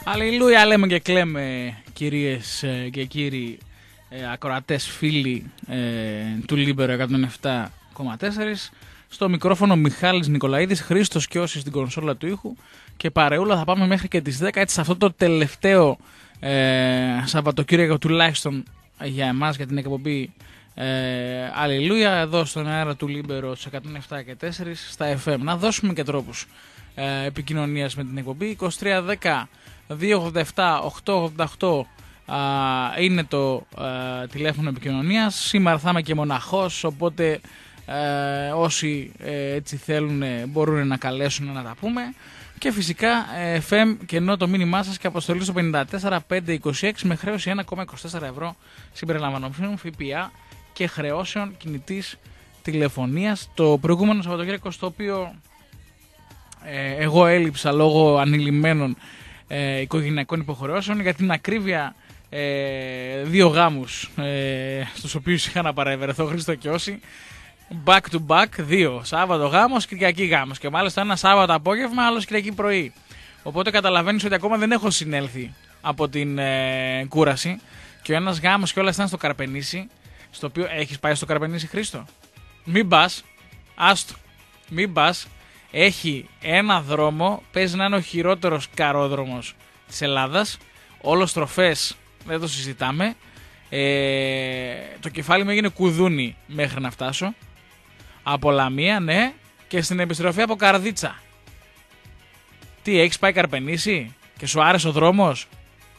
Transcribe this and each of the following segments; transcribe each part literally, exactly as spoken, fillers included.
Αλληλούια λέμε και κλαίμε, κυρίες και κύριοι ε, ακροατές φίλοι ε, του Λίμπερο εκατόν επτά κόμμα τέσσερα. Στο μικρόφωνο Μιχάλης Νικολαίδης, Χρήστος Κιώσης στην κονσόλα του ήχου και παρεούλα θα πάμε μέχρι και τις δέκα, έτσι σε αυτό το τελευταίο ε, Σαββατοκύριακο τουλάχιστον για εμάς, για την εκπομπή ε, Αλληλούια εδώ στον αέρα του Λίμπερο στους εκατόν επτά και τέσσερα στα εφ εμ. Να δώσουμε και τρόπους ε, επικοινωνίας με την εκπομπή. Είκοσι τρία δέκα δύο ογδόντα επτά οκτακόσια ογδόντα οκτώ α, είναι το α, τηλέφωνο επικοινωνίας. Σήμερα θα είμαι και μοναχός, οπότε ε, όσοι ε, έτσι θέλουν μπορούν να καλέσουν να τα πούμε. Και φυσικά εφ εμ και ενώ το μήνυμά σας και αποστολή στο πενήντα τέσσερα πεντακόσια είκοσι έξι με χρέωση ένα κόμμα είκοσι τέσσερα ευρώ συμπεριλαμβανομένου ΦΠΑ και χρεώσεων κινητής τηλεφωνίας. Το προηγούμενο Σαββατοκύριακο, στο οποίο ε, εγώ έλειψα λόγω ανηλυμένων ε, οικογενειακών υποχρεώσεων, για την ακρίβεια ε, δύο γάμους ε, στους οποίους είχα να παρευρεθώ, Χρήστο και όσοι. Back to back, δύο. Σάββατο γάμος, Κυριακή γάμος. Και μάλιστα ένα Σάββατο απόγευμα, άλλος Κυριακή πρωί. Οπότε καταλαβαίνεις ότι ακόμα δεν έχω συνέλθει από την ε, κούραση. Και ο ένας γάμος και όλα ήταν στο Καρπενήσι. Στο οποίο έχεις πάει στο Καρπενήσι, Χρήστο? Μην πας. Άστο. Μην πας. Έχει ένα δρόμο, παίζει να είναι ο χειρότερος καρόδρομος της Ελλάδας. Όλος στροφές, δεν το συζητάμε. Ε, το κεφάλι μου έγινε κουδούνι μέχρι να φτάσω. Από Λαμία, ναι, και στην επιστροφή από Καρδίτσα. Τι, έχεις πάει Καρπενήσι και σου άρεσε ο δρόμος?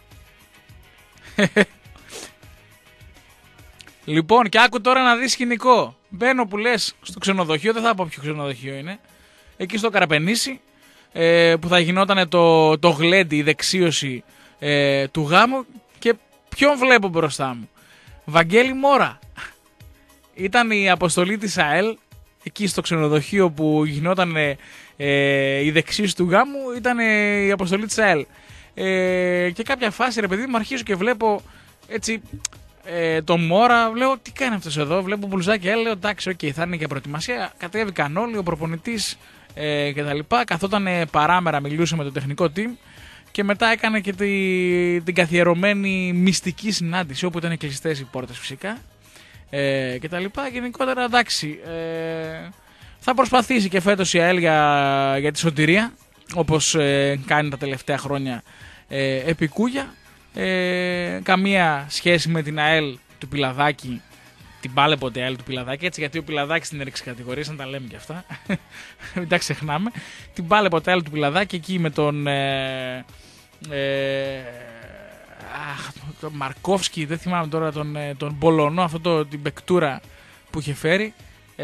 Λοιπόν, και άκου τώρα να δεις σκηνικό. Μπαίνω, που λες, στο ξενοδοχείο, δεν θα πω ποιο ξενοδοχείο είναι. Εκεί στο Καρπενήσι, ε, που θα γινόταν το, το γλέντι, η δεξίωση ε, του γάμου. Και ποιον βλέπω μπροστά μου? Βαγγέλη Μόρα. Ήταν η αποστολή της ΑΕΛ εκεί στο ξενοδοχείο που γινόταν ε, η δεξίωση του γάμου. Ήταν ε, η αποστολή της ΑΕΛ. Ε, και κάποια φάση, ρε παιδί μου, αρχίζω και βλέπω έτσι ε, τον Μόρα. Λέω, τι κάνει αυτός εδώ? Βλέπω μπλουζάκι ΑΕΛ. Λέω, εντάξει, οκ, okay, θα είναι για προετοιμασία. Κατέβηκαν όλοι, ο προπονητής ε, κτλ. Καθόταν ε, παράμερα, μιλούσε με το τεχνικό team. Και μετά έκανε και τη, την καθιερωμένη μυστική συνάντηση, όπου ήταν κλειστές οι πόρτες φυσικά ε, και τα λοιπά. Γενικότερα, εντάξει, ε, θα προσπαθήσει και φέτος η ΑΕΛ για, για τη σωτηρία, όπως ε, κάνει τα τελευταία χρόνια ε, επί Κούγια. Ε, καμία σχέση με την ΑΕΛ του Πιλαδάκη, την πάλε ποτέ ΑΕΛ του Πιλαδάκη, έτσι, γιατί ο Πιλαδάκης στην έριξη κατηγορίας, να τα λέμε και αυτά, μην τα ξεχνάμε. Την πάλε ποτέ ΑΕΛ του Πιλαδάκη εκεί με τον ε, ε, αχ, τον Μαρκόφσκι, δεν θυμάμαι τώρα, τον, τον Πολωνό, αυτό το, την πεκτούρα που είχε φέρει ε,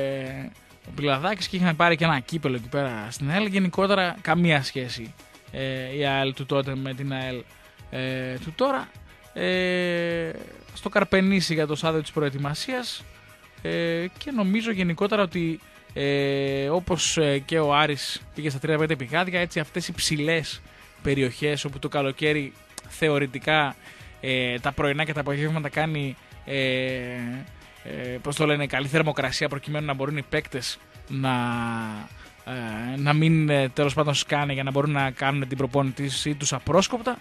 ο Πιλαδάκης, και είχαν πάρει και ένα κύπελο εκεί πέρα στην ΑΕΛ. Γενικότερα καμία σχέση ε, η ΑΕΛ του τότε με την ΑΕΛ ε, του τώρα. Ε, στο Καρπενήσι για το σάδιο της προετοιμασίας ε, και νομίζω γενικότερα ότι ε, όπως ε, και ο Άρης πήγε στα τρία πέντε πηγάδια, έτσι αυτές οι ψηλές περιοχές όπου το καλοκαίρι θεωρητικά ε, τα πρωινά και τα απογεύματα κάνει ε, ε, πώς το λένε, καλή θερμοκρασία, προκειμένου να μπορούν οι παίκτες να, ε, να μην ε, τέλος πάντων σκάνε, για να μπορούν να κάνουν την προπόνησή τους απρόσκοπτα.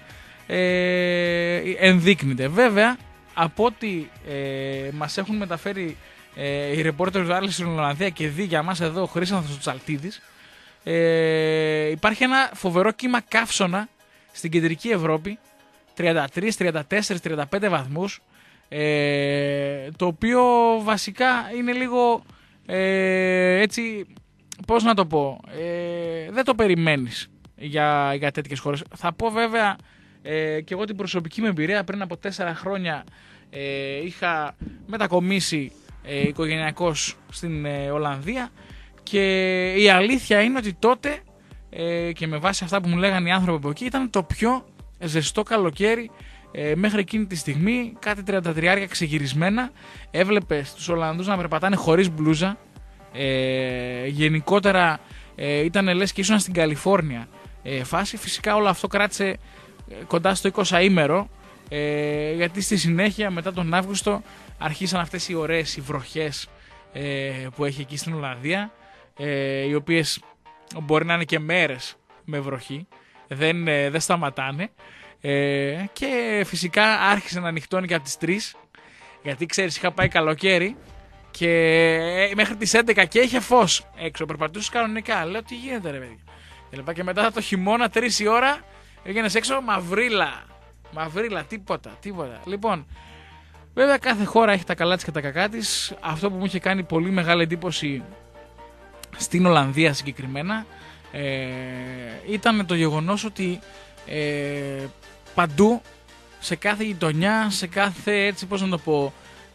Ε, ενδείκνυται. Βέβαια, από ό,τι ε, μας έχουν μεταφέρει ε, οι ρεπόρτερ του Άρης στην Ολλανδία και δει για μας εδώ ο Χρήστος Τσαλτίδης, ε, υπάρχει ένα φοβερό κύμα καύσωνα στην κεντρική Ευρώπη, τριάντα τρία, τριάντα τέσσερα, τριάντα πέντε βαθμούς, ε, το οποίο βασικά είναι λίγο ε, έτσι, πώς να το πω, ε, δεν το περιμένεις για, για τέτοιες χώρες. Θα πω βέβαια Ε, και εγώ την προσωπική μου εμπειρία. Πριν από τέσσερα χρόνια ε, είχα μετακομίσει ε, οικογενειακώς στην ε, Ολλανδία, και η αλήθεια είναι ότι τότε ε, και με βάση αυτά που μου λέγανε οι άνθρωποι από εκεί, ήταν το πιο ζεστό καλοκαίρι ε, μέχρι εκείνη τη στιγμή. Κάτι τριάντα τρία ξεγυρισμένα, έβλεπες τους Ολλανδούς να περπατάνε χωρίς μπλούζα. ε, γενικότερα ε, ήταν λες και ήσουν στην Καλιφόρνια ε, φάση. Φυσικά όλο αυτό κράτησε κοντά στο εικοσαήμερο, ε, γιατί στη συνέχεια μετά τον Αύγουστο αρχίσαν αυτές οι ωραίες οι βροχές ε, που έχει εκεί στην Ολλανδία, ε, οι οποίες μπορεί να είναι και μέρες με βροχή. δεν, ε, δεν σταματάνε. Ε, και φυσικά άρχισε να ανοιχτώνει και από τις τρεις, γιατί ξέρεις είχα πάει καλοκαίρι και ε, μέχρι τις έντεκα και είχε φως έξω, περπατούσες κανονικά. Λέω τι γίνεται ρε παιδί. Και, και μετά το χειμώνα τρεις η ώρα έγινες έξω μαυρίλα. Μαυρίλα, τίποτα, τίποτα. Λοιπόν, βέβαια κάθε χώρα έχει τα καλά της και τα κακά της. Αυτό που μου είχε κάνει πολύ μεγάλη εντύπωση στην Ολλανδία συγκεκριμένα ε, ήταν το γεγονός ότι ε, παντού, σε κάθε γειτονιά, σε κάθε έτσι πώς να το πω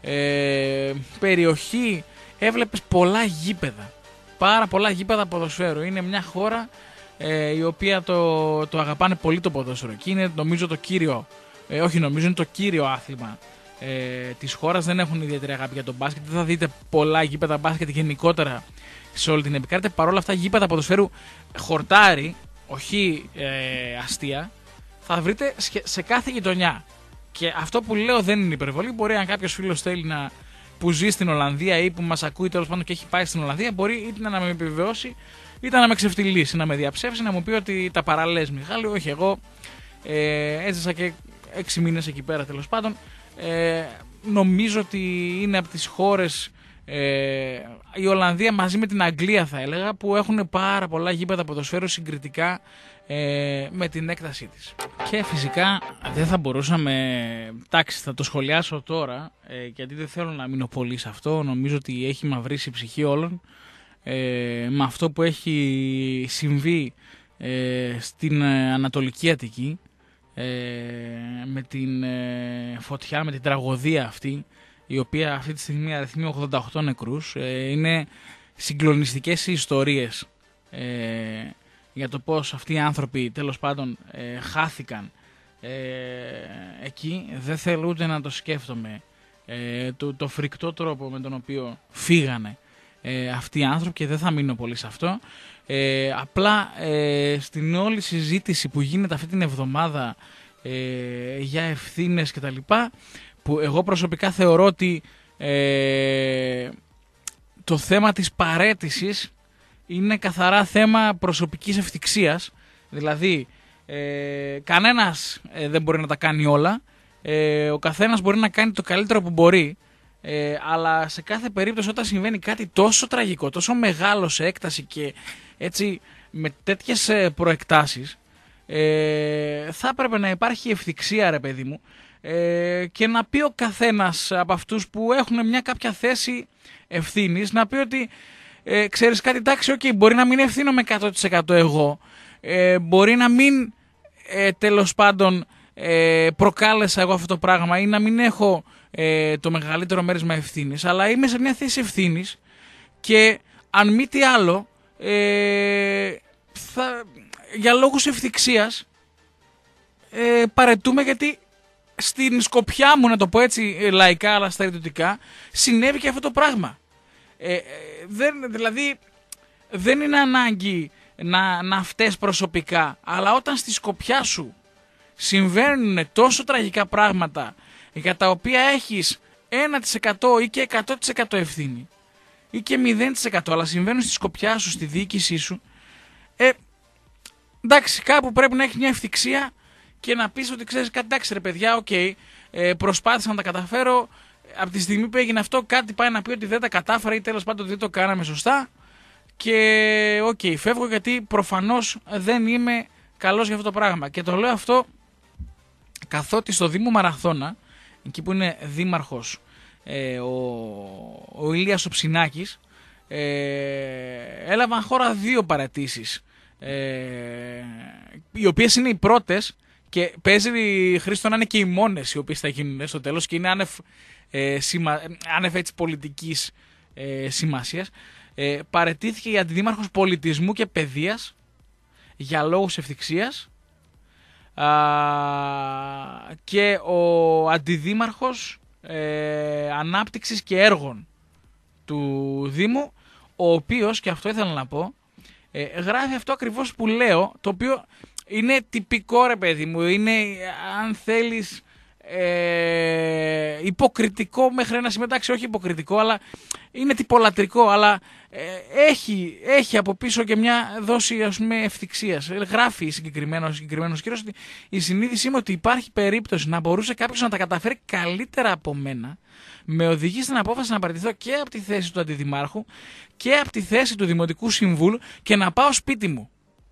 ε, περιοχή έβλεπες πολλά γήπεδα. Πάρα πολλά γήπεδα ποδοσφαίρου. Είναι μια χώρα ε, η οποία το, το αγαπάνε πολύ το ποδόσφαιρο και είναι νομίζω το κύριο, ε, όχι νομίζω είναι το κύριο άθλημα ε, της χώρας. Δεν έχουν ιδιαίτερη αγάπη για τον μπάσκετ. Δεν θα δείτε πολλά γήπεδα μπάσκετ γενικότερα σε όλη την επικράτεια. Παρ' όλα αυτά γήπεδα ποδοσφαίρου χορτάρι, όχι ε, αστεία, θα βρείτε σε κάθε γειτονιά. Και αυτό που λέω δεν είναι υπερβολή. Μπορεί αν κάποιος φίλος θέλει να, που ζει στην Ολλανδία ή που μας ακούει τέλος πάντων και έχει πάει στην Ολλανδία, μπορεί είτε να με επιβεβαιώσει είτε να με ξεφτυλίσει, να με διαψεύσει, να μου πει ότι τα παραλές Μιχάλη. Όχι, εγώ ε, έζησα και έξι μήνες εκεί πέρα τέλος πάντων. Ε, νομίζω ότι είναι από τις χώρες, ε, η Ολλανδία μαζί με την Αγγλία θα έλεγα, που έχουν πάρα πολλά γήπεδα ποδοσφαίρου συγκριτικά ε, με την έκτασή της. Και φυσικά δεν θα μπορούσαμε, εντάξει θα το σχολιάσω τώρα ε, γιατί δεν θέλω να μείνω πολύ σε αυτό. Νομίζω ότι έχει μαυρίσει η ψυχή όλων ε, με αυτό που έχει συμβεί ε, στην ε, Ανατολική Αττική ε, με την ε, φωτιά, με την τραγωδία αυτή, η οποία αυτή τη στιγμή αριθμεί ογδόντα οκτώ νεκρούς. Ε, είναι συγκλονιστικές οι ιστορίες ε, για το πώς αυτοί οι άνθρωποι τέλος πάντων ε, χάθηκαν ε, εκεί. Δεν θέλω ούτε να το σκέφτομαι ε, το, το φρικτό τρόπο με τον οποίο φύγανε ε, αυτοί οι άνθρωποι και δεν θα μείνω πολύ σε αυτό. Ε, απλά ε, στην όλη συζήτηση που γίνεται αυτή την εβδομάδα ε, για ευθύνες και τα λοιπά, που εγώ προσωπικά θεωρώ ότι ε, το θέμα της παραίτησης είναι καθαρά θέμα προσωπικής ευθυξίας. Δηλαδή ε, κανένας ε, δεν μπορεί να τα κάνει όλα, ε, ο καθένας μπορεί να κάνει το καλύτερο που μπορεί, ε, αλλά σε κάθε περίπτωση όταν συμβαίνει κάτι τόσο τραγικό, τόσο μεγάλο σε έκταση και έτσι με τέτοιες προεκτάσεις, ε, θα έπρεπε να υπάρχει ευθυξία ρε παιδί μου, ε, και να πει ο καθένας από αυτούς που έχουν μια κάποια θέση ευθύνης, να πει ότι ε, ξέρεις κάτι, εντάξει, okay, μπορεί να μην ευθύνομαι εκατό τοις εκατό εγώ, ε, μπορεί να μην ε, τέλος πάντων ε, προκάλεσα εγώ αυτό το πράγμα ή να μην έχω ε, το μεγαλύτερο μέρισμα ευθύνης, αλλά είμαι σε μια θέση ευθύνης και αν μη τι άλλο ε, θα, για λόγους ευθυξίας ε, παρετούμε, γιατί στην σκοπιά μου, να το πω έτσι λαϊκά αλλά στρατιωτικά, συνέβη και αυτό το πράγμα. Ε, δεν, δηλαδή δεν είναι ανάγκη να, να φταίς προσωπικά, αλλά όταν στη σκοπιά σου συμβαίνουν τόσο τραγικά πράγματα για τα οποία έχεις ένα τοις εκατό ή και εκατό τοις εκατό ευθύνη ή και μηδέν τοις εκατό, αλλά συμβαίνουν στη σκοπιά σου, στη διοίκησή σου, ε, εντάξει, κάπου πρέπει να έχει μια ευθυξία και να πεις ότι ξέρεις κάτι, εντάξει ρε παιδιά, οκ, okay, ε, προσπάθησα να τα καταφέρω, από τη στιγμή που έγινε αυτό κάτι πάει να πει ότι δεν τα κατάφερα ή τέλος πάντων δεν το κάναμε σωστά και οκ, okay, φεύγω γιατί προφανώς δεν είμαι καλός για αυτό το πράγμα. Και το λέω αυτό καθότι στο Δήμο Μαραθώνα, εκεί που είναι δήμαρχος ε, ο, ο Ηλίας ο Ψινάκης, ε, έλαβαν χώρα δύο παρατήσεις, ε, οι οποίες είναι οι πρώτες και παίζει η Χρήστο να είναι και οι μόνες οι οποίες θα γίνουν στο τέλος και είναι άνευ, ε, σημα, άνευ έτσι πολιτικής ε, σημασίας. Ε, παραιτήθηκε η Αντιδήμαρχος Πολιτισμού και Παιδείας για λόγους ευθυξίας α, και ο Αντιδήμαρχος ε, Ανάπτυξης και Έργων του Δήμου, ο οποίος, και αυτό ήθελα να πω, ε, γράφει αυτό ακριβώς που λέω, το οποίο είναι τυπικό ρε παιδί μου, είναι αν θέλεις ε, υποκριτικό μέχρι ένα σημείο, εντάξει, όχι υποκριτικό, αλλά είναι τυπολατρικό, αλλά ε, έχει, έχει από πίσω και μια δόση, ας πούμε, ευθυξίας. Γράφει συγκεκριμένο, συγκεκριμένος κύριος ότι η συνείδησή μου ότι υπάρχει περίπτωση να μπορούσε κάποιος να τα καταφέρει καλύτερα από μένα, με οδηγεί στην απόφαση να παραιτηθώ και από τη θέση του αντιδημάρχου και από τη θέση του Δημοτικού Συμβούλου και να πάω σπίτι μου.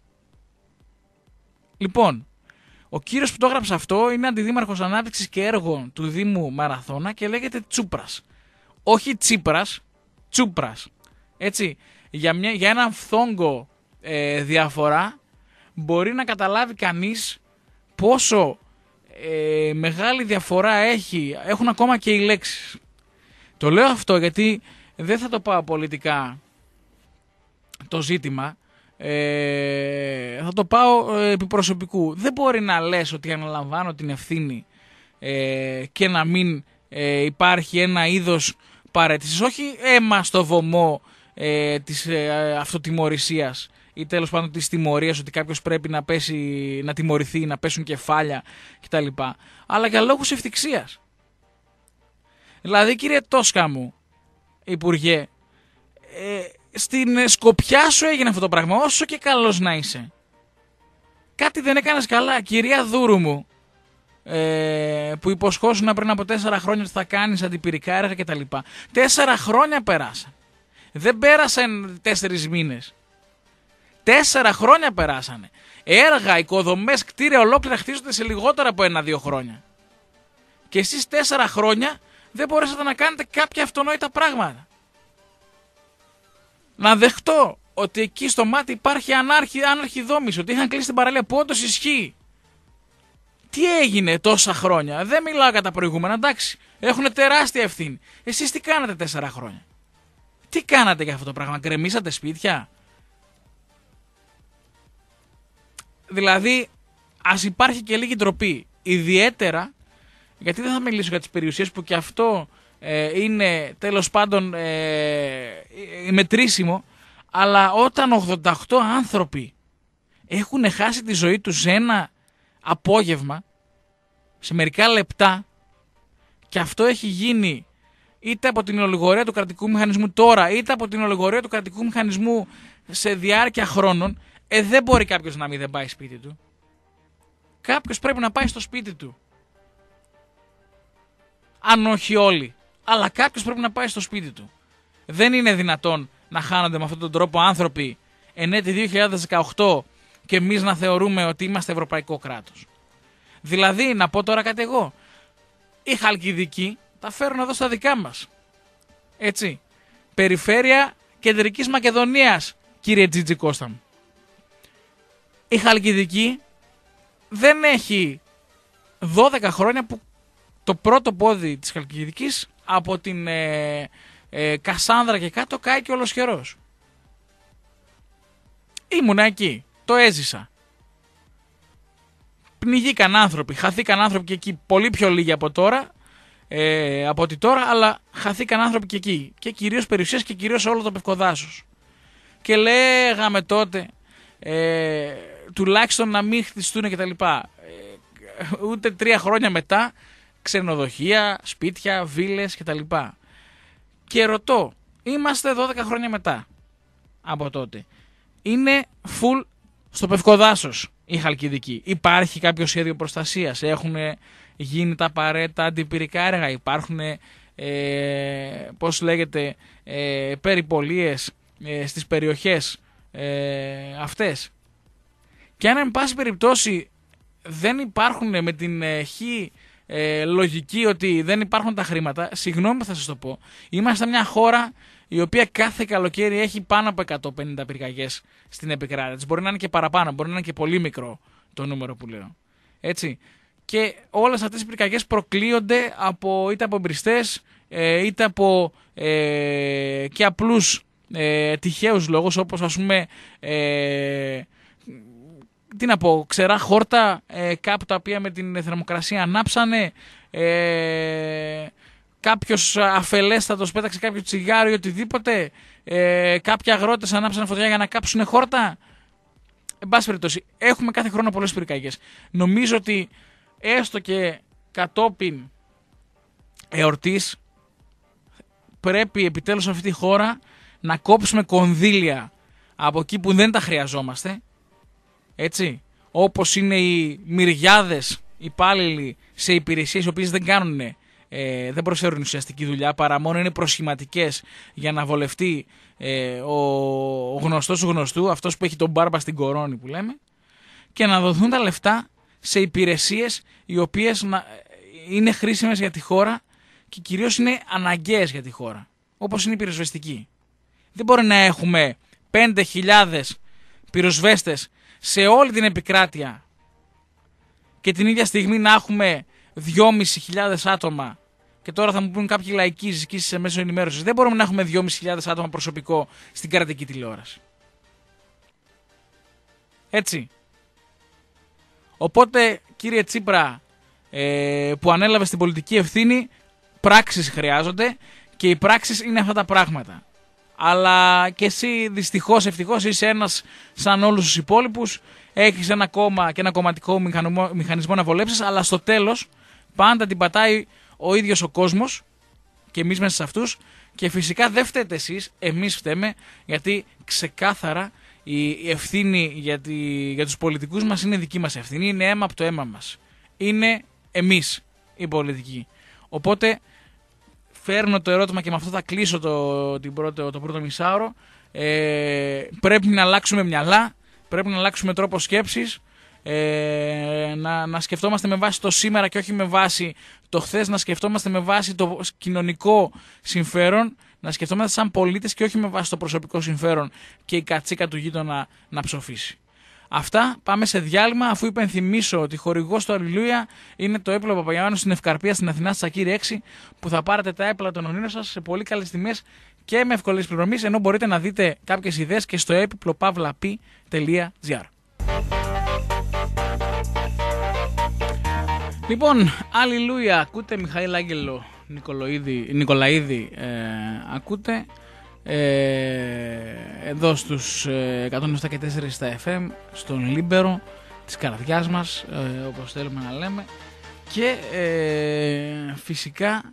Λοιπόν, ο κύριος που το έγραψε αυτό είναι αντιδήμαρχος ανάπτυξης και έργων του Δήμου Μαραθώνα και λέγεται Τσούπρας. Όχι Τσίπρας, Τσούπρας. Έτσι, για, μια, για έναν φθόγκο ε, διαφορά μπορεί να καταλάβει κανείς πόσο ε, μεγάλη διαφορά έχει, έχουν ακόμα και οι λέξεις. Το λέω αυτό γιατί δεν θα το πάω πολιτικά το ζήτημα. Ε, θα το πάω ε, επί προσωπικού. Δεν μπορεί να λες ότι αναλαμβάνω την ευθύνη ε, και να μην ε, υπάρχει ένα είδος παραίτησης, όχι αίμα στο βωμό ε, της ε, αυτοτιμωρησίας ή τέλος πάντων της τιμωρίας, ότι κάποιος πρέπει να, πέσει, να τιμωρηθεί, να πέσουν κεφάλια κτλ, αλλά για λόγους ευθυξίας. Δηλαδή, κύριε Τόσκα μου, Υπουργέ, ε, στην σκοπιά σου έγινε αυτό το πράγμα, όσο και καλός να είσαι. Κάτι δεν έκανες καλά, κυρία Δούρου μου, ε, που υποσχόσουν πριν από τέσσερα χρόνια ότι θα κάνεις αντιπυρικά έργα κτλ. Τέσσερα χρόνια περάσαν. Δεν πέρασαν τέσσερις μήνες. Τέσσερα χρόνια περάσανε. Έργα, οικοδομές, κτίρια ολόκληρα χτίζονται σε λιγότερα από ένα-δύο χρόνια. Και εσείς τέσσερα χρόνια δεν μπορέσατε να κάνετε κάποια αυτονόητα πράγματα. Να δεχτώ ότι εκεί στο μάτι υπάρχει ανάρχη, άναρχη δόμηση, ότι είχαν κλείσει την παραλία, που όντως ισχύει. Τι έγινε τόσα χρόνια? Δεν μιλάω για τα προηγούμενα, εντάξει. Έχουν τεράστια ευθύνη. Εσείς τι κάνατε τέσσερα χρόνια? Τι κάνατε για αυτό το πράγμα? Γκρεμίσατε σπίτια? Δηλαδή, ας υπάρχει και λίγη ντροπή. Ιδιαίτερα, γιατί δεν θα μιλήσω για τις περιουσίες που και αυτό ε, είναι τέλος πάντων ε, μετρήσιμο, αλλά όταν ογδόντα οκτώ άνθρωποι έχουν χάσει τη ζωή τους σε ένα απόγευμα, σε μερικά λεπτά, και αυτό έχει γίνει είτε από την ολιγορία του κρατικού μηχανισμού τώρα, είτε από την ολιγορία του κρατικού μηχανισμού σε διάρκεια χρόνων, ε, δεν μπορεί κάποιος να μην δεν πάει σπίτι του. Κάποιος πρέπει να πάει στο σπίτι του. Αν όχι όλοι, αλλά κάποιος πρέπει να πάει στο σπίτι του. Δεν είναι δυνατόν να χάνονται με αυτόν τον τρόπο άνθρωποι εν έτη δύο χιλιάδες δεκαοκτώ και εμείς να θεωρούμε ότι είμαστε ευρωπαϊκό κράτος. Δηλαδή, να πω τώρα κάτι εγώ, οι Χαλκιδικοί τα φέρουν εδώ στα δικά μας. Έτσι. Περιφέρεια Κεντρικής Μακεδονίας, κύριε Τζίτζι Κώστα μου. Η Χαλκιδική δεν έχει δώδεκα χρόνια που το πρώτο πόδι της Χαλκιδικής από την ε, ε, Κασάνδρα και κάτω κάει και ολοσχερός. Ήμουνα εκεί, το έζησα. Πνιγήκαν άνθρωποι, χαθήκαν άνθρωποι και εκεί, πολύ πιο λίγοι από τώρα, ε, από ότι τώρα, αλλά χαθήκαν άνθρωποι και εκεί. Και κυρίως περιουσίες και κυρίως όλο το Πευκοδάσος. Και λέγαμε τότε, ε, τουλάχιστον να μην χτιστούν κτλ. Ε, ούτε τρία χρόνια μετά, ξενοδοχεία, σπίτια, βίλες κτλ. Και ρωτώ, είμαστε δώδεκα χρόνια μετά από τότε. Είναι full στο Πευκοδάσος η Χαλκιδική. Υπάρχει κάποιο σχέδιο προστασίας? Έχουν γίνει τα απαραίτητα αντιπυρικά έργα? Υπάρχουν, ε, πώς λέγεται, ε, περιπολίες ε, στις περιοχές ε, αυτές? Και αν εν πάση περιπτώσει δεν υπάρχουν με την ε, χ ε, λογική ότι δεν υπάρχουν τα χρήματα, συγγνώμη θα σας το πω, είμαστε μια χώρα η οποία κάθε καλοκαίρι έχει πάνω από εκατόν πενήντα πυρκαγιές στην επικράτεια της. Μπορεί να είναι και παραπάνω, μπορεί να είναι και πολύ μικρό το νούμερο που λέω. Έτσι. Και όλες αυτές οι πυρκαγιές προκλείονται από, είτε από εμπριστές, είτε από ε, και απλούς ε, τυχαίους λόγους, όπως ας πούμε ε, τι να πω, ξερά χόρτα ε, κάπου τα οποία με την θερμοκρασία ανάψανε, ε, κάποιος αφελέστατος πέταξε κάποιο τσιγάρο ή οτιδήποτε, ε, κάποιοι αγρότες ανάψανε φωτιά για να κάψουν χόρτα. Εν πάση περιπτώσει, έχουμε κάθε χρόνο πολλές πυρκαγιές. Νομίζω ότι έστω και κατόπιν εορτής πρέπει επιτέλους σε αυτή τη χώρα να κόψουμε κονδύλια από εκεί που δεν τα χρειαζόμαστε, έτσι, όπως είναι οι μυριάδες υπάλληλοι σε υπηρεσίες οι οποίες δεν κάνουν, ε, δεν προσφέρουν ουσιαστική δουλειά παρά μόνο είναι προσχηματικές για να βολευτεί ε, ο, ο γνωστός του γνωστού, αυτός που έχει τον μπάρμπα στην κορώνη που λέμε, και να δοθούν τα λεφτά σε υπηρεσίες οι οποίες να, είναι χρήσιμες για τη χώρα και κυρίως είναι αναγκαίες για τη χώρα, όπως είναι η πυροσβεστική. Δεν μπορεί να έχουμε πέντε χιλιάδες πυροσβέστες σε όλη την επικράτεια και την ίδια στιγμή να έχουμε δυόμισι χιλιάδες άτομα, και τώρα θα μου πούν κάποιοι λαϊκοί ζητήσεις σε μέσο ενημέρωσης, δεν μπορούμε να έχουμε δυόμισι χιλιάδες άτομα προσωπικό στην κρατική τηλεόραση. Έτσι. Οπότε, κύριε Τσίπρα, ε, που ανέλαβε την πολιτική ευθύνη, πράξεις χρειάζονται και οι πράξεις είναι αυτά τα πράγματα. Αλλά και εσύ δυστυχώς, ευτυχώς είσαι ένας σαν όλους τους υπόλοιπους, έχεις ένα κόμμα και ένα κομματικό μηχανισμό να βολέψεις, αλλά στο τέλος πάντα την πατάει ο ίδιος ο κόσμος και εμείς μέσα σε αυτούς, και φυσικά δεν φταίτε εσείς, εμείς φταίμε, γιατί ξεκάθαρα η ευθύνη για, τη, για τους πολιτικούς μας είναι δική μας ευθύνη, είναι αίμα από το αίμα μας. Είναι εμείς οι πολιτικοί. Οπότε φέρνω το ερώτημα και με αυτό θα κλείσω το, την πρώτο, το πρώτο μισάωρο. Ε, πρέπει να αλλάξουμε μυαλά, πρέπει να αλλάξουμε τρόπο σκέψης, ε, να, να σκεφτόμαστε με βάση το σήμερα και όχι με βάση το χθες, να σκεφτόμαστε με βάση το κοινωνικό συμφέρον, να σκεφτόμαστε σαν πολίτες και όχι με βάση το προσωπικό συμφέρον και η κατσίκα του γείτονα να ψοφήσει. Αυτά, πάμε σε διάλειμμα, αφού υπενθυμίσω ότι χορηγός του Αλληλούια είναι το έπλο Παπαγιάννου στην Ευκαρπία στην Αθηνά, Σακύρη έξι, που θα πάρετε τα έπλα των ονείρων σας σε πολύ καλές τιμές και με ευκολίες πληρωμής, ενώ μπορείτε να δείτε κάποιες ιδέες και στο έπιπλο παύλα πι τελεία τζι άρ. Λοιπόν, Αλληλούια, ακούτε Μιχαήλ Άγγελο Νικολαίδη, ε, ακούτε ε, εδώ στους εκατόν επτά και τέσσερα στα εφ εμ, στον Λίμπερο της καρδιάς μας, ε, όπως θέλουμε να λέμε, και ε, φυσικά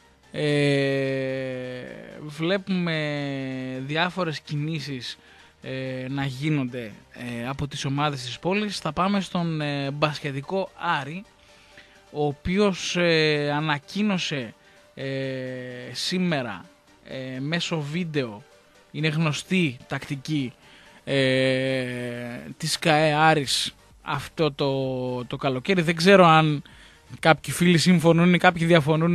ε, βλέπουμε διάφορες κινήσεις ε, να γίνονται ε, από τις ομάδες της πόλης. Θα πάμε στον ε, μπασκετικό Άρη, ο οποίος ε, ανακοίνωσε ε, σήμερα ε, μέσω βίντεο, είναι γνωστή τακτική ε, της ΚΑΕ Άρης αυτό το, το καλοκαίρι. Δεν ξέρω αν κάποιοι φίλοι συμφωνούν ή κάποιοι διαφωνούν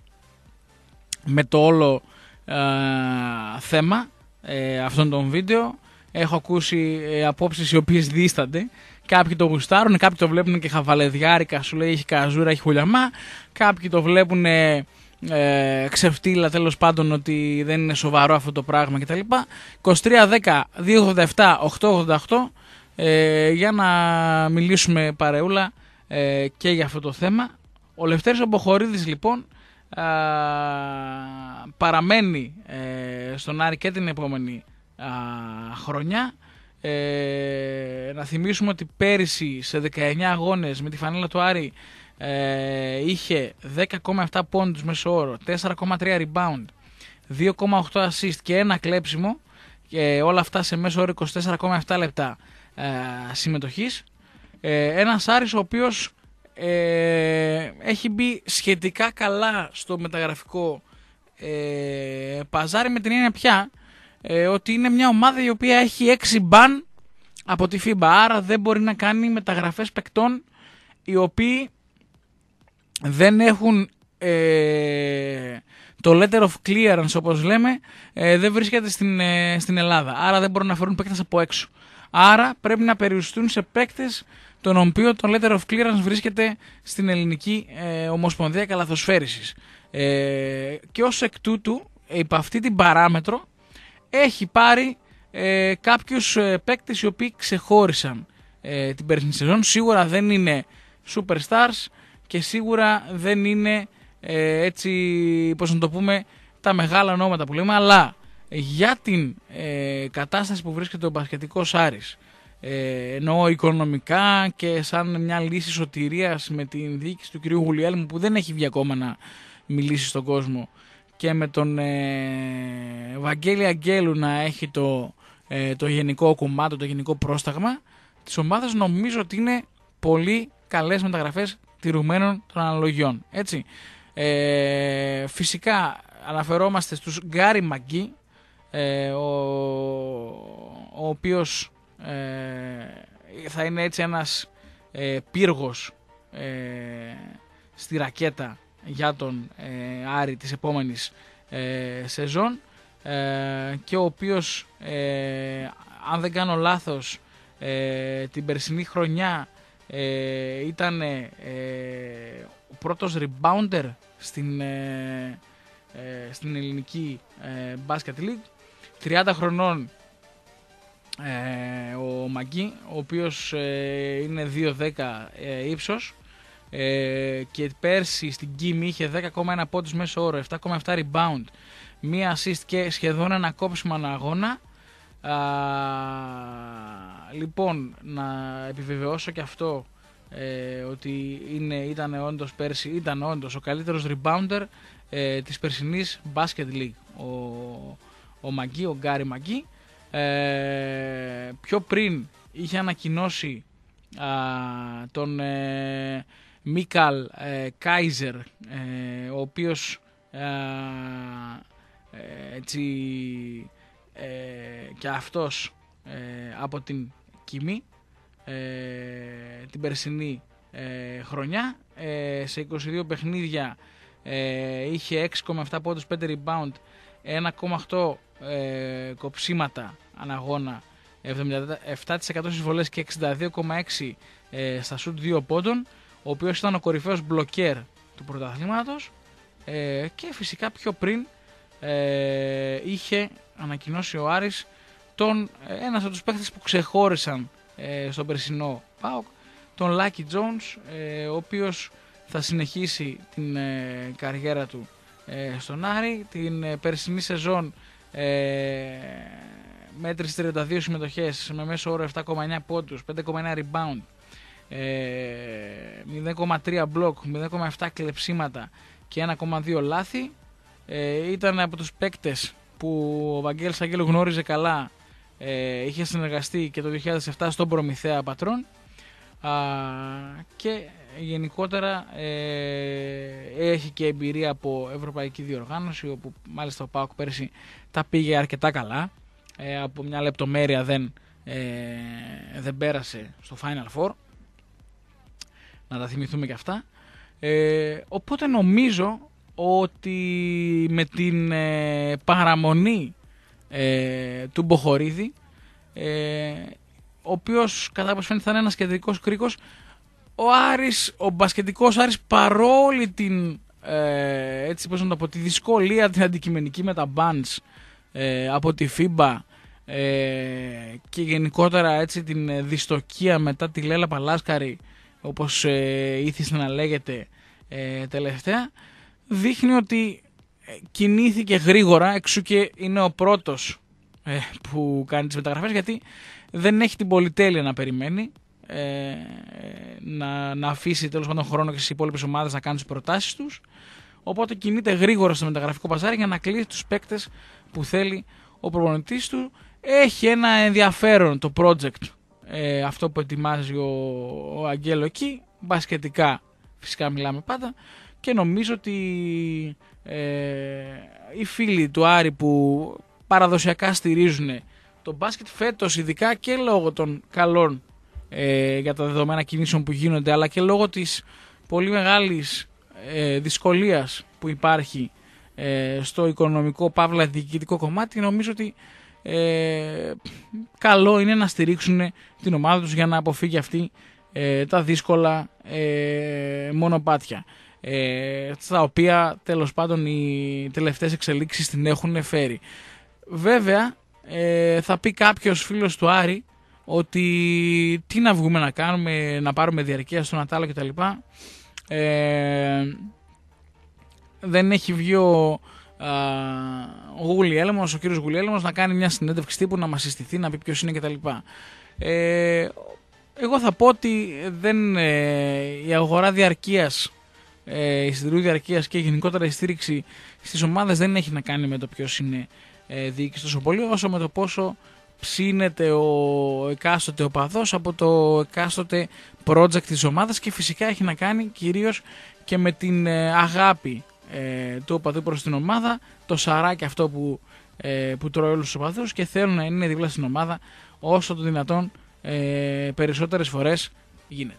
με το όλο ε, θέμα ε, αυτών των βίντεο. Έχω ακούσει ε, απόψεις οι οποίες δίστανται. Κάποιοι το γουστάρουν, κάποιοι το βλέπουν και χαβαλεδιάρικα, σου λέει έχει καζούρα, έχει χουλιαμά. Κάποιοι το βλέπουν ε, ε, ξεφτύλα, τέλος πάντων, ότι δεν είναι σοβαρό αυτό το πράγμα κτλ. είκοσι τρία δέκα δύο ογδόντα επτά οκτακόσια ογδόντα οκτώ ε, για να μιλήσουμε παρεούλα ε, και για αυτό το θέμα. Ο Λευτέρης Ομποχωρίδης λοιπόν α, παραμένει ε, στον Άρη και την επόμενη α, χρονιά. Ε, να θυμίσουμε ότι πέρυσι σε δεκαεννιά αγώνες με τη φανέλα του Άρη ε, είχε δέκα κόμμα επτά πόντους μέσο όρο, τέσσερα κόμμα τρία rebound, δύο κόμμα οκτώ assist και ένα κλέψιμο, και όλα αυτά σε μέσο όρο είκοσι τέσσερα κόμμα επτά λεπτά ε, συμμετοχής. Ε, ένας Άρης ο οποίος ε, έχει μπει σχετικά καλά στο μεταγραφικό ε, παζάρι, με την έννοια πια Ε, ότι είναι μια ομάδα η οποία έχει έξι μπαν από τη φίμπα, άρα δεν μπορεί να κάνει μεταγραφές παικτών οι οποίοι δεν έχουν ε, το letter of clearance, όπως λέμε, ε, δεν βρίσκεται στην, ε, στην Ελλάδα, άρα δεν μπορούν να φέρουν παίκτες από έξω. Άρα πρέπει να περιοριστούν σε παίκτες τον οποίο το letter of clearance βρίσκεται στην Ελληνική ε, Ομοσπονδία Καλαθοσφαίρισης, ε, και ως εκ τούτου υπ' αυτή την παράμετρο έχει πάρει ε, κάποιους ε, παίκτες οι οποίοι ξεχώρισαν ε, την περσινή σεζόν. Σίγουρα δεν είναι superstars και σίγουρα δεν είναι ε, έτσι, πώς να το πούμε, τα μεγάλα ονόματα που λέμε, αλλά για την ε, κατάσταση που βρίσκεται ο μπασκετικός Άρης ε, εννοώ οικονομικά και σαν μια λύση σωτηρίας με την διοίκηση του κυρίου Γουλιέλμου που δεν έχει βγει ακόμα να μιλήσει στον κόσμο και με τον ε, Βαγγέλη Αγγέλου να έχει το, ε, το γενικό κομμάτι, το γενικό πρόσταγμα της ομάδας, νομίζω ότι είναι πολύ καλές μεταγραφές τηρουμένων των αναλογιών. Έτσι. Ε, φυσικά αναφερόμαστε στους Γκάρι Μαγκί, ε, ο, ο οποίος ε, θα είναι έτσι ένας ε, πύργος ε, στη ρακέτα για τον ε, Άρη της επόμενης ε, σεζόν ε, και ο οποίος ε, αν δεν κάνω λάθος ε, την περσινή χρονιά ε, ήταν ε, ο πρώτος rebounder στην, ε, ε, στην ελληνική ε, Basket League, τριάντα χρονών ε, ο Μαγκί, ο οποίος ε, είναι δύο δέκα ε, ύψος ε, και πέρσι στην Κίμη είχε δέκα κόμμα ένα πόντους μέσο όρο, επτά κόμμα επτά rebound, μία assist και σχεδόν ένα κόψιμο ανά αγώνα. Α, λοιπόν, να επιβεβαιώσω και αυτό ε, ότι είναι, ήταν όντως πέρσι, ήταν όντως ο καλύτερος rebounder ε, της περσινής Basket League, ο, ο Μαγκί, ο Γκάρι Μαγκί. Ε, πιο πριν είχε ανακοινώσει α, τον ε, Μίκαλ ε, Κάιζερ, ε, ο οποίος ε, ε, έτσι ε, και αυτός ε, από την Κιμή ε, την περσινή ε, χρονιά ε, σε είκοσι δύο παιχνίδια ε, είχε έξι κόμμα επτά πόντους, πέντε rebound, ένα κόμμα οκτώ ε, κοψίματα αναγώνα, εβδομήντα επτά τοις εκατό στις βολές και εξήντα δύο κόμμα έξι ε, στα σουτ δύο πόντων, ο οποίος ήταν ο κορυφαίος μπλοκέρ του πρωταθλήματος ε, και φυσικά πιο πριν ε, είχε ανακοινώσει ο Άρης τον, ένας από τους παίκτες που ξεχώρισαν ε, στον περσινό ΠΑΟΚ, τον Λάκι Τζόουνς, ε, ο οποίος θα συνεχίσει την ε, καριέρα του ε, στον Άρη. Την ε, περσινή σεζόν ε, μέτρησε τριάντα δύο συμμετοχές με μέσο όρο επτά κόμμα εννιά πόντους, πέντε κόμμα εννιά rebound, ε, μηδέν κόμμα τρία μπλοκ, μηδέν κόμμα επτά κλεψίματα και ένα κόμμα δύο λάθη. Ε, ήταν από τους παίκτες που ο Βαγγέλης Αγγέλου γνώριζε καλά, ε, είχε συνεργαστεί και το δύο χιλιάδες επτά στον Προμηθέα Πατρών α, και γενικότερα ε, έχει και εμπειρία από ευρωπαϊκή διοργάνωση, όπου μάλιστα ο ΠΑΟΚ πέρσι τα πήγε αρκετά καλά, ε, από μια λεπτομέρεια δεν, ε, δεν πέρασε στο Final Four, να τα θυμηθούμε και αυτά. Ε, οπότε νομίζω ότι με την ε, παραμονή ε, του Μποχορίδη, ε, ο οποίος κατά πώς φαίνεται θα είναι ένας κεντρικός κρίκος, ο Άρης, ο μπασκετικός Άρης, παρόλη την ε, έτσι πώς να το πω, τη δυσκολία την αντικειμενική με τα bans ε, από τη φίμπα ε, και γενικότερα έτσι την δυστοκία μετά τη Λέλα Παλάσκαρη, όπως ε, ήθιστε να λέγεται ε, τελευταία, δείχνει ότι κινήθηκε γρήγορα, εξού και είναι ο πρώτος ε, που κάνει τις μεταγραφές, γιατί δεν έχει την πολυτέλεια να περιμένει, ε, να, να αφήσει τέλος πάντων χρόνο και στις υπόλοιπες ομάδες να κάνουν τις προτάσεις τους, οπότε κινείται γρήγορα στο μεταγραφικό παζάρι για να κλείσει τους παίκτες που θέλει ο προπονητής του. Έχει ένα ενδιαφέρον το project, ε, αυτό που ετοιμάζει ο, ο Αγγέλο εκεί, μπασκετικά φυσικά μιλάμε πάντα, και νομίζω ότι ε, οι φίλοι του Άρη που παραδοσιακά στηρίζουν το μπάσκετ φέτος, ειδικά και λόγω των καλών ε, για τα δεδομένα κινήσεων που γίνονται, αλλά και λόγω της πολύ μεγάλης ε, δυσκολίας που υπάρχει ε, στο οικονομικό παύλα διοικητικό κομμάτι, νομίζω ότι ε, καλό είναι να στηρίξουν την ομάδα τους για να αποφύγει αυτή ε, τα δύσκολα ε, μονοπάτια, ε, στα οποία τέλος πάντων οι τελευταίες εξελίξεις την έχουν φέρει. Βέβαια ε, θα πει κάποιος φίλος του Άρη ότι τι να βγούμε να κάνουμε, να πάρουμε διαρκεία στον Ατάλο κτλ. Ε, δεν έχει βγει ο, α, ο Γουλιέλμος, ο κύριος Γουλιέλμος, να κάνει μια συνέντευξη τύπου, να μας συστηθεί, να πει ποιος είναι κτλ. Ε, εγώ θα πω ότι δεν, ε, η αγορά διαρκείας, ε, η εισιτηρίου διαρκείας και γενικότερα η στήριξη στις ομάδες δεν έχει να κάνει με το ποιος είναι ε, διοίκηση τόσο πολύ, όσο με το πόσο ψήνεται ο εκάστοτε οπαδός από το εκάστοτε project της ομάδας, και φυσικά έχει να κάνει κυρίως και με την ε, αγάπη ε, του οπαδού προς την ομάδα, το σαράκι αυτό που, ε, που τρώει όλους τους οπαδούς, και θέλουν να είναι δίπλα στην ομάδα όσο το δυνατόν ε, περισσότερες φορές γίνεται.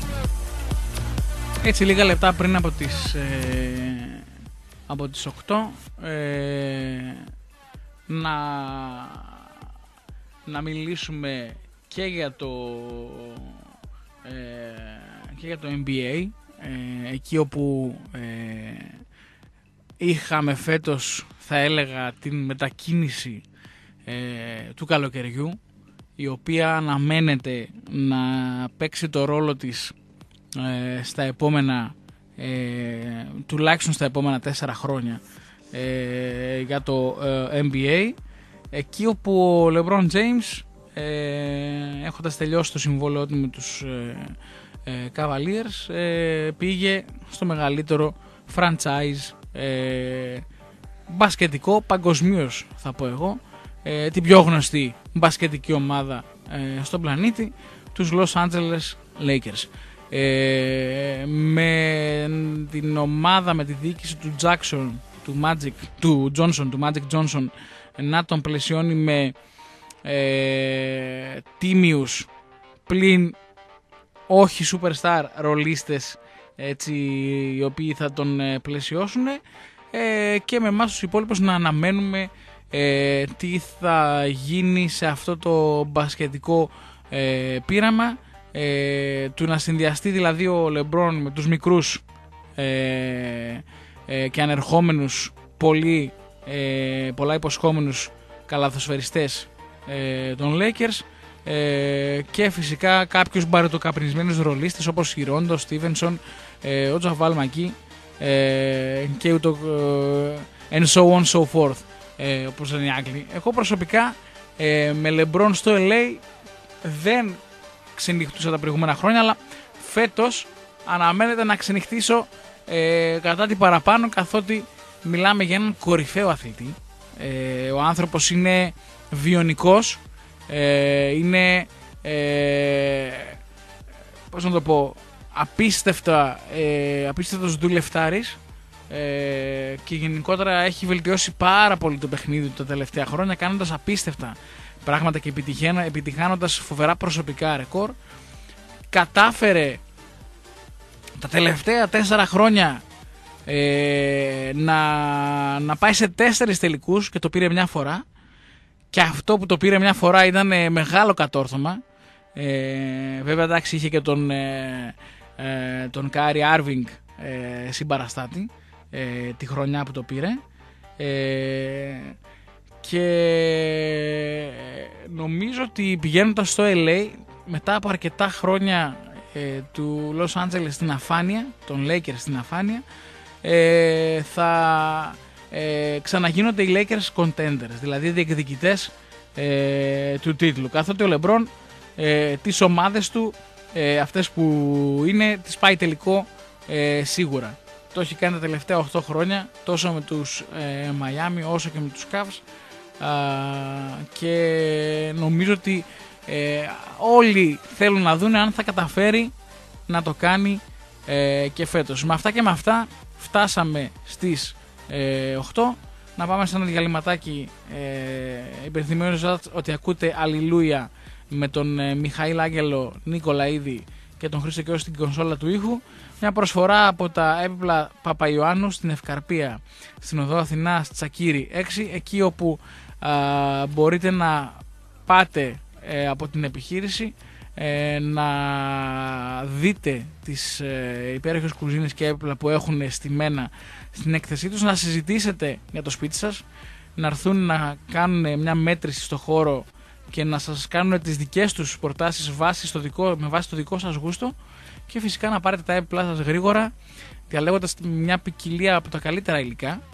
Έτσι, λίγα λεπτά πριν από τις, ε, από τις οκτώ ε, να, να μιλήσουμε και για το, ε, και για το N B A, ε, εκεί όπου ε, είχαμε φέτος, θα έλεγα, την μετακίνηση ε, του καλοκαιριού, η οποία αναμένεται να παίξει το ρόλο της ε, στα επόμενα, ε, τουλάχιστον στα επόμενα τέσσερα χρόνια ε, για το ε, N B A, εκεί όπου ο LeBron James, ε, έχοντας τελειώσει το συμβόλαιό του με τους ε, ε, Cavaliers, ε, πήγε στο μεγαλύτερο franchise ε, μπασκετικό παγκοσμίως, θα πω εγώ, ε, την πιο γνωστή μπασκετική ομάδα ε, στον πλανήτη, τους Los Angeles Lakers. Ε, με την ομάδα, με τη διοίκηση του Jackson, του Magic, του Johnson, του Magic Johnson, να τον πλαισιώνει με ε, τίμιους πλην όχι superstar ρολίστες, έτσι, οι οποίοι θα τον ε, πλαισιώσουν, ε, και με εμάς τους υπόλοιπους να αναμένουμε ε, τι θα γίνει σε αυτό το μπασκετικό ε, πείραμα, ε, του να συνδυαστεί δηλαδή ο LeBron με τους μικρούς ε, ε, και ανερχόμενους πολύ, ε, πολλά υποσχόμενους καλαθοσφαιριστές ε, των Lakers, ε, και φυσικά κάποιους μπαρετοκαπνισμένους ρολίστες όπως η Ρόντο, Στίβενσον, ε, ο Τζαβάλ Μακί ε, και ούτω ε, and so on so forth, ε, όπως λένε οι Άγγλοι. Εγώ προσωπικά ε, με LeBron στο ελ έι δεν ξενυχτούσα τα προηγούμενα χρόνια, αλλά φέτος αναμένεται να ξενυχτήσω ε, κατά την παραπάνω, καθότι μιλάμε για έναν κορυφαίο αθλητή. Ε, ο άνθρωπος είναι βιονικός, ε, είναι ε, πώς να το πω, απίστευτα, ε, απίστευτος δουλευτάρης, ε, και γενικότερα έχει βελτιώσει πάρα πολύ το παιχνίδι του τα τελευταία χρόνια, κάνοντας απίστευτα πράγματα και επιτυχάνοντας φοβερά προσωπικά ρεκόρ. Κατάφερε τα τελευταία τέσσερα χρόνια ε, να, να πάει σε τέσσερις τελικούς και το πήρε μια φορά, και αυτό που το πήρε μια φορά ήταν ε, μεγάλο κατόρθωμα. ε, βέβαια εντάξει, είχε και τον ε, ε, τον Κάρι Άρβινγκ ε, συμπαραστάτη ε, τη χρονιά που το πήρε, ε, και νομίζω ότι πηγαίνοντας στο ελ έι μετά από αρκετά χρόνια ε, του Los Angeles στην αφάνεια, των Lakers στην αφάνεια, ε, θα ε, ξαναγίνονται οι Lakers contenders, δηλαδή διεκδικητές ε, του τίτλου, καθότι ο LeBron ε, τις ομάδες του, ε, αυτές που είναι, τις πάει τελικό ε, σίγουρα. Το έχει κάνει τα τελευταία οκτώ χρόνια, τόσο με τους ε, Miami όσο και με τους Cavs, Uh, και νομίζω ότι ε, όλοι θέλουν να δουν αν θα καταφέρει να το κάνει ε, και φέτος. Με αυτά και με αυτά φτάσαμε στις ε, οκτώ. Να πάμε σε ένα διαλυματάκι, ε, υπενθυμίζω ότι ακούτε Αλληλούια με τον ε, Μιχαήλ Άγγελο Νικολαίδη και τον Χρήστο Κιώση στην κονσόλα του ήχου. Μια προσφορά από τα έπιπλα Παπαϊωάννου στην Ευκαρπία, στην οδό Αθηνά Τσακύρη έξι, εκεί όπου α, μπορείτε να πάτε ε, από την επιχείρηση, ε, να δείτε τις ε, υπέροχες κουζίνες και έπιπλα που έχουν στημένα στην έκθεσή τους, να συζητήσετε για το σπίτι σας, να έρθουν να κάνουν μια μέτρηση στο χώρο και να σας κάνουν τις δικές τους προτάσεις βάση στο δικό, με βάση το δικό σας γούστο, και φυσικά να πάρετε τα έπιπλά σας γρήγορα, διαλέγοντας μια ποικιλία από τα καλύτερα υλικά,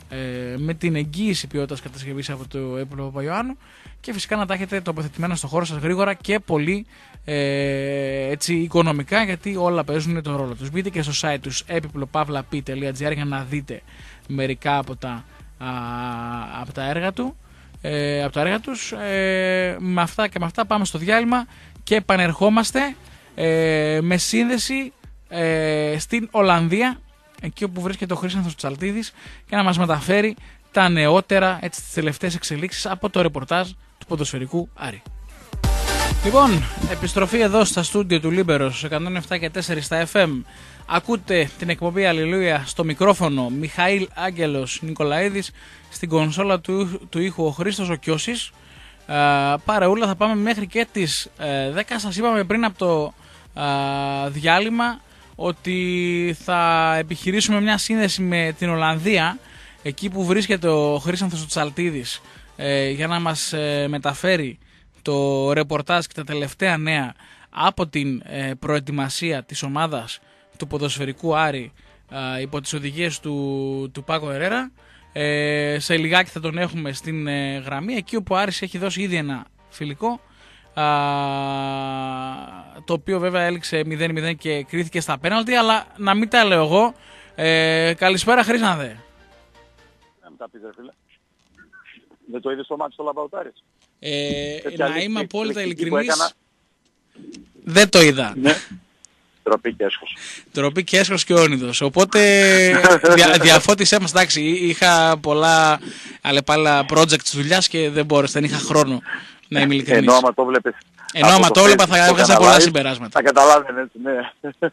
ε, με την εγγύηση ποιότητας κατασκευής από το έπιπλο Παπαϊωάννου και φυσικά να τα έχετε τοποθετημένα στο χώρο σας γρήγορα και πολύ ε, έτσι, οικονομικά, γιατί όλα παίζουν τον ρόλο τους. Μπείτε και στο site τους έπιπλο παύλα πι τελεία τζι άρ για να δείτε μερικά από τα, α, από τα έργα του. Ε, από τα έργα τους. Ε, με αυτά και με αυτά πάμε στο διάλειμμα και επανερχόμαστε ε, με σύνδεση ε, στην Ολλανδία, εκεί όπου βρίσκεται ο Χρήσανθος Τσαλτίδης, και να μας μεταφέρει τα νεότερα, έτσι, τις τελευταίες εξελίξεις από το ρεπορτάζ του ποδοσφαιρικού Άρη. Λοιπόν, επιστροφή εδώ στα στούντιο του Λίμπερος εκατόν επτά και τέσσερα στα εφ εμ. Ακούτε την εκπομπή Αλληλούια, στο μικρόφωνο Μιχαήλ Άγγελος Νικολαίδης, στην κονσόλα του, του ήχου ο Χρήστος ο Κιώσης. Ε, παρεούλα θα πάμε μέχρι και τις ε, δέκα. Σας είπαμε πριν από το ε, διάλειμμα ότι θα επιχειρήσουμε μια σύνδεση με την Ολλανδία, εκεί που βρίσκεται ο Χρήσανθος Τσαλτίδης, ε, για να μας ε, μεταφέρει το ρεπορτάζ και τα τελευταία νέα από την ε, προετοιμασία της ομάδας του ποδοσφαιρικού Άρη ε, υπό τις οδηγίες του, του Πάκο Ερέρα. Ε, σε λιγάκι θα τον έχουμε στην ε, γραμμή, εκεί όπου ο Άρης έχει δώσει ήδη ένα φιλικό, ε, το οποίο βέβαια έληξε μηδέν μηδέν και κρίθηκε στα πέναλτι, αλλά να μην τα λέω εγώ. Ε, καλησπέρα Χρήσανθε. Να μην τα πείτε, φίλε. Δεν το είδες στο μάτι στο Λαμπαουτάρης? Ε, να είμαι απόλυτα ειλικρινής, δεν το είδα. Ναι. Τροπή και έσχος. Τροπή και έσχος και όνειδος. Οπότε δια, διαφώτισέ μας. Εντάξει, είχα πολλά αλλεπάλλα project της δουλειάς και δεν μπόρεσα, δεν είχα χρόνο να είμαι ειλικρινής. Ενώ άμα το βλέπεις, Ενώ άμα το έβλεπα θα έβγαζα πολλά συμπεράσματα. Θα καταλάβαινε, έτσι, ναι.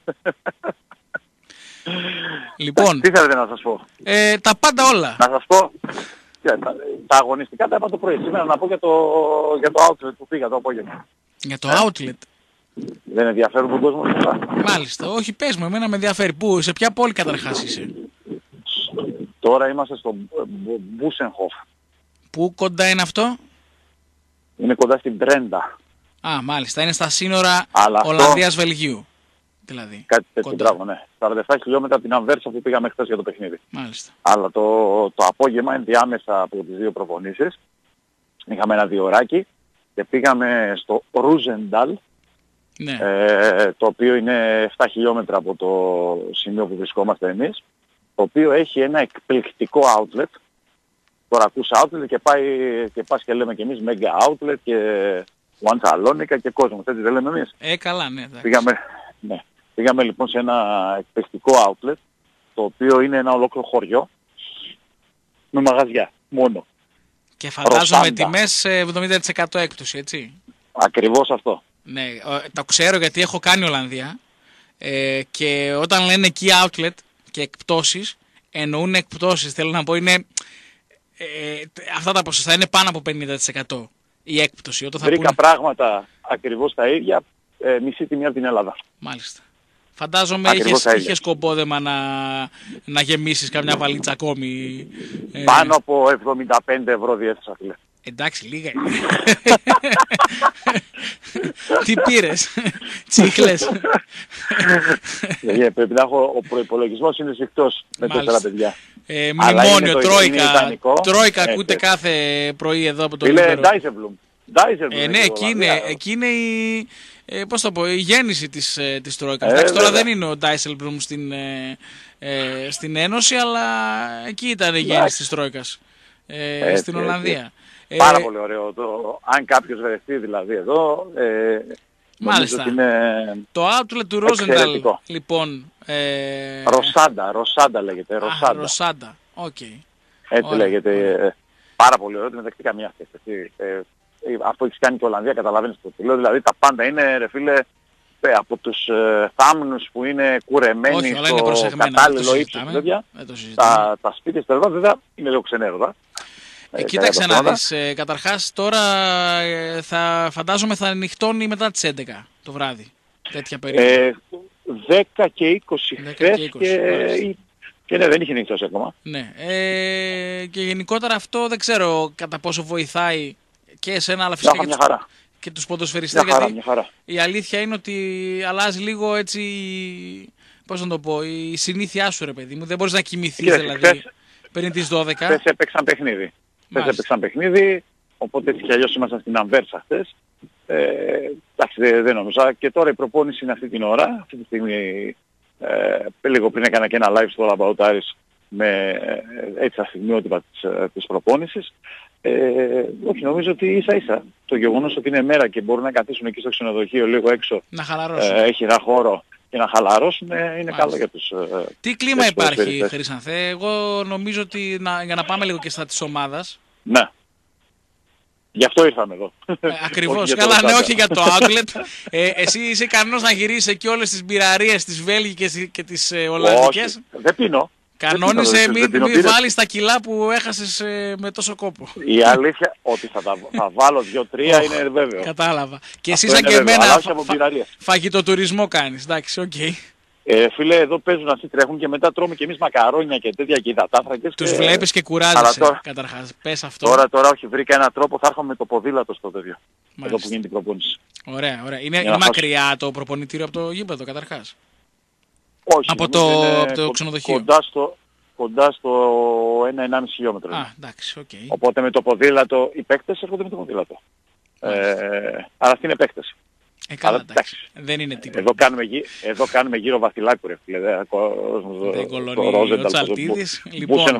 Λοιπόν, τι θέλετε να σας πω? Ε, τα πάντα όλα. Να σας πω, τα, τα αγωνιστικά τα είπα το πρωί. Σήμερα να πω για το, για το outlet που πήγα το απόγευμα. Για το outlet. Δεν ενδιαφέρουν τον κόσμο αυτά? Μάλιστα, όχι, πες μου, εμένα με ενδιαφέρει. Πού, σε ποια πόλη καταρχάς είσαι? Τώρα είμαστε στο Μπούσενχοφ. Πού κοντά είναι αυτό? Είναι κοντά στην Μπρέντα. Α, μάλιστα, είναι στα σύνορα αυτό... Ολλανδίας-Βελγίου. Δηλαδή, κάτι τέτοιο, μπράβο, ναι. σαράντα επτά χιλιόμετρα από την Αμβέρσα που πήγαμε χθες για το παιχνίδι. Μάλιστα. Αλλά το, το απόγευμα, ενδιάμεσα από τις δύο προπονήσεις, είχαμε ένα διωράκι και πήγαμε στο Ρούζενταλ, ναι. ε, το οποίο είναι επτά χιλιόμετρα από το σημείο που βρισκόμαστε εμείς, το οποίο έχει ένα εκπληκτικό outlet. Τώρα ακούς outlet και, πάει, και πας και λέμε και εμείς Mega Outlet και One Salonica και κόσμο. Έτσι δεν λέμε εμείς? Ε, καλά, ναι. Πήγαμε, ναι. Πήγαμε λοιπόν σε ένα εκπληκτικό outlet, το οποίο είναι ένα ολόκληρο χωριό με μαγαζιά μόνο. Και φαντάζομαι τιμές εβδομήντα τοις εκατό έκπτωση, έτσι? Ακριβώς αυτό. Ναι, το ξέρω γιατί έχω κάνει Ολλανδία, ε, και όταν λένε εκεί outlet και εκπτώσεις, εννοούν εκπτώσεις. Θέλω να πω είναι ε, αυτά τα ποσοστά είναι πάνω από πενήντα τοις εκατό η έκπτωση. Όταν θα Βρήκα πούνε... πράγματα ακριβώς τα ίδια, ε, μισή τιμή από την Ελλάδα. Μάλιστα. Φαντάζομαι είχες, είχες κομπόδεμα να, να γεμίσεις καμιά βαλίτσα ακόμη. Ε... Πάνω από εβδομήντα πέντε ευρώ διέθεσα, φίλε. Εντάξει, λίγα είναι. Τι πήρες? Τσίχλες? Yeah, πρέπει να έχω, ο προϋπολογισμός είναι σφιχτός με τέσσερα παιδιά. Ε, μνημόνιο, τρόικα, τρόικα ακούτε κάθε πρωί εδώ από το Λίμπερο. Λίμπερο. Είναι Dijsselbloem. Ε, ναι, εκεί είναι, εκεί είναι η, ε, πώς το πω, η γέννηση της, ε, της τρόικας. Ε, Εντάξει, τώρα δεν είναι ο Dijsselbloem στην, ε, ε, στην Ένωση, αλλά εκεί ήταν η γέννηση της τρόικας, ε, έτσι, στην Ολλανδία. Έτσι. Ε, Πάρα πολύ ωραίο. Το, αν κάποιος βρεθεί δηλαδή εδώ, ε, μάλιστα. Είναι το outlet του Rosenthal, λοιπόν. Ε... Ροσάντα, Ροσάντα λέγεται. Ροσάντα, Α, Ροσάντα. Okay. Έτσι ωραία, λέγεται. Ωραία. Πάρα πολύ ωραίο. Δεν δεκτήκα μια θέση. Ε, αυτό έχεις κάνει και η Ολλανδία, καταλαβαίνεις το τι λέω. Δηλαδή τα πάντα είναι, ρε φίλε, από τους ε, θάμνους που είναι κουρεμένοι όχι, στο κατάλληλο ύψος. Τα, τα σπίτια στα βέβαια, βέβαια είναι λίγο ξενέρωτα. Ε, κοίταξε να δεις, ε, καταρχάς τώρα ε, θα φαντάζομαι θα νυχτώνει μετά τις έντεκα το βράδυ, τέτοια περίοδο. Ε, δέκα και είκοσι χθες και, και, και ναι, δεν είχε νυχτώσει ακόμα. Ναι, ε, και γενικότερα αυτό δεν ξέρω κατά πόσο βοηθάει και εσένα, αλλά φυσικά μια και, χαρά. τους, και τους ποδοσφαιριστές, μια χαρά, γιατί μια χαρά. Η αλήθεια είναι ότι αλλάζει λίγο έτσι, πώς να το πω, η συνήθειά σου, ρε παιδί μου, δεν μπορείς να κοιμηθείς δηλαδή. Πριν τις δώδεκα. Χθες έπαιξαν παιχνίδι. Χθες έπαιξαν παιχνίδι, οπότε έτσι κι αλλιώς ήμασταν στην Αμβέρσα χθες. Ε, εντάξει, δεν, δεν νομίζω. Και τώρα η προπόνηση είναι αυτή την ώρα. Αυτή τη στιγμή, ε, λίγο πριν έκανα και ένα live στο All About Aris με ε, έτσι τα στιγμιότυπα της, ε, της προπόνησης. Ε, όχι, νομίζω ότι ίσα ίσα το γεγονός ότι είναι μέρα και μπορούν να καθίσουν εκεί στο ξενοδοχείο λίγο έξω, να χαλαρώσουν. Ε, έχει ένα χώρο και να χαλαρώσουν, είναι Μάλιστα. καλό για τους. Ε, Τι κλίμα υπάρχει, Χρήσανθε? Εγώ νομίζω ότι να, για να πάμε λίγο και στα της ομάδας. Ναι. Γι' αυτό ήρθαμε εδώ. Ε, ακριβώς. Καλά, ναι, όχι για το outlet. ε, εσύ είσαι ικανός να γυρίσεις εκεί όλες τις μπειραρίες, τις Βέλγικες και τις ε, Ολλανδικές. Όχι, δεν πίνω. Κανόνισε μην μη, μη βάλεις τα κιλά που έχασες ε, με τόσο κόπο. Η αλήθεια ότι θα, τα, θα βάλω δύο-τρία oh, είναι βέβαιο. Κατάλαβα. Και εσύ σαν και εμένα φα, φα, φαγητοτουρισμό κάνεις. Εντάξει, οκ. Okay. Ε, φίλε, εδώ παίζουν αυτοί, τρέχουν και μετά τρώμε και εμείς μακαρόνια και τέτοια και υδατάνθρακες. Τους και... βλέπεις και κουράζεσαι τώρα, καταρχάς. Πες αυτό. Τώρα, τώρα όχι, βρήκα έναν τρόπο, θα έρχομαι με το ποδήλατο στο τέτοιο. Μάλιστα. Εδώ που γίνει την προπόνηση. Ωραία, ωραία. Είναι, είναι μακριά το προπονητήριο από το γήπεδο καταρχάς? Όχι, από το, από το ξενοδοχείο. Κοντά στο, κοντά στο ένα με ενάμιση χιλιόμετρο. Α, εντάξει, οκ. Okay. Οπότε με το ποδήλατο, οι παίκτες έρχονται με το ποδήλατο. Ε, αλλά αυτή είναι παίκτες. Ε, καλά, εντάξει. Δεν είναι τίποτα. Εδώ κάνουμε, γύ, εδώ κάνουμε γύρω βαθυλάκου, ρε φίλε. Δεν κολώνει ο Τσαλτίδης. Λοιπόν,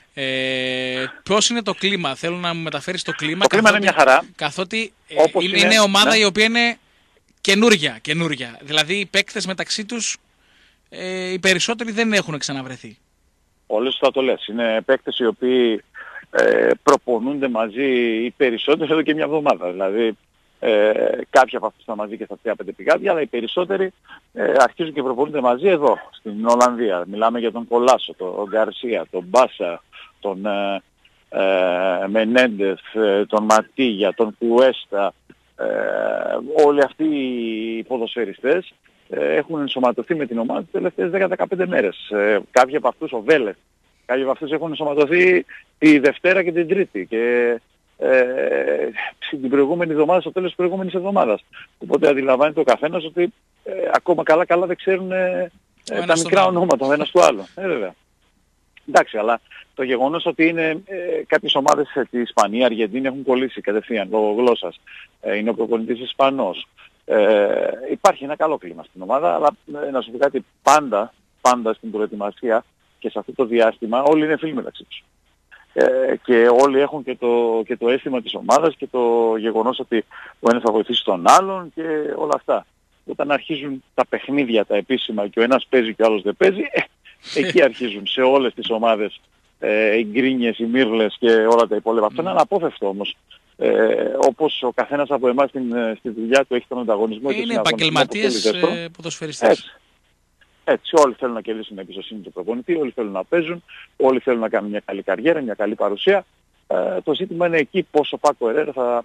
ε, πώς είναι το κλίμα? Θέλω να μου μεταφέρεις το κλίμα. Το κλίμα είναι μια χαρά. Καθότι ε, είναι, είναι ομάδα ναι. η οποία είναι καινούρια, καινούρια. Δηλαδή οι παίκτες μεταξύ τους, ε, οι περισσότεροι δεν έχουν ξαναβρεθεί. Όλες θα το λες. Είναι παίκτες οι οποίοι ε, προπονούνται μαζί οι περισσότεροι εδώ και μια εβδομάδα. Δηλαδή ε, κάποιοι από αυτούς ήταν μαζί και στα τρία πέντε πηγάδια, αλλά οι περισσότεροι ε, αρχίζουν και προπονούνται μαζί εδώ, στην Ολλανδία. Μιλάμε για τον Κολάσο, τον Γκαρσία, τον Μπάσα, τον ε, ε, Μενέντεθ, τον Ματίγια, τον Κουέστα. Ε, όλοι αυτοί οι ποδοσφαιριστές ε, έχουν ενσωματωθεί με την ομάδα τις τελευταίες δέκα με δεκαπέντε μέρες. Ε, κάποιοι από αυτούς, ο Βέλεθ, κάποιοι από αυτούς έχουν ενσωματωθεί τη Δευτέρα και την Τρίτη και ε, την προηγούμενη εβδομάδα, στο τέλος της προηγούμενης εβδομάδας. Οπότε αντιλαμβάνεται ο καθένας ότι ε, ακόμα καλά καλά δεν ξέρουν ε, ε, τα μικρά ονόματα ο ένας του άλλου. Ε, βέβαια. Εντάξει, αλλά το γεγονός ότι είναι ε, κάποιες ομάδες ε, τη Ισπανία, Αργεντίνη έχουν κολλήσει κατευθείαν λόγω γλώσσας. Ε, είναι ο προπονητής Ισπανός. Ε, υπάρχει ένα καλό κλίμα στην ομάδα, αλλά ε, να σου πω κάτι, πάντα, πάντα στην προετοιμασία και σε αυτό το διάστημα όλοι είναι φίλοι μεταξύ τους. Ε, και όλοι έχουν και το, και το αίσθημα της ομάδας και το γεγονός ότι ο ένας θα βοηθήσει τον άλλον και όλα αυτά. Όταν αρχίζουν τα παιχνίδια, τα επίσημα και ο ένας παίζει και ο άλλος δεν παίζει, ε, εκεί αρχίζουν σε όλες τις ομάδες ε, οι γκρίνιες, οι μύρλες και όλα τα υπόλοιπα. Αυτό είναι αναπόφευκτο όμως. Ε, όπως ο καθένας από εμάς στην, στη δουλειά του έχει τον ανταγωνισμό. Είναι επαγγελματίες ποδοσφαιριστές. Έτσι. Έτσι, όλοι θέλουν να κερδίσουν την εμπιστοσύνη του προπονητή, όλοι θέλουν να παίζουν, όλοι θέλουν να κάνουν μια καλή καριέρα, μια καλή παρουσία. Ε, το ζήτημα είναι εκεί πόσο Πάκο Ερέρα θα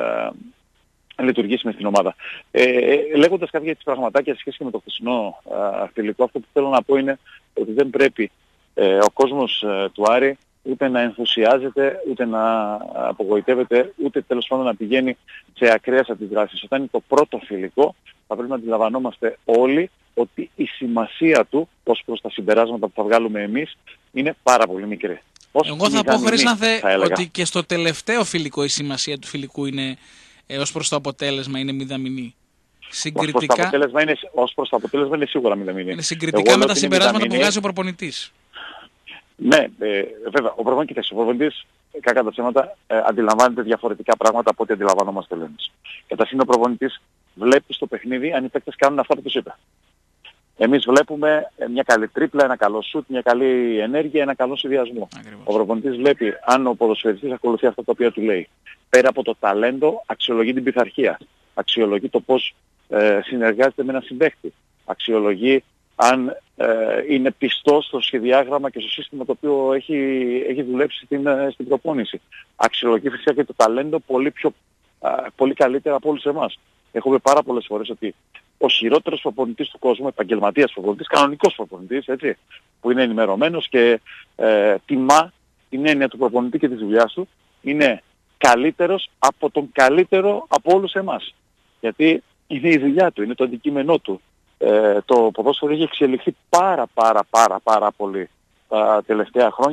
ε, λειτουργήσει μες στην ομάδα. Ε, λέγοντας κάποια της πραγματάκια σε σχέση με το χθεσινό ε, φιλικό, αυτό που θέλω να πω είναι ότι δεν πρέπει ε, ο κόσμος ε, του Άρη ούτε να ενθουσιάζεται, ούτε να απογοητεύεται, ούτε τέλος πάντων να πηγαίνει σε ακραίες αντιδράσεις. Όταν είναι το πρώτο φιλικό, θα πρέπει να αντιλαμβανόμαστε όλοι ότι η σημασία του, ως προς τα συμπεράσματα που θα βγάλουμε εμείς, είναι πάρα πολύ μικρή. Ως Εγώ θα πω χωρίς να θε ότι και στο τελευταίο φιλικό η σημασία του φιλικού είναι, ε, ως προς το αποτέλεσμα, είναι μηδαμινή. Συγκριτικά... Ως προς το αποτέλεσμα είναι, ως προς το αποτέλεσμα είναι σίγουρα μηδαμινή. Είναι συγκριτικά Εγώ με τα συμπεράσματα που βγάζει ο προπονητής. Ναι, ε, βέβαια, ο προπονητής, ο προπονητής, κακά τα ψέματα, ε, αντιλαμβάνεται διαφορετικά πράγματα από ό,τι αντιλαμβανόμαστε εμείς. Καταρχήν ο προπονητής βλέπει στο παιχνίδι αν οι παίκτες κάνουν αυτά που τους είπε. Εμείς βλέπουμε μια καλή τρίπλα, ένα καλό σουτ, μια καλή ενέργεια, ένα καλό συνδυασμό. Ο προπονητής βλέπει αν ο ποδοσφαιριστής ακολουθεί αυτά τα οποία του λέει. Πέρα από το ταλέντο, αξιολογεί την πειθαρχία. Αξιολογεί το πώς ε, συνεργάζεται με έναν συμπαίχτη. Αξιολογεί αν ε, είναι πιστός στο σχεδιάγραμμα και στο σύστημα το οποίο έχει, έχει δουλέψει στην, στην προπόνηση. Αξιολογεί φυσικά και το ταλέντο πολύ, πιο, α, πολύ καλύτερα από όλους εμάς. Έχουμε πάρα πολλές φορές ότι ο χειρότερος προπονητής του κόσμου, επαγγελματίας προπονητής, κανονικός προπονητής, έτσι, που είναι ενημερωμένος και ε, τιμά την έννοια του προπονητή και της δουλειάς του, είναι καλύτερος από τον καλύτερο από όλους εμάς. Γιατί είναι η δουλειά του, είναι το αντικείμενό του. Ε, το ποδόσφαιρο έχει εξελιχθεί πάρα πάρα πάρα πάρα πολύ τα τελευταία χρόνια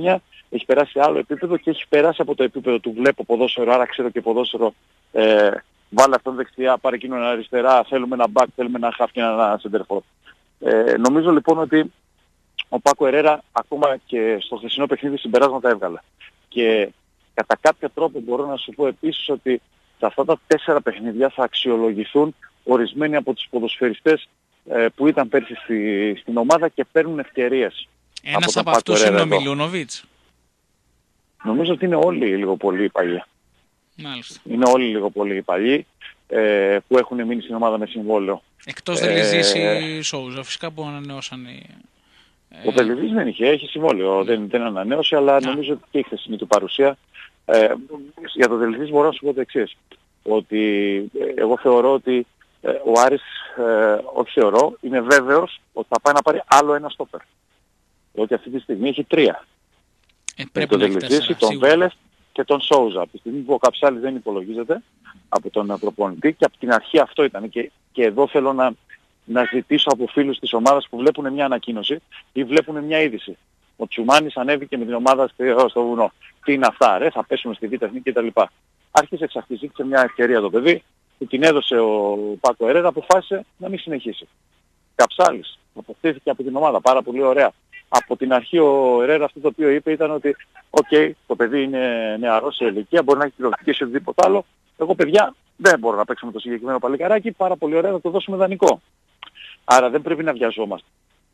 έχει περάσει σε άλλο επίπεδο και έχει περάσει από το επίπεδο του βλέπω ποδόσφαιρο, άρα ξέρω και ποδόσφαιρο, ε, βάλε αυτόν δεξιά, πάρε εκείνον αριστερά, θέλουμε ένα back, θέλουμε ένα half και ένα center forward. Ε, νομίζω λοιπόν ότι ο Πάκο Ερέρα ακόμα και στο χθεσινό παιχνίδι συμπεράσματα έβγαλε. Και κατά κάποιο τρόπο μπορώ να σου πω επίσης ότι σε αυτά τα τέσσερα παιχνίδια θα αξιολογηθούν ορισμένοι από τους ποδοσφαιριστές ε, που ήταν πέρσι στη, στην ομάδα και παίρνουν ευκαιρίες. Ένας από, από αυτούς είναι ο Μιλούνοβιτς. Νομίζω ότι είναι όλοι λίγο πολύ οι παλιοί. Μάλιστα. Είναι όλοι λίγο πολύ οι παλιοί ε, που έχουν μείνει στην ομάδα με συμβόλαιο. Εκτός Δελιζής ή Σόουζα, φυσικά που ανανεώσαν οι... Ο Δελιζής δεν είχε, έχει συμβόλαιο, δεν, δεν ανανέωσε, αλλά yeah. νομίζω ότι και η χθεσινή του παρουσία. Ε, για το Δελιζής μπορώ να σου πω το εξής, ότι ε, εγώ θεωρώ ότι ε, ο Άρης, ε, όχι θεωρώ, είμαι βέβαιος ότι θα πάει να πάρει άλλο ένα στόπερ. Διότι αυτή τη στιγμή έχει τρία. Ε, πρέπει τον Δελιζή, τον Βέλεθ και τον Σόουζα. Από τη στιγμή που ο Καψάλης δεν υπολογίζεται από τον προπονητή και από την αρχή αυτό ήταν. Και, και εδώ θέλω να, να ζητήσω από φίλους της ομάδας που βλέπουν μια ανακοίνωση ή βλέπουν μια είδηση. Ο Τσουμάνης ανέβηκε με την ομάδα στο βουνό. Τι είναι αυτά, ρε, θα πέσουμε στη Β' Εθνική κτλ. Άρχισε εξ αρχής, ζήτησε μια ευκαιρία το παιδί, που την έδωσε ο Πάκο Ερέρα, αποφάσισε να μην συνεχίσει. Καψάλης, αποκτήθηκε από την ομάδα, πάρα πολύ ωραία. Από την αρχή ο Ερέρα αυτό το οποίο είπε ήταν ότι οκ, okay, το παιδί είναι νεαρό σε ηλικία, μπορεί να έχει κυριολεκτική οτιδήποτε άλλο. Εγώ παιδιά δεν μπορώ να παίξω με το συγκεκριμένο παλικαράκι, πάρα πολύ ωραία να το δώσουμε δανεικό. Άρα δεν πρέπει να βιαζόμαστε.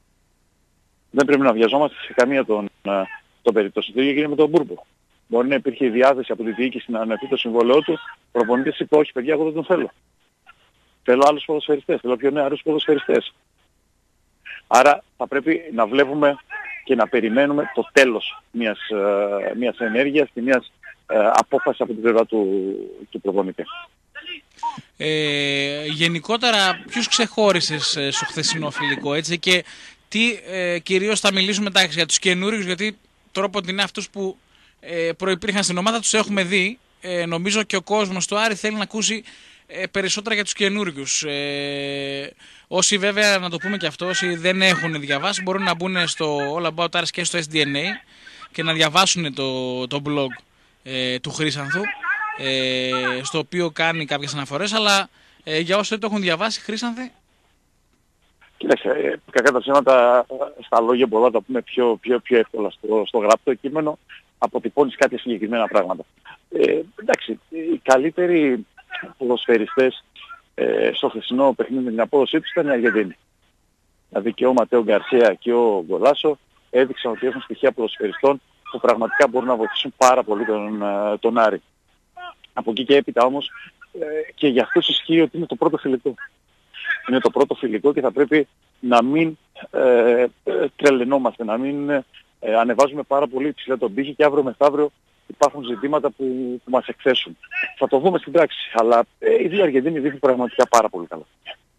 Δεν πρέπει να βιαζόμαστε σε καμία των, των περιπτώσεων. Το ίδιο γίνεται με τον Μπούρμπο. Μπορεί να υπήρχε η διάθεση από τη διοίκηση να αναπτύξει το συμβόλαιό του, ο προπονητής είπε όχι παιδιά, εγώ δεν τον θέλω. Θέλω άλλους ποδοσφαιριστές, θέλω πιο νεαρούς ποδοσφαιριστές. Άρα θα πρέπει να βλέπουμε και να περιμένουμε το τέλος μιας, ε, μιας ενέργειας και μιας ε, απόφασης από την πλευρά του, του προπονητή. Ε, γενικότερα ποιους ξεχώρισες ε, στο χθεσινό φιλικό, έτσι, και τι ε, κυρίως θα μιλήσουμε εντάξει, για τους καινούριους, γιατί τώρα ότι είναι αυτούς που ε, προϋπήρχαν στην ομάδα τους έχουμε δει. Ε, νομίζω και ο κόσμος του Άρη θέλει να ακούσει ε, περισσότερα για τους καινούριους. Ε, όσοι βέβαια, να το πούμε και αυτό, όσοι δεν έχουν διαβάσει μπορούν να μπουν στο All About Aris και στο ες ντι εν έι και να διαβάσουν το, το blog ε, του Χρήσανθου, ε, στο οποίο κάνει κάποιες αναφορές, αλλά ε, για όσοι δεν το έχουν διαβάσει, Χρήσανθε. Κοίταξε, ε, κακά τα ψέματα, στα λόγια μπορούμε να τα πούμε πιο, πιο, πιο εύκολα στο, στο γραπτό κείμενο, αποτυπώνεις κάποια συγκεκριμένα πράγματα. Ε, εντάξει, οι καλύτεροι ποδοσφαιριστές ε, στο χθεσινό παιχνίδι με την απόδοσή τους ήταν οι Αργεντίνοι. Δηλαδή και ο Ματέο Γκαρσία και ο Γκολάσο έδειξαν ότι έχουν στοιχεία ποδοσφαιριστών που πραγματικά μπορούν να βοηθήσουν πάρα πολύ τον, τον Άρη. Από εκεί και έπειτα όμως ε, και για αυτούς ισχύει ότι είναι το πρώτο φιλικό. Είναι το πρώτο φιλικό και θα πρέπει να μην ε, ε, τρελαινόμαστε, να μην ε, ανεβάζουμε πάρα πολύ ψηλά τον πύχη και αύριο μεθαύριο υπάρχουν ζητήματα που, που μας εκθέσουν. Θα το δούμε στην πράξη, αλλά ε, οι δύο Αργεντίνοι δείχνουν πραγματικά πάρα πολύ καλά.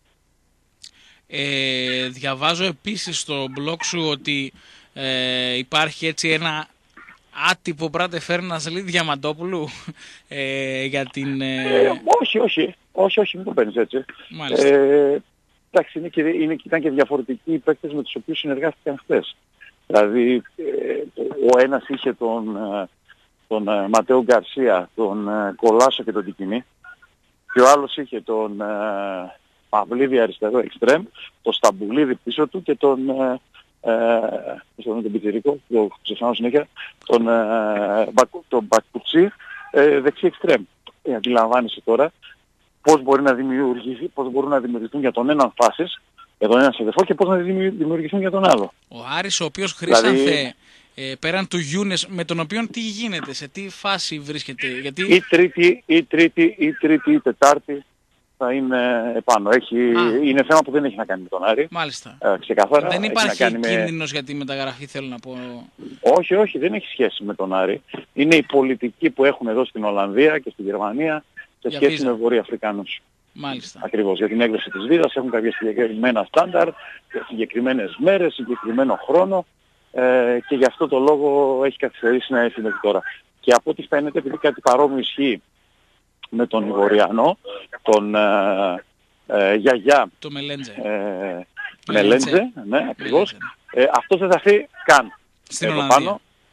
Ε, διαβάζω επίσης στο blog σου ότι ε, υπάρχει έτσι ένα άτυπο μπράτε Φέρνας Λί Διαμαντόπουλου ε, για την... Ε... Ε, όχι, όχι, όχι, όχι, μην το παίρνεις έτσι. Μάλιστα. Ε, εντάξει, είναι και, είναι, ήταν και διαφορετικοί οι παίκτες με τους οποίους συνεργάστηκαν χθες. Δηλαδή, ε, ο ένας είχε τον, τον ε, Ματέο Γκαρσία, τον ε, Κολάσο και τον Τικινή, και ο άλλος είχε τον ε, Παυλίδη αριστερό εξτρέμ, τον Σταμπουλίδη πίσω του και τον... Ε, Ε, στον τον Πιτσιρίκο, το ξεχνάω συνέχεια, τον, ε, Μπακου, τον Μπακουτσί ε, δεξί εξτρέμ. Ε, αντιλαμβάνεσαι τώρα πώς, μπορεί να δημιουργηθεί, πώς μπορούν να δημιουργηθούν για τον έναν φάσεις, για τον έναν σεδεφό και πώς να δημιουργηθούν για τον άλλο. Ο Άρης, ο οποίος Χρήσανθε, δηλαδή, ε, πέραν του Γιούνες, με τον οποίο τι γίνεται, σε τι φάση βρίσκεται, γιατί... Ή τρίτη, ή τρίτη, ή τρίτη, ή τετάρτη θα είναι επάνω. Έχει, είναι θέμα που δεν έχει να κάνει με τον Άρη. Μάλιστα. Ε, ξεκαθάρα. Δεν υπάρχει έχει κίνδυνος με... για τη μεταγραφή, θέλω να πω. Όχι, όχι, δεν έχει σχέση με τον Άρη. Είναι η πολιτική που έχουν εδώ στην Ολλανδία και στη Γερμανία σε σχέση βίζα. με Βορειοαφρικάνους. Μάλιστα. Ακριβώς. Για την έκδοση της βίζας έχουν κάποια συγκεκριμένα στάνταρ, συγκεκριμένες μέρες, συγκεκριμένο χρόνο ε, και γι' αυτό το λόγο έχει καθυστερήσει να έρθει μέχρι τώρα. Και από ό,τι φαίνεται, επειδή κάτι παρόμοιο ισχύει με τον Ιγοριανό, τον ε, ε, Γιαγιά το Μελέντζε, ε, Μελέντζε, ναι, ακριβώς, ε, αυτός δεν θα έρθει καν στην εδώ Ολλανδία. πάνω.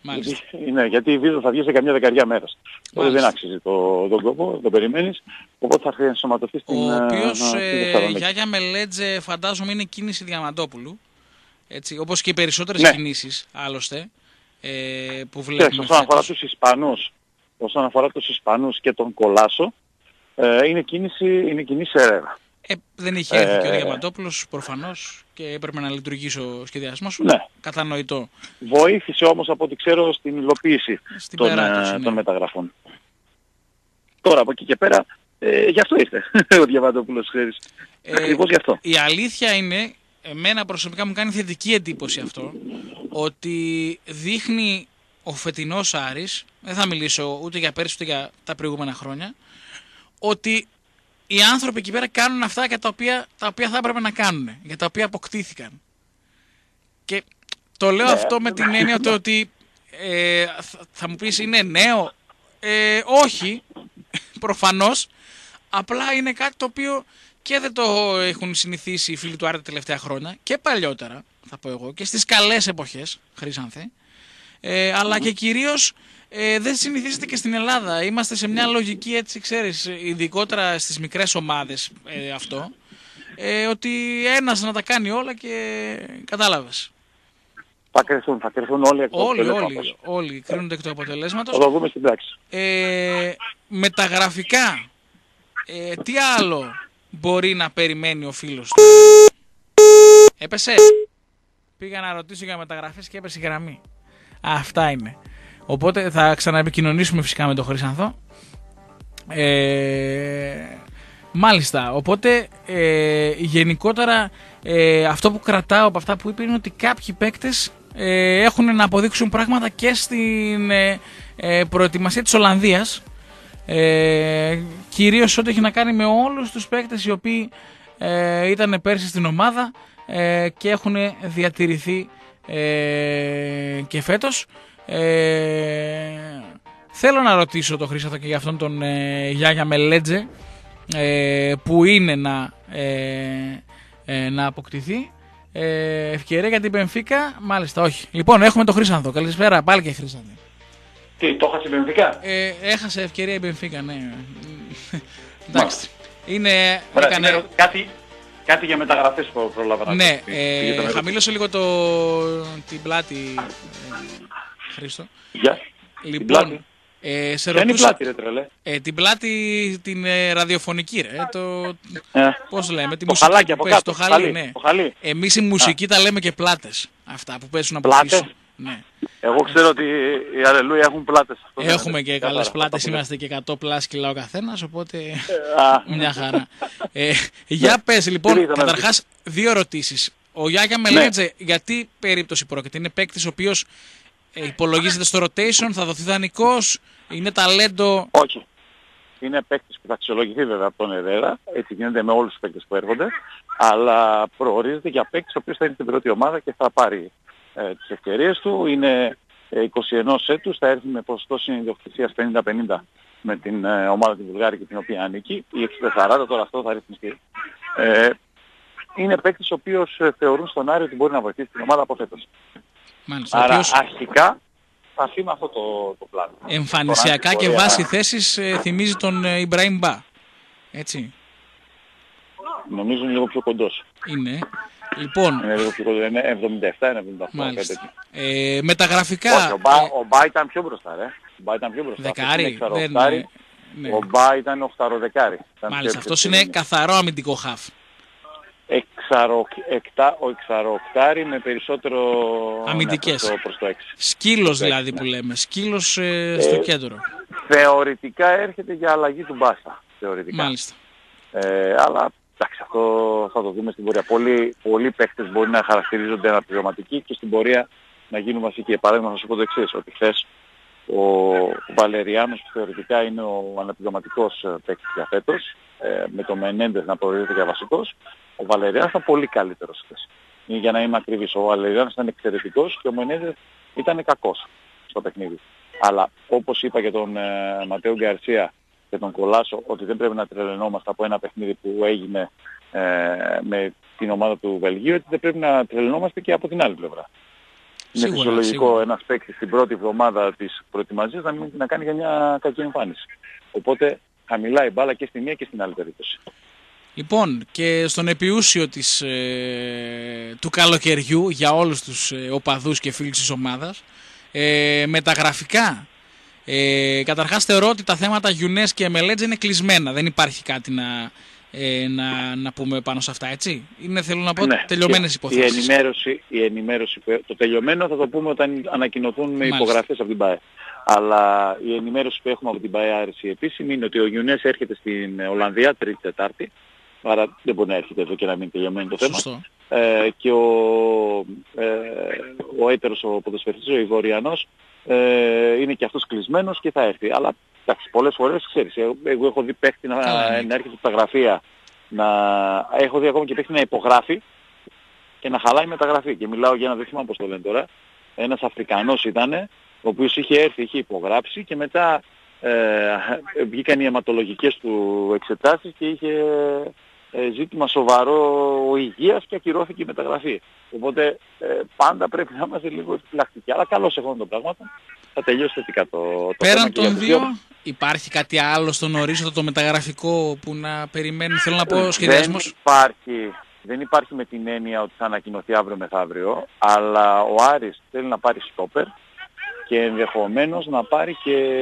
Γιατί, ναι, γιατί η βίζα θα βγει σε καμιά δεκαριά μέρες. Οπότε δεν άξιζε το, τον κόπο, το περιμένεις, οπότε θα έρθει να ενσωματωθεί στην Ο οποίος ε, Γιάγια Μελέτζε φαντάζομαι είναι κίνηση Διαμαντόπουλου, έτσι, όπως και οι περισσότερες ναι. κινήσεις άλλωστε ε, που βλέπουμε. Όσον αφορά τους Ισπανούς, όσον αφορά τους Ισπανούς και τον Κολάσο, ε, είναι κίνηση, είναι κίνηση Ερέρα. Ε, δεν είχε έρθει ε, και ο Διαμαντόπουλος προφανώς και έπρεπε να λειτουργήσει ο σχεδιασμός. Ναι. Κατανοητό. Βοήθησε όμως από ό,τι ξέρω στην υλοποίηση στην των, περάτωση, ε, ναι. των μεταγραφών. Τώρα από εκεί και πέρα, ε, γι' αυτό ήρθε ο Διαμαντόπουλος, ξέρεις. Ε, Ακριβώς γι' αυτό. Η αλήθεια είναι, εμένα προσωπικά μου κάνει θετική εντύπωση αυτό, ότι δείχνει ο φετινός Άρης, δεν θα μιλήσω ούτε για πέρσι ούτε για τα προηγούμενα χρόνια, ότι οι άνθρωποι εκεί πέρα κάνουν αυτά για τα οποία, τα οποία θα έπρεπε να κάνουν, για τα οποία αποκτήθηκαν. Και το λέω ναι, αυτό με την έννοια ότι, ότι ε, θα, θα μου πεις είναι νέο. Ε, όχι, προφανώς, απλά είναι κάτι το οποίο και δεν το έχουν συνηθίσει οι φίλοι του Άρη τα τελευταία χρόνια και παλιότερα, θα πω εγώ, και στις καλές εποχές, Χρήσανθε, ε, αλλά και κυρίως ε, δεν συνηθίζεται και στην Ελλάδα. Είμαστε σε μια λογική, έτσι ξέρεις, ειδικότερα στις μικρές ομάδες ε, αυτό, ε, ότι ένας να τα κάνει όλα και κατάλαβες. Θα κρυθούν, θα κρυθούν όλοι εκ του Όλοι, όλοι, όλοι κρίνονται εκ του αποτελέσματος. Θα το δούμε στην πράξη. Ε, μεταγραφικά, ε, τι άλλο μπορεί να περιμένει ο φίλος του? Έπεσε. Πήγα να ρωτήσω για μεταγραφές και έπεσε η γραμμή. Αυτά είναι. Οπότε θα ξαναεπικοινωνήσουμε φυσικά με τον Χρήσανθο. Ε, μάλιστα. Οπότε ε, γενικότερα ε, αυτό που κρατάω από αυτά που είπε είναι ότι κάποιοι παίκτες ε, έχουν να αποδείξουν πράγματα και στην ε, ε, προετοιμασία της Ολλανδίας. Ε, κυρίως ό,τι έχει να κάνει με όλους τους παίκτες οι οποίοι ε, ήταν πέρσι στην ομάδα ε, και έχουν διατηρηθεί ε, και φέτος. Ε, θέλω να ρωτήσω τον Χρήσανθο και για αυτόν τον ε, Γιάγια Μελέτζε ε, που είναι να, ε, ε, να αποκτηθεί ε, ευκαιρία για την Μπενφίκα. Μάλιστα, όχι. Λοιπόν, έχουμε τον Χρήσανθο. Καλησπέρα πάλι και Χρήσανθο. Τι, το έχασε η Μπενφίκα? Ε, έχασε ευκαιρία η Μπενφίκα, ναι. Εντάξει. Είναι, Ωραία, έκανε... είναι κάτι, κάτι για μεταγραφές που πρόλαβα να ναι, ε, χαμήλωσε λίγο το, την πλάτη, ε, Χρήστο. Για Λοιπόν, ε, σε ποια είναι η ρωτούσα... πλάτη, ρε τρελέ? Ε, την πλάτη την ε, ραδιοφωνική, ρε. Το... Ε. Πώς λέμε, τη το μουσική χαλάκι που από παίζει, κάτω, το χαλί, ναι. Το χαλί. Εμείς η μουσική Α. τα λέμε και πλάτες, αυτά που παίζουν από πλάτες? πίσω. Ναι. Εγώ ξέρω ότι οι Αλληλούια έχουν πλάτες. Έχουμε και καλές πλάτες, είμαστε και εκατό πλάς κιλά ο καθένας, οπότε μια χαρά. ε, για πες λοιπόν, καταρχάς δύο ερωτήσεις. Ο Γιάγια Μελέτζε, ναι. γιατί περίπτωση πρόκειται? Είναι παίκτης ο οποίος ε, υπολογίζεται στο rotation, θα δοθεί δανεικός, είναι ταλέντο? Όχι. Είναι παίκτης που θα αξιολογηθεί βέβαια από τον Ερέρα, έτσι γίνεται με όλους τους παίκτες που έρχονται, αλλά προορίζεται για παίκτης ο οποίος θα είναι στην πρώτη ομάδα και θα πάρει ε, τις ευκαιρίες του. Είναι ε, είκοσι ένα έτους, θα έρθει με ποσοστό συνειδιοκτησίας πενήντα πενήντα με την ε, ομάδα την Βουλγάρικη την οποία ανήκει, η εξήντα σαράντα, τώρα αυτό θα ρυθμιστεί. Ε, είναι παίκτης ο οποίος ε, θεωρούν στον Άρη ότι μπορεί να βοηθήσει την ομάδα από φέτος. Μάλιστα, άρα οποίος... αρχικά θα αφήνει αυτό το, το πλάνο. Εμφανισιακά και βάση θέσης ε, θυμίζει τον ε, Ιμπραήμ Μπα. Έτσι. Νομίζω είναι λίγο πιο κοντός. Είναι. Λοιπόν. Είναι λίγο πιο κοντός. Είναι εβδομήντα επτά εβδομήντα οκτώ. Μάλιστα. Ε, μεταγραφικά. Όχι, ο, Μπα, ε... ο Μπα ήταν πιο μπροστά, ρε. Ο Μπα ήταν πιο μπροστά. Δεκάρι. Δεν... Ναι. Ο Μπα ήταν οχταροδεκάρι. Μάλιστα. Αυτός είναι καθαρό αμυντικό χαφ. Ο εξαροκτάρι με περισσότερο αμυντικές. Ναι, προς το έξι. Σκύλος δηλαδή ναι. που λέμε. Σκύλος ε, στο ε, κέντρο. Θεωρητικά έρχεται για αλλαγή του Μπάστα. Θεωρητικά. Μάλιστα. Ε, αλλά εντάξει, αυτό θα το δούμε στην πορεία. Πολλοί, πολλοί παίκτες μπορεί να χαρακτηρίζονται αναπληρωματικοί και στην πορεία να γίνουν βασικοί. Παράδειγμα θα σου πω το εξής, ότι χθες ο Βαλεριάνος που θεωρητικά είναι ο αναπληρωματικός παίκτης για φέτος, ε, με το Μενέντες να προορίζεται για βασικός, ο Βαλεριάνος ήταν πολύ καλύτερος χθες. Για να είμαι ακριβής, ο Βαλεριάνος ήταν εξαιρετικός και ο Μενέντες ήταν κακός στο παιχνίδι. Αλλά όπως είπα για τον ε, Ματέο Γκαρσία και τον Κολάσο, ότι δεν πρέπει να τρελαινόμαστε από ένα παιχνίδι που έγινε ε, με την ομάδα του Βελγίου, ότι δεν πρέπει να τρελαινόμαστε και από την άλλη πλευρά. Είναι φυσιολογικό ένας παίκτης στην πρώτη εβδομάδα της προετοιμασίας να, μην, να κάνει για μια κακή εμφάνιση. Οπότε χαμηλά η μπάλα και στη μία και στην άλλη περίπτωση. Λοιπόν, και στον επιούσιο της, ε, του καλοκαιριού για όλους τους ε, οπαδούς και φίλους της ομάδας, ε, με τα γραφικά. Ε, καταρχάς θεωρώ ότι τα θέματα Γιουνές και Μελέτζ είναι κλεισμένα. Δεν υπάρχει κάτι να, ε, να, να πούμε πάνω σε αυτά, έτσι. Είναι, θέλω να πω, ναι, τελειωμένες υποθέσεις. Η ενημέρωση, η ενημέρωση, το τελειωμένο θα το πούμε όταν ανακοινωθούν με υπογραφές από την ΠΑΕ. Αλλά η ενημέρωση που έχουμε από την ΠΑΕ Άρση επίσημη είναι ότι ο Γιουνές έρχεται στην Ολλανδία Τρίτη-Τετάρτη. Άρα δεν μπορεί να έρχεται εδώ και να μην τελειωμένο το θέμα. Ε, και ο, ε, ο έτερος ο ποδοσφαιριστής, ο Ιγοριανός, ε, είναι και αυτός κλεισμένος και θα έρθει. Αλλά εντάξει, πολλές φορές ξέρεις, εγώ, εγώ έχω δει παίχτη να, να έρχεται στα γραφεία, να, έχω δει ακόμα και παίχτη να υπογράφει και να χαλάει μεταγραφή. Και μιλάω για ένα, δεν θυμάμαι πώς το λένε τώρα, ένας Αφρικανός ήταν, ο οποίος είχε έρθει, είχε υπογράψει και μετά ε, βγήκαν οι αιματολογικές του εξετάσεις και είχε ε, ζήτημα σοβαρό υγείας και ακυρώθηκε η μεταγραφή. Οπότε ε, πάντα πρέπει να είμαστε λίγο επιφυλακτικοί. Αλλά καλώς έχουν τα πράγματα. Θα τελειώσει θετικά το, το Πέραν των δύο, υπάρχει κάτι άλλο στον ορίζοντα το μεταγραφικό που να περιμένει, θέλω να πω, σχεδιασμός? Δεν υπάρχει, δεν υπάρχει με την έννοια ότι θα ανακοινωθεί αύριο μεθαύριο, αλλά ο Άρης θέλει να πάρει στόπερ και ενδεχομένως να πάρει και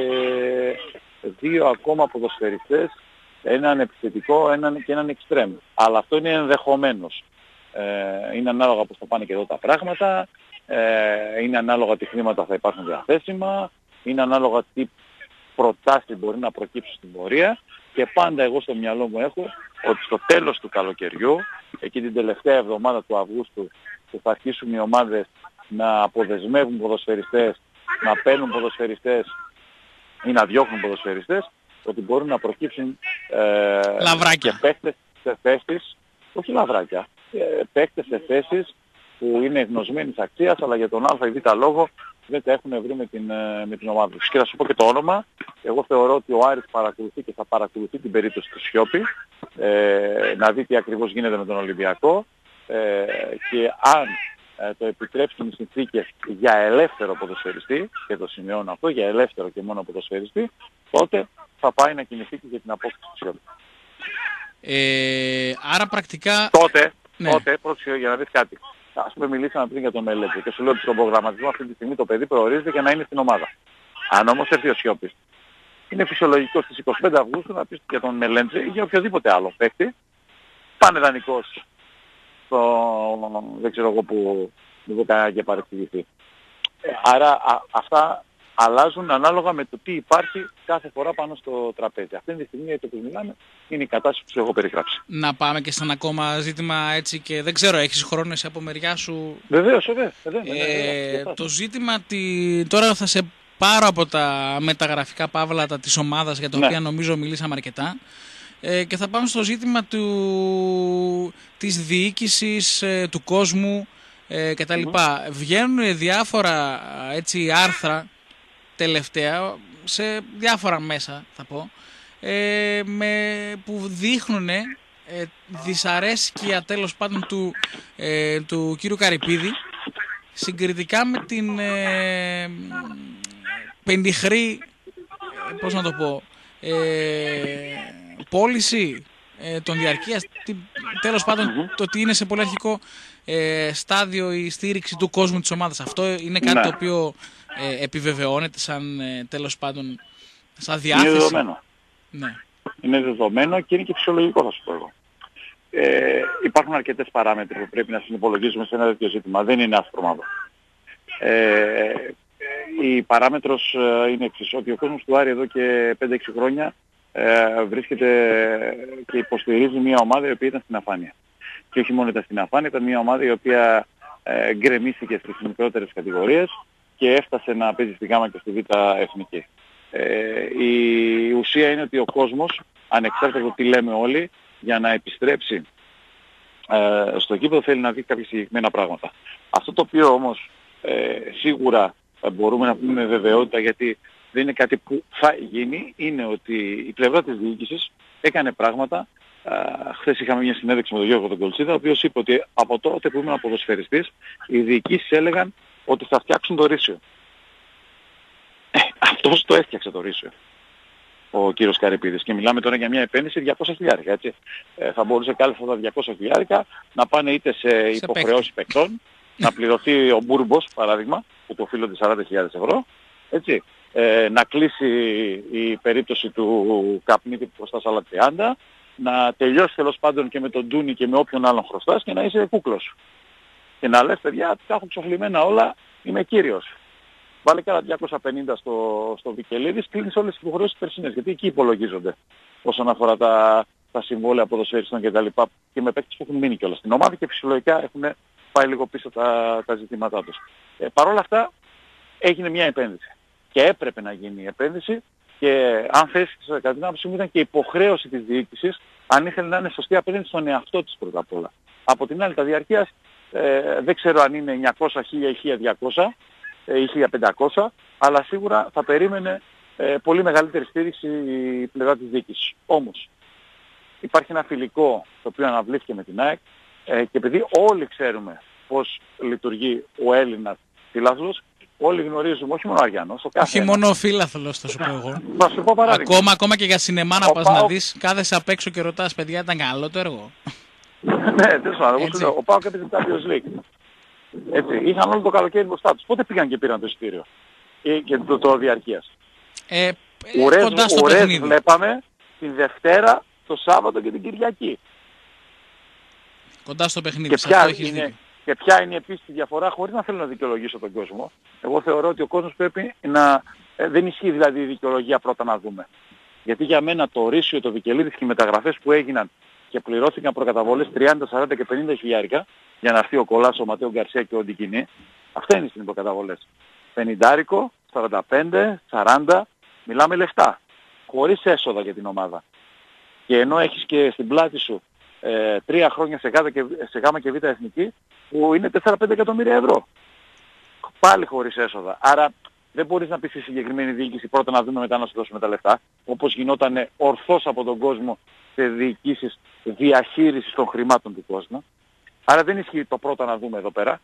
δύο ακόμα ποδοσφαιριστές, έναν επιθετικό έναν και έναν εξτρέμ. Αλλά αυτό είναι ενδεχομένως. Ε, είναι ανάλογα πώς θα πάνε και εδώ τα πράγματα, ε, είναι ανάλογα τι χρήματα θα υπάρχουν διαθέσιμα, είναι ανάλογα τι προτάσεις μπορεί να προκύψουν στην πορεία και πάντα εγώ στο μυαλό μου έχω ότι στο τέλος του καλοκαιριού, εκεί την τελευταία εβδομάδα του Αυγούστου, που θα αρχίσουν οι ομάδες να αποδεσμεύουν ποδοσφαιριστές, να παίρνουν ποδοσφαιριστές ή να διώχνουν ποδοσφαιριστές, ότι μπορούν να προκύψουν ε, και παίχτες σε θέσεις, όχι λαβράκια, ε, παίχτες σε θέσεις που είναι γνωσμένης αξίας, αλλά για τον α ή β λόγο δεν τα έχουν βρει με την, με την ομάδα τους. Και να σου πω και το όνομα, εγώ θεωρώ ότι ο Άρης παρακολουθεί και θα παρακολουθεί την περίπτωση του Σιώπη, ε, να δει τι ακριβώς γίνεται με τον Ολυμπιακό ε, και αν ε, το επιτρέψουν οι συνθήκες για ελεύθερο ποδοσφαιριστή, και το σημειώνω αυτό, για ελεύθερο και μόνο ποδοσφαιριστή, τότε θα πάει να κινηθεί και για την απόκτηση του Σιώπη. Ε, άρα πρακτικά... Τότε, ναι. τότε πρόσεχε για να δεις κάτι. Ας πούμε μιλήσαμε πριν για τον Μελέτζε και σου λέω ότι στον προγραμματισμό αυτή τη στιγμή το παιδί προορίζεται για να είναι στην ομάδα. Αν όμως έρθει ο Σιώπης, είναι φυσιολογικό στις είκοσι πέντε Αυγούστου να πεις για τον Μελέτζε ή για οποιοδήποτε άλλο παίκτη, πάνε δανεικός στο, δεν ξέρω εγώ που δεν μπορεί κανένα και παρεξηγηθεί. Άρα α, αυτά αλλάζουν ανάλογα με το τι υπάρχει κάθε φορά πάνω στο τραπέζι. Αυτή τη στιγμή το που μιλάμε είναι η κατάσταση που σου έχω περιγράψει. Να πάμε και σαν ακόμα ζήτημα έτσι και δεν ξέρω, έχεις χρόνο εσύ από μεριά σου? Βεβαίως, βεβαίως. Ε, το ζήτημα τη... τώρα θα σε πάρω από τα μεταγραφικά παύλατα της ομάδας για τα ναι. οποία νομίζω μιλήσαμε αρκετά ε, και θα πάμε στο ζήτημα του... της διοίκησης, ε, του κόσμου ε, κτλ. Mm-hmm. Βγαίνουν διάφορα έτσι άρθρα τελευταία σε διάφορα μέσα θα πω ε, με, που δείχνουν ε, δυσαρέσκεια τέλος πάντων του, ε, του κύριου Καρυπίδη συγκριτικά με την ε, πενιχρή ε, πώς να το πω ε, πώληση ε, των διαρκείας τι, τέλος πάντων mm-hmm. το ότι είναι σε πολύ αρχικό ε, στάδιο η στήριξη του κόσμου της ομάδας. Αυτό είναι κάτι ναι. το οποίο ε, επιβεβαιώνεται σαν ε, τέλος πάντων σαν διάθεση. Είναι δεδομένο. Ναι. Είναι δεδομένο και είναι και φυσιολογικό θα σου πω εγώ. Ε, υπάρχουν αρκετές παράμετροι που πρέπει να συνυπολογίζουμε σε ένα τέτοιο ζήτημα. Δεν είναι άσπρο. Ε, η παράμετρος είναι εξής, ότι ο κόσμος του Άρη εδώ και πέντε έξι χρόνια ε, βρίσκεται και υποστηρίζει μια ομάδα η οποία ήταν στην αφάνεια. Και όχι μόνο ήταν στην αφάνεια, ήταν μια ομάδα η οποία ε, γκρεμίστηκε στις μικρότερες κατηγορίες και έφτασε να παίζει στη Γάμα και στη Β εθνική. Ε, η ουσία είναι ότι ο κόσμος, ανεξάρτητα από τι λέμε όλοι, για να επιστρέψει ε, στο γήπεδο θέλει να δει κάποια συγκεκριμένα πράγματα. Αυτό το οποίο όμως ε, σίγουρα μπορούμε να πούμε με βεβαιότητα, γιατί δεν είναι κάτι που θα γίνει, είναι ότι η πλευρά της διοίκησης έκανε πράγματα. Uh, χθες είχαμε μια συνέντευξη με τον Γιώργο τον Κολτσίδα, ο οποίος είπε ότι από τότε που ήμουν ποδοσφαιριστής, οι διοικήσεις έλεγαν ότι θα φτιάξουν το Ρήσιο. Ε, αυτός το έφτιαξε το Ρήσιο, ο κύριος Καρυπίδης. Και μιλάμε τώρα για μια επένδυση διακόσια χιλιάρικα, έτσι. Ε, θα μπορούσε κάλλιστα τα διακόσια χιλιάρικα να πάνε είτε σε, σε υποχρεώσεις παικτών, να πληρωθεί ο Μπούρμπος, παράδειγμα, που του οφείλονται σαράντα χιλιάδες ευρώ, έτσι. Ε, να κλείσει η περίπτωση του Καπνίτη που χρωστάς άλλα τριάντα, να τελειώσει τέλος πάντων και με τον Ντούνι και με όποιον άλλον χρωστάς και να είσαι κούκλος. Και να λες, παιδιά, τα έχω ξοφλημένα όλα, είμαι κύριος. Βάλε κάνα διακόσια πενήντα στο, στο Βικελίδης, κλείνεις όλες τις υποχρεώσεις περσινές, γιατί εκεί υπολογίζονται όσον αφορά τα, τα συμβόλαια ποδοσφαιριστών και τα λοιπά, και με παίκτες που έχουν μείνει κιόλας στην ομάδα και φυσιολογικά έχουν πάει λίγο πίσω τα, τα ζητήματά τους. Ε, Παρ' όλα αυτά έγινε μια επένδυση. Και έπρεπε να γίνει η επένδυση και αν θες, κατά την άποψή μου, ήταν και υποχρέωση της διοίκησης, αν ήθελε να είναι σωστή απέναντι στον εαυτό της πρώτα απ' όλα. Από την άλλη, τα διαρκείας ε, δεν ξέρω αν είναι εννιακόσια, χίλια ή χίλια διακόσια ε, ή χίλια πεντακόσια, αλλά σίγουρα θα περίμενε ε, πολύ μεγαλύτερη στήριξη η πλευρά της διοίκησης. Όμως, υπάρχει ένα φιλικό το οποίο αναβλήθηκε με την ΑΕΚ ε, και επειδή όλοι ξέρουμε πώς λειτουργεί ο Έλληνας φιλάθλος, όλοι γνωρίζουμε, όχι μόνο ο Αριανός, ο κάθε όχι ένας. μόνο ο φίλαθλος, θα σου πω εγώ. Θα σου πω παράδειγμα. Ακόμα, ακόμα και για σινεμά να Ο πας Πάοκ... να δεις, κάθεσαι απ' έξω και ρωτάς, παιδιά, ήταν καλό το έργο. Ναι, τέλος πάντων, εγώ σου λέω, ο Πάοκ έπαιζε Champions League. Έτσι, είχαν όλο το καλοκαίρι μπροστά τους. Πότε πήγαν και πήραν το εισιτήριο και το, το διαρκείας. Ε, ε, ουρές, κοντά στο ουρές παιχνίδι. βλέπαμε την Δευτέρα, το Σάββατο και την Κυριακή. Κοντά στο παιχνίδι, Και σε ποια, αυτό έχεις είναι, δίκιο. και ποια είναι επίσης η διαφορά, χωρίς να θέλω να δικαιολογήσω τον κόσμο. Εγώ θεωρώ ότι ο κόσμος πρέπει να... Ε, δεν ισχύει δηλαδή η δικαιολογία πρώτα να δούμε. Γιατί για μένα το Ρήσιο, το Βικελίδης και οι μεταγραφές που έγιναν και πληρώθηκαν προκαταβολές τριάντα, σαράντα και πενήντα χιλιάρικα για να έρθει ο Κολάς, ο Ματέο Γκαρσία και ο Ντικινή, αυτά είναι στις προκαταβολές. πενηντάρικο, σαράντα πέντε, σαράντα, μιλάμε λεφτά. Χωρίς έσοδα για την ομάδα. Και ενώ έχεις και στην πλάτη σου ε, τρία χρόνια σε γάμα και, σε γάμα και β' εθνική που είναι τέσσερα πέντε εκατομμύρια ευρώ. Πάλι χωρίς έσοδα. Άρα δεν μπορείς να πεις στη συγκεκριμένη διοίκηση πρώτα να δούμε μετά να σου δώσουμε τα λεφτά, όπως γινόταν ορθώς από τον κόσμο σε διοικήσεις διαχείρισης των χρημάτων του κόσμου. Άρα δεν ισχύει το πρώτα να δούμε εδώ πέρα.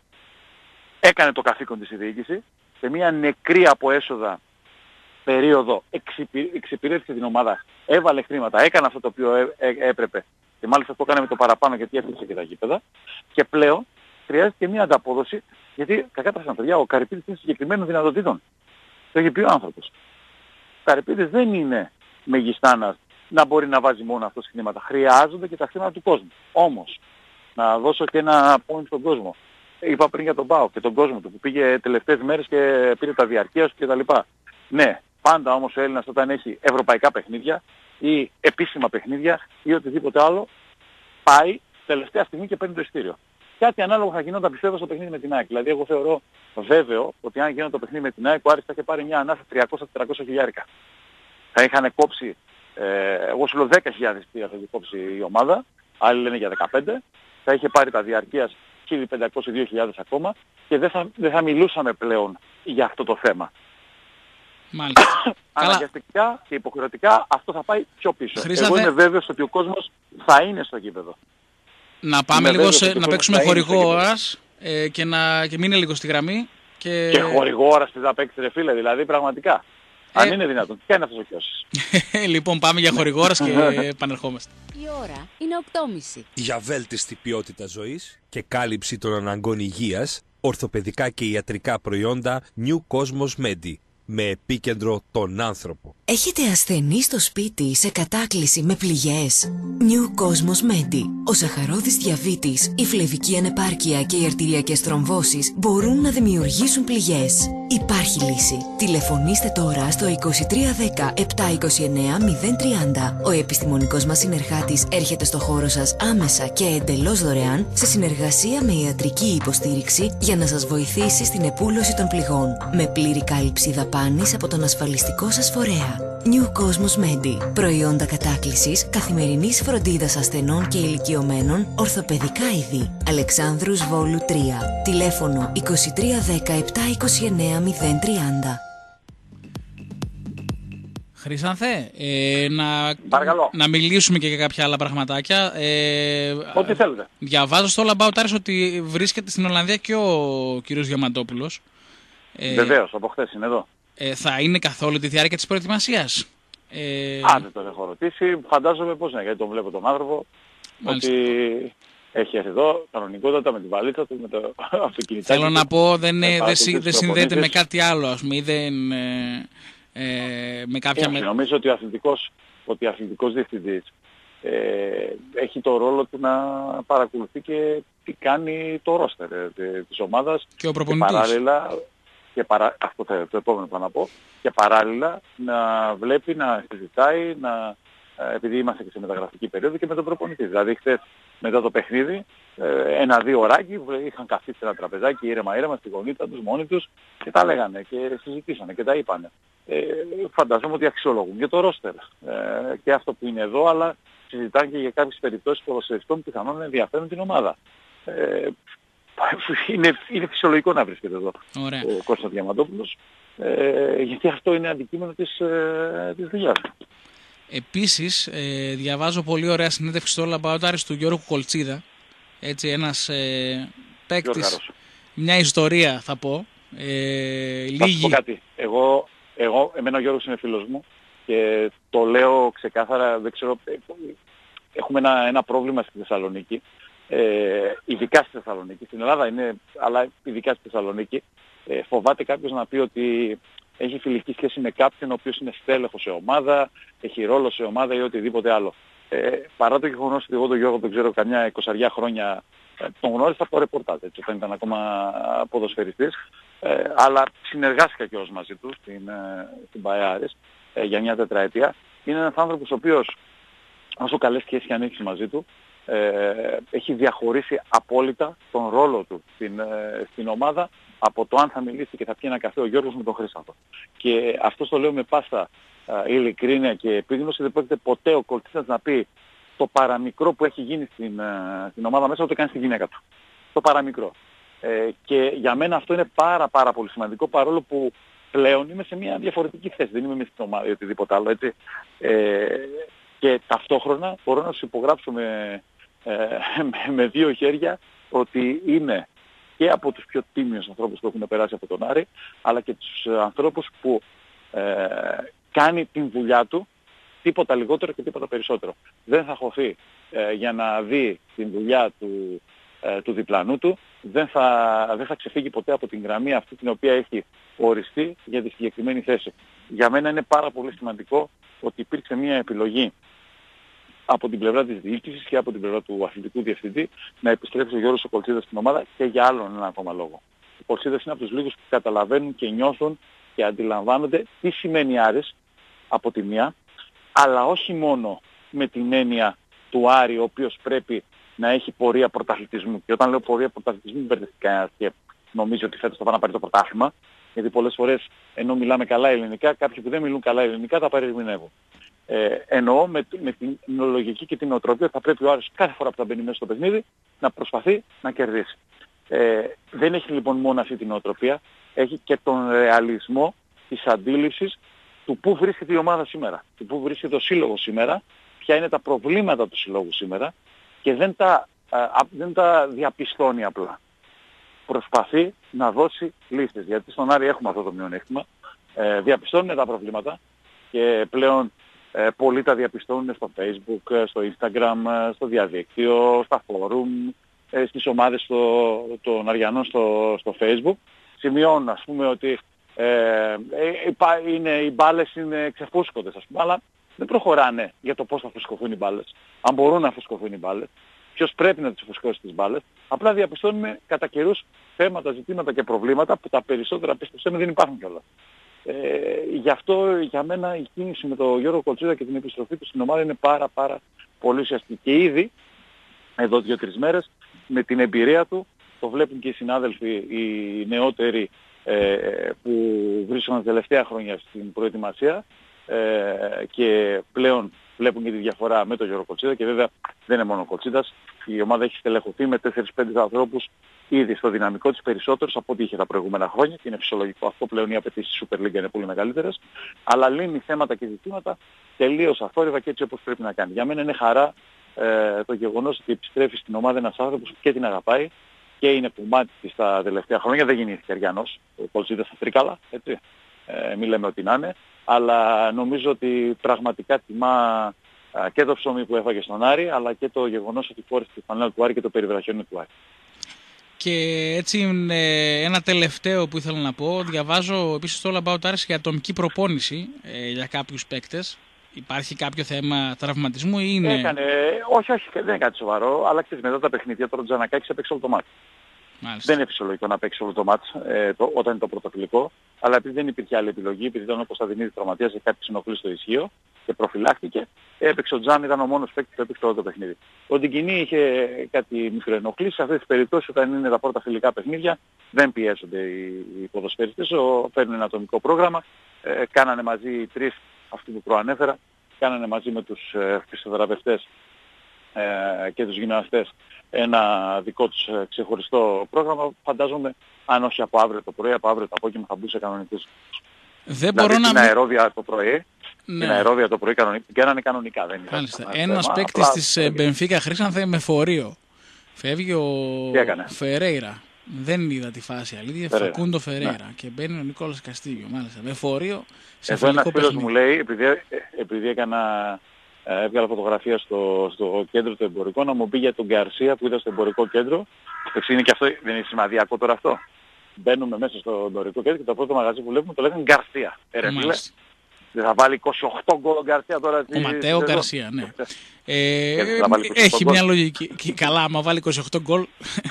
Έκανε το καθήκον της η διοίκηση. Σε μια νεκρή από έσοδα περίοδο εξυπηρέτησε την ομάδα, έβαλε χρήματα, έκανε αυτό το οποίο έ, έ, έπρεπε και μάλιστα το έκανε με το παραπάνω γιατί έφτιαξε και τα γήπεδα και πλέον χρειάζεται και μια ανταπόδοση γιατί κακά τα παιδιά, ο Καρυπίδης είναι συγκεκριμένων δυνατοτήτων. Το έχει πει ο άνθρωπος. Ο Καρυπίδης δεν είναι μεγιστάνας να μπορεί να βάζει μόνο αυτός χρήματα. Χρειάζονται και τα χρήματα του κόσμου. Όμως, να δώσω και ένα point στον κόσμο. Είπα πριν για τον ΠΑΟΚ και τον κόσμο του που πήγε τελευταίες μέρες και πήρε τα διαρκεία του κτλ. Ναι, πάντα όμως ο Έλληνας όταν έχει ευρωπαϊκά παιχνίδια ή επίσημα παιχνίδια ή οτιδήποτε άλλο πάει τελευταία στιγμή και παίρνει το εισιτήριο. Κάτι ανάλογο θα γινόταν πιστεύω στο παιχνίδι με την ΑΕΚ. Δηλαδή εγώ θεωρώ βέβαιο ότι αν γινόταν το παιχνίδι με την ΑΕΚ ο Άρης θα είχε πάρει μια ανάσα τριακόσια με τετρακόσια χιλιάρικα. Θα είχαν κόψει, ε, εγώ σου λέω δέκα χιλιάδες θα είχε κόψει η ομάδα, άλλοι λένε για δεκαπέντε, θα είχε πάρει τα διαρκείας χίλια πεντακόσια με δύο χιλιάδες ακόμα και δεν θα, δεν θα μιλούσαμε πλέον για αυτό το θέμα. Μάλιστα. Αναγκαστικά και υποχρεωτικά αυτό θα πάει πιο πίσω. Χρήσα Εγώ δε... είμαι βέβαιος ότι ο κόσμος θα είναι στο γήπεδο. Να πάμε είμαι λίγο σε, να παίξουμε χορηγό ώρας ε, και να και μείνει λίγο στη γραμμή. Και, και χορηγό ώρας τι θα παίξει ρε φίλε, δηλαδή πραγματικά. Ε... Αν είναι δυνατόν. Τι κάνει αυτός ο Κιώσης. Λοιπόν πάμε για χορηγό ώρας και επανερχόμαστε. Η ώρα είναι οκτώ και μισή. Για βέλτιστη ποιότητα ζωής και κάλυψη των αναγκών υγείας, ορθοπαιδικά και ιατρικά προϊόντα New Cosmos Medi. Με επίκεντρο τον άνθρωπο. Έχετε ασθενή στο σπίτι σε κατάκληση με πληγές? New Cosmos Medi. Ο σαχαρόδης διαβήτης, η φλεβική ανεπάρκεια και οι αρτηριακές θρομβώσεις μπορούν να δημιουργήσουν πληγές. Υπάρχει λύση. Τηλεφωνήστε τώρα στο είκοσι τρία δέκα επτακόσια είκοσι εννέα μηδέν τριάντα. Ο επιστημονικός μας συνεργάτης έρχεται στο χώρο σας άμεσα και εντελώς δωρεάν σε συνεργασία με ιατρική υποστήριξη για να σας βοηθήσει στην επούλωση των πληγών. Με πλήρη κάλυψη δαπάνης από τον ασφαλιστικό σας φορέα. New Cosmos Medi. Προϊόντα κατάκλησης, καθημερινής φροντίδας ασθενών και ηλικιωμένων, ορθοπαιδικά είδη. Αλεξάνδρους Βόλου τρία. Τηλέφωνο είκοσι τρία δέκα επτακόσια είκοσι εννέα μηδέν τριάντα. Χρυσάνθε, ε, να, να μιλήσουμε και για κάποια άλλα πραγματάκια. Ε, Ό,τι θέλετε. Διαβάζω στο All About Ares ότι βρίσκεται στην Ολλανδία και ο κύριος Διαμαντόπουλος. Ε, Βεβαίως, από χθες είναι εδώ. Ε, θα είναι καθ' όλη τη διάρκεια της προετοιμασίας? Ε... Α, δεν τον έχω ρωτήσει. Φαντάζομαι πώς είναι, γιατί τον βλέπω τον άνθρωπο. Μάλιστα. Ότι έχει έρθει εδώ κανονικότατα με την βαλίτσα του, με το αυτοκινητάκι. Θέλω να πω, δεν, ε, δεν, δεν συνδέεται με κάτι άλλο, ας πούμε, ή δεν... Ε, Ε, με κάποια... με... Νομίζω ότι ο αθλητικός, ότι ο αθλητικός διευθυντής ε, έχει το ρόλο του να παρακολουθεί και τι κάνει το ρόστερ ε, της ομάδας και ο προπονητής. Και παράλληλα, και παρά... αυτό θα το επόμενο θα να πω, και παράλληλα να βλέπει, να συζητάει, να... επειδή είμαστε και σε μεταγραφική περίοδο, και με τον προπονητή. Δηλαδή χθες μετά το παιχνίδι, ένα-δύο ωράκι που είχαν καθίσει σε ένα τραπεζάκι ήρεμα ήρεμα στη γωνίτα τους μόνοι τους και τα λέγανε και συζητήσανε και τα είπανε. Ε, φανταζόμαι ότι αξιολογούν και το ρόστερ ε, και αυτό που είναι εδώ, αλλά συζητάνε και για κάποιες περιπτώσεις ποδοσφαιριστών που πιθανόν να ενδιαφέρουν την ομάδα. Ε, είναι, είναι φυσιολογικό να βρίσκεται εδώ Ωραία. ο Κώστας Διαμαντόπουλος, ε, γιατί αυτό είναι αντικείμενο της, ε, της δουλειάς. Επίσης, ε, διαβάζω πολύ ωραία συνέντευξη στο All About Ares του Γιώργου Κολτσίδα. Έτσι, ένας ε, παίκτης, μια ιστορία θα πω. Ε, θα λίγη... σου πω κάτι. Εγώ, εγώ, εμένα ο Γιώργος είναι φίλος μου και το λέω ξεκάθαρα, δεν ξέρω, έχουμε ένα, ένα πρόβλημα στη Θεσσαλονίκη, ε, ειδικά στη Θεσσαλονίκη, στην Ελλάδα είναι, αλλά ειδικά στη Θεσσαλονίκη, ε, φοβάται κάποιος να πει ότι έχει φιλική σχέση με κάποιον ο οποίος είναι στέλεχος σε ομάδα, έχει ρόλο σε ομάδα ή οτιδήποτε άλλο. Ε, παρά το γεγονός ότι εγώ τον Γιώργο τον ξέρω καμιά εικοσαριά χρόνια, ε, τον γνώρισα από το ρεπορτάζ, έτσι, όταν ήταν ακόμα ποδοσφαιριστής, ε, αλλά συνεργάστηκα και ως μαζί του στην, ε, στην Μπαεάρες ε, για μια τετραετία. Είναι ένας άνθρωπος ο οποίος, όσο καλές σχέσεις αν έχει μαζί του, ε, έχει διαχωρίσει απόλυτα τον ρόλο του στην, ε, στην ομάδα από το αν θα μιλήσει και θα πιει ένα καφέ ο Γιώργος με τον Χρήσταθο. Και αυτό το λέω με πάσα ε, ειλικρίνεια και επίγνωση, δεν πρόκειται ποτέ ο Κολτσίδας να πει το παραμικρό που έχει γίνει στην, ε, στην ομάδα μέσα, ούτε κάνει στη γυναίκα του. Το παραμικρό. Ε, και για μένα αυτό είναι πάρα πάρα πολύ σημαντικό, παρόλο που πλέον είμαι σε μια διαφορετική θέση, δεν είμαι με στην ομάδα ή οτιδήποτε άλλο, έτσι. Ε, και ταυτόχρονα μπορώ να σου υπογράψω με, ε, με, με δύο χέρια ότι είναι και από τους πιο τίμιους ανθρώπους που έχουν περάσει από τον Άρη, αλλά και τους ανθρώπους που ε, κάνει την δουλειά του, τίποτα λιγότερο και τίποτα περισσότερο. Δεν θα χωθεί ε, για να δει την δουλειά του, ε, του διπλανού του, δεν θα, δεν θα ξεφύγει ποτέ από την γραμμή αυτή την οποία έχει οριστεί για τη συγκεκριμένη θέση. Για μένα είναι πάρα πολύ σημαντικό ότι υπήρξε μια επιλογή από την πλευρά της διοίκησης και από την πλευρά του αθλητικού διευθυντή να επιστρέψει ο Γιώργος ο Κολτσίδας στην ομάδα και για άλλον ένα ακόμα λόγο. Ο Κολτσίδας είναι από τους λίγους που καταλαβαίνουν και νιώθουν και αντιλαμβάνονται τι σημαίνει Άρης από τη μία, αλλά όχι μόνο με την έννοια του Άρη, ο οποίος πρέπει να έχει πορεία πρωταθλητισμού. Και όταν λέω πορεία πρωταθλητισμού, μπερδευτικά και νομίζω ότι φέτος θα πάει να πάρει το πρωτάθλημα, γιατί πολλές φορές ενώ μιλάμε καλά ελληνικά, κάποιοι που δεν μιλούν καλά ελληνικά τα παρερμηνεύουν. Ε, εννοώ με, με την λογική και την νοοτροπία ότι θα πρέπει ο Άρης κάθε φορά που θα μπαίνει μέσα στο παιχνίδι να προσπαθεί να κερδίσει. Ε, δεν έχει λοιπόν μόνο αυτή την νοοτροπία, έχει και τον ρεαλισμό της αντίληψης του πού βρίσκεται η ομάδα σήμερα, του πού βρίσκεται ο σύλλογος σήμερα, ποια είναι τα προβλήματα του συλλόγου σήμερα και δεν τα, α, δεν τα διαπιστώνει απλά. Προσπαθεί να δώσει λύσεις, γιατί στον Άρη έχουμε αυτό το μειονέκτημα, ε, διαπιστώνουν τα προβλήματα και πλέον Ε, πολλοί τα διαπιστώνουν στο Facebook, στο Instagram, στο διαδίκτυο, στα φόρουμ, ε, στις ομάδες στο, των Αριανών στο, στο Facebook. Σημειώνουν ας πούμε ότι ε, ε, είναι, οι μπάλες είναι ξεφούσκωτες ας πούμε, αλλά δεν προχωράνε για το πώς θα φουσκωθούν οι μπάλες. Αν μπορούν να φουσκωθούν οι μπάλες, ποιος πρέπει να τις φουσκώσει τις μπάλες. Απλά διαπιστώνουμε κατά καιρούς θέματα, ζητήματα και προβλήματα που τα περισσότερα πίστεψε δεν υπάρχουν κιόλας. Ε, γι' αυτό για μένα η κίνηση με τον Γιώργο Κολτσίδα και την επιστροφή του στην ομάδα είναι πάρα πάρα πολύ ουσιαστική. Και ήδη εδώ δύο-τρεις μέρες με την εμπειρία του, το βλέπουν και οι συνάδελφοι οι νεότεροι ε, που βρίσκονται τα τελευταία χρόνια στην προετοιμασία ε, και πλέον βλέπουν και τη διαφορά με τον Γιώργο Κοτσίδα και βέβαια δεν είναι μόνο ο Κοτσίδας. Η ομάδα έχει στελεχωθεί με τέσσερα πέντε ανθρώπους ήδη στο δυναμικό της περισσότερους από ό,τι είχε τα προηγούμενα χρόνια και είναι φυσιολογικό αυτό, πλέον οι απαιτήσεις της Super League είναι πολύ μεγαλύτερες, αλλά λύνει θέματα και ζητήματα τελείως αθόρυβα και έτσι όπως πρέπει να κάνει. Για μένα είναι χαρά ε, το γεγονός ότι επιστρέφει στην ομάδα ένας άνθρωπος που και την αγαπάει και είναι κομμάτι της τα τελευταία χρόνια, δεν γεννήθηκε Αριανός, ο Κοτσίδας στα Τρίκαλα, έτσι, ε, μην λέμε ότι να είναι, αλλά νομίζω ότι πραγματικά τιμά και το ψωμί που έφαγε στον Άρη, αλλά και το γεγονός ότι φόρεσε τη φανέλα του Άρη και το περιβραχιόνιο του Άρη. Και έτσι ένα τελευταίο που ήθελα να πω, διαβάζω επίσης το All About Άρης για ατομική προπόνηση ε, για κάποιους παίκτες. Υπάρχει κάποιο θέμα τραυματισμού ή είναι... Έκανε, όχι, όχι, δεν είναι κάτι σοβαρό, αλλά ξέρεις μετά τα παιχνίδια τώρα ο Τζανακάκης έπαιξε όλο το μάτι. Δεν είναι φυσιολογικό να παίξει όλο το μάτς ε, το, όταν είναι το πρωτοφυλικό, αλλά επειδή δεν υπήρχε άλλη επιλογή, επειδή ήταν ο Κωνσταντινίδης τραυματίας και κάτι συνοχλή στο ισχύο και προφυλάχθηκε, έπαιξε ο Τζάν, ήταν ο μόνος παίκτης που έπαιξε όλο το παιχνίδι. Ο Ντιγκινή είχε κάτι μικροενοχλήσεις, σε αυτές τις περιπτώσεις όταν είναι τα πρώτα φιλικά παιχνίδια δεν πιέζονται οι, οι ποδοσφαιριστές, παίρνουν ένα ατομικό πρόγραμμα, ε, κάνανε μαζί οι τρεις, αυτοί που προανέφερα, κάνανε μαζί με τους ε, φυσιοθεραπευτές ε, και τους γυμναστές ένα δικό τους ξεχωριστό πρόγραμμα. Φαντάζομαι αν όχι από αύριο το πρωί, από αύριο το απόγευμα θα μπουν σε κανονικούς. Δεν δηλαδή, μπορώ να... την αερόβια το πρωί, ναι. την αερόβια το πρωί κανονικά, και να είναι κανονικά. Δεν είναι ένας παίκτης της Μπενφίκα Χρήσανθε με φορείο. Φεύγει ο Φερέιρα. Δεν είδα τη φάση αλήθεια. Φακούντο Φερέιρα. Ναι. Και μπαίνει ο Νικόλας Καστίγιο. Μάλιστα. Με φορείο σε εδώ ένας φίλος μου λέει, επειδή, επειδή έκανα... έβγαλα φωτογραφία στο, στο κέντρο του εμπορικού, να μου πει για τον Γκαρσία που είδα στο εμπορικό κέντρο. Είναι και αυτό, δεν είναι σημαδιακό τώρα αυτό. Μπαίνουμε μέσα στο εμπορικό κέντρο και το πρώτο μαγαζί που βλέπουμε το λέγανε Γκαρσία. Ε, ρε φίλε, δεν θα βάλει είκοσι οκτώ γκολ ο Γκαρσία τώρα. Ο Ματέο Γκαρσία, ναι. ε, έχει μια λογική. Και καλά, άμα βάλει είκοσι οκτώ γκολ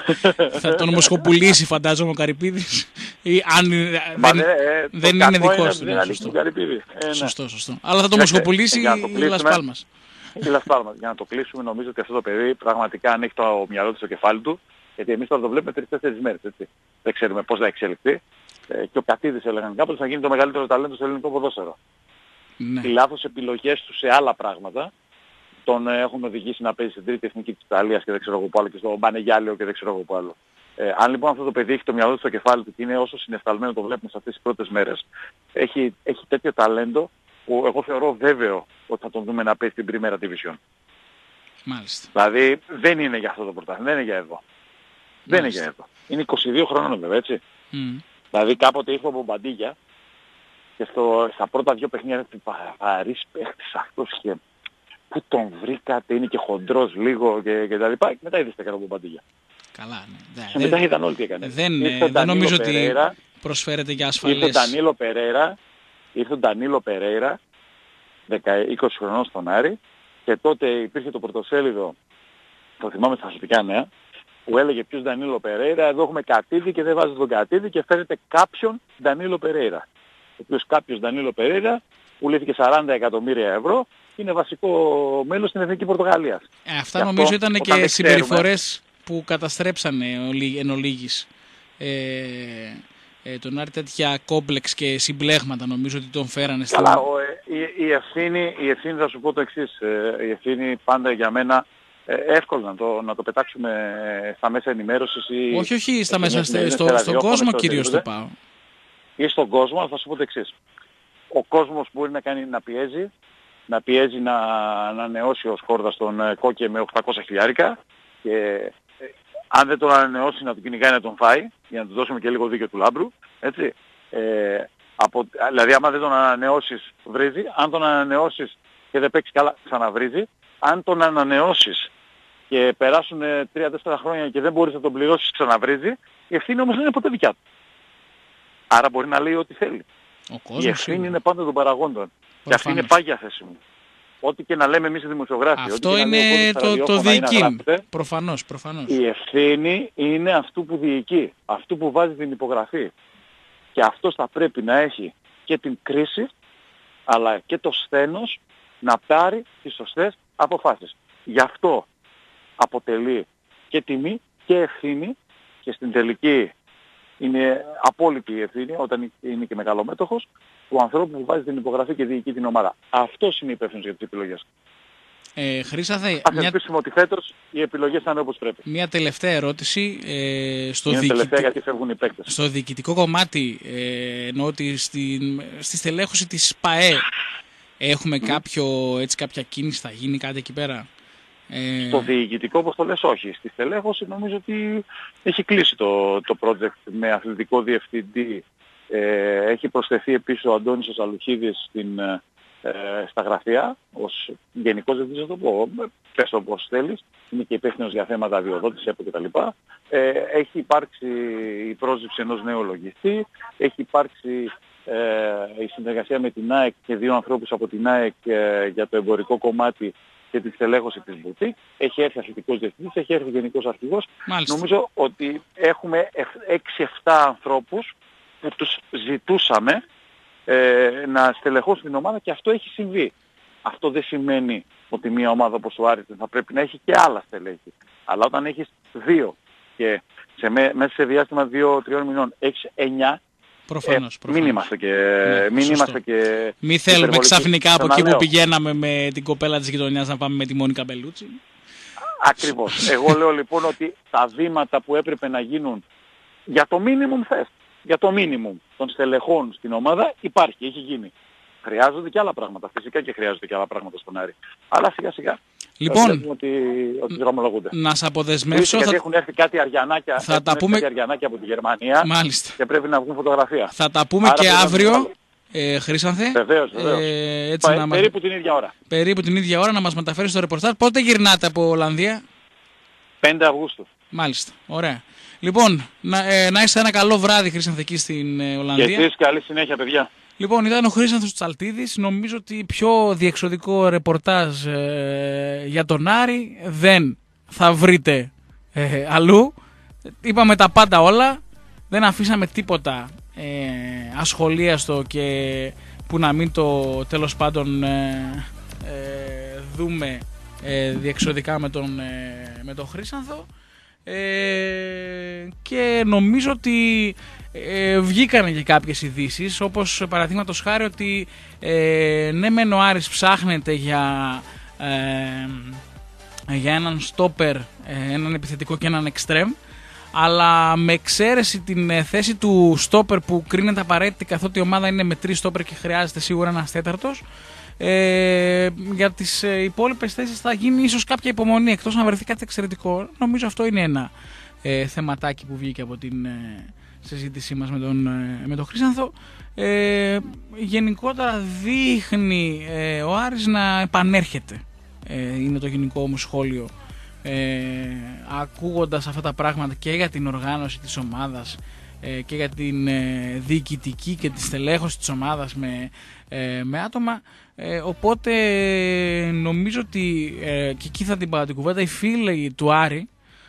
θα τον ομοσχοπουλήσει φαντάζομαι ο Καρυπίδης. Ή αν δεν, ε, δεν είναι δικός του. Ναι, σωστό. Ε, ναι. σωστό, σωστό. Αλλά θα τον ομοσχοπουλήσει η Λασπάλμας. Η Λασπάλμας. Για να το κλείσουμε, νομίζω ότι αυτό το παιδί πραγματικά αν έχει το μυαλό του στο κεφάλι του, γιατί εμείς τώρα το βλέπουμε τρεις τέσσερις μέρες, έτσι. Δεν ξέρουμε πώς θα εξελιχθεί. Ε, και ο Κατίδης έλεγαν κάποτε θα γίνει το μεγαλύτερο ταλέντο στο ελληνικό ποδόσφαιρο. Ναι. Οι λάθος επιλογές του σε άλλα πράγματα τον ε, έχουν οδηγήσει να παίζει στην τρίτη εθνική της Ιταλίας και δεν ξέρω εγώ που άλλο και στο Μπανεγιάλιο και δεν ξέρω εγώ που άλλο. Ε, αν λοιπόν αυτό το παιδί έχει το μυαλό του στο κεφάλι του και είναι όσο συναισθαλμένο το βλέπουμε σε αυτές τις πρώτες μέρες, έχει, έχει τέτοιο ταλέντο που εγώ θεωρώ βέβαιο ότι θα τον δούμε να παίζει στην Πριμέρα Division. Μάλιστα. Δηλαδή δεν είναι για αυτό το πρωτάθλημα, δεν είναι για εδώ. Μάλιστα. Δεν είναι για εδώ. Είναι είκοσι δύο χρόνων βέβαια, έτσι. Mm. Δηλαδή κάποτε ήρθε ο Μπομπαντίγια και στο, στα πρώτα δύο παιχνίδια ήταν βαρύς παίχτης αυτός και που τον βρήκατε, είναι και χοντρός λίγο και, και τα λοιπά. Και μετά είδες τι έκανε ο Μπομπαντίγια. Καλά, ναι. Και μετά είδαν όλοι τι έκανε. Δεν, δεν νομίζω Περέρα, ότι προσφέρεται για ασφαλές. Ήρθε ο Ντανίλο Περέρα, ήρθε ο Ντανίλο Περέρα, είκοσι χρονών στον Άρη και τότε υπήρχε το πρωτοσέλιδο, το θυμάμαι στα Αθλητικά Νέα, που έλεγε ποιος Ντανίλο Περέιρα, εδώ έχουμε Κατίδη και δεν βάζει τον Κατίδη και φέρετε κάποιον Ντανίλο Περέιρα. Ο οποίος κάποιος Ντανίλο Περέιρα πουλήθηκε σαράντα εκατομμύρια ευρώ και είναι βασικό μέλος στην Εθνική Πορτογαλίας. Ε, αυτά νομίζω αυτό, ήταν και συμπεριφορές που καταστρέψανε εν ολίγης ε, ε, τον Άρη, τέτοια κόμπλεξ και συμπλέγματα νομίζω ότι τον φέρανε στην... Καλά, ο, ε, η, η, ευθύνη, η ευθύνη θα σου πω το εξής, ε, η ευθύνη πάντα για μένα ε, εύκολο να το, να το πετάξουμε στα μέσα ενημέρωσης ή... Όχι, όχι, στα μέσα, στο, στο, στον κόσμο κυρίως το πάω. Ή στον κόσμο, θα σου πω το εξής. Ο κόσμος μπορεί να κάνει να πιέζει, να πιέζει να ανανεώσει ο Σκόρδας τον Κόκκε με οκτακόσια χιλιάρικα και ε, αν δεν τον ανανεώσει να τον κυνηγάει να τον φάει, για να του δώσουμε και λίγο δίκιο του Λάμπρου, έτσι. Ε, από, δηλαδή άμα δεν τον ανανεώσεις βρίζει, αν τον ανανεώσεις και δεν παίξει καλά ξαναβρίζει, αν τον ανανεώσεις και περάσουν τρία τέσσερα χρόνια και δεν μπορείς να τον πληρώσεις ξαναβρίζει, η ευθύνη όμως δεν είναι ποτέ δικιά του. Άρα μπορεί να λέει ό,τι θέλει. Η ευθύνη είναι, είναι πάντα των παραγόντων. Και αυτή είναι πάγια θέση μου. Ό,τι και να λέμε εμείς οι δημοσιογράφοι. Αυτό είναι το, το διοικεί. Προφανώς, προφανώς. Η ευθύνη είναι αυτού που διοικεί. Αυτού που βάζει την υπογραφή. Και αυτός θα πρέπει να έχει και την κρίση, αλλά και το σθένος να πάρει τις σωστές αποφάσεις. Γι' αυτό αποτελεί και τιμή και ευθύνη και στην τελική είναι απόλυτη η ευθύνη όταν είναι και μεγαλομέτωχος του ανθρώπου που βάζει την υπογραφή και διοικεί την ομάδα. Αυτός είναι υπεύθυνος για τις επιλογές. Ε, Χρήσανθε, Ας μια... ελπίσουμε ότι φέτος οι επιλογές θα είναι όπως πρέπει. μια τελευταία ερώτηση. Ε, στο, Είναι διοικητικό... τελευταία γιατί φεύγουν οι παίκτες. στο διοικητικό κομμάτι, ε, εννοώ ότι στην... στη στελέχωση της ΠΑΕ έχουμε mm. κάποιο, έτσι, κάποια κίνηση, θα γίνει κάτι εκεί πέρα? Ε... Στο διοικητικό, όπως το λες, όχι. Στη στελέχωση νομίζω ότι έχει κλείσει το, το project με αθλητικό διευθυντή. Ε, έχει προσθεθεί επίσης ο Αντώνης ο Σαλουχίδης στην, ε, στα γραφεία ως γενικός διευθυντής, θα το πω, πες το πώς θέλεις. Είναι και υπεύθυνος για θέματα αδειοδότησης, ΕΠΟ κτλ. Ε, έχει υπάρξει η πρόσληψη ενός νέου λογιστή, έχει υπάρξει ε, η συνεργασία με την ΑΕΚ και δύο ανθρώπους από την ΑΕΚ ε, για το εμπορικό κομμάτι και τη στελέχωση της μπουτίκ. Έχει έρθει αθλητικός διευθυντής, έχει έρθει γενικός αρχηγός. Μάλιστα. Νομίζω ότι έχουμε έξι εφτά ανθρώπους που τους ζητούσαμε ε, να στελεχώσουν την ομάδα και αυτό έχει συμβεί. Αυτό δεν σημαίνει ότι μια ομάδα όπως ο Άρης θα πρέπει να έχει και άλλα στελέχη. Αλλά όταν έχεις δύο και σε, μέσα σε διάστημα δύο τριών μηνών έχεις εννιά, προφανώς, ε, προφανώς. μην είμαστε και... Ναι, μην είμαστε και μη θέλουμε ξαφνικά από εκεί που λέω. πηγαίναμε με την κοπέλα της γειτονιάς να πάμε με τη Μόνικα Μπελούτσι. Ακριβώς. Εγώ λέω λοιπόν ότι τα βήματα που έπρεπε να γίνουν για το minimum θες, για το minimum των στελεχών στην ομάδα υπάρχει, έχει γίνει. Χρειάζονται και άλλα πράγματα, φυσικά και χρειάζονται και άλλα πράγματα στον Άρη. Αλλά σιγά σιγά. Λοιπόν, ότι, ότι δρομολογούνται. να σε αποδεσμεύσω. Γιατί θα... έχουν έρθει κάτι αριανάκια, θα τα πούμε... κάτι αριανάκια από τη Γερμανία. Μάλιστα. Και πρέπει να βγουν φωτογραφία. Θα τα πούμε. Άρα και αύριο, ε, Χρήσανθε. Βεβαίως, βεβαίως. Ε, έτσι Πα, να περίπου μας... την ίδια ώρα. Περίπου την ίδια ώρα να μας μεταφέρεις το ρεπορτάζ. Πότε γυρνάτε από Ολλανδία? πέντε Αυγούστου. Μάλιστα. Ωραία. Λοιπόν, να, ε, να είσαι ένα καλό βράδυ, Χρήσανθε, εκεί στην ε, Ολλανδία. Και εσείς καλή συνέχεια, παιδιά. Λοιπόν, ήταν ο Χρήσανθος Τσαλτίδης. Νομίζω ότι πιο διεξοδικό ρεπορτάζ ε, για τον Άρη δεν θα βρείτε ε, αλλού. Είπαμε τα πάντα όλα. Δεν αφήσαμε τίποτα ε, ασχολίαστο και που να μην το τέλος πάντων ε, ε, δούμε ε, διεξοδικά με τον, ε, με τον Χρήσανθο. Ε, και νομίζω ότι ε, βγήκαν και κάποιες ειδήσεις, όπως παραδείγματος χάρη ότι ε, ναι μεν ο Άρης ψάχνεται για, ε, για έναν στόπερ, ε, έναν επιθετικό και έναν εξτρέμ, αλλά με εξαίρεση την θέση του στόπερ που κρίνεται απαραίτητη καθότι η ομάδα είναι με τρεις στόπερ και χρειάζεται σίγουρα ένας τέταρτος. Ε, για τις ε, υπόλοιπες θέσεις θα γίνει ίσως κάποια υπομονή, εκτός να βρεθεί κάτι εξαιρετικό. Νομίζω αυτό είναι ένα ε, θεματάκι που βγήκε από την ε, συζήτησή μας με τον, ε, με τον Χρήσανθο. Ε, γενικότερα δείχνει ε, ο Άρης να επανέρχεται, ε, είναι το γενικό μου σχόλιο, ε, ακούγοντας αυτά τα πράγματα και για την οργάνωση της ομάδας ε, και για την ε, διοικητική και τη στελέχωση της ομάδας με, ε, με άτομα. Ε, οπότε νομίζω ότι ε, και εκεί θα την πάω την κουβέντα, οι φίλοι του Άρη,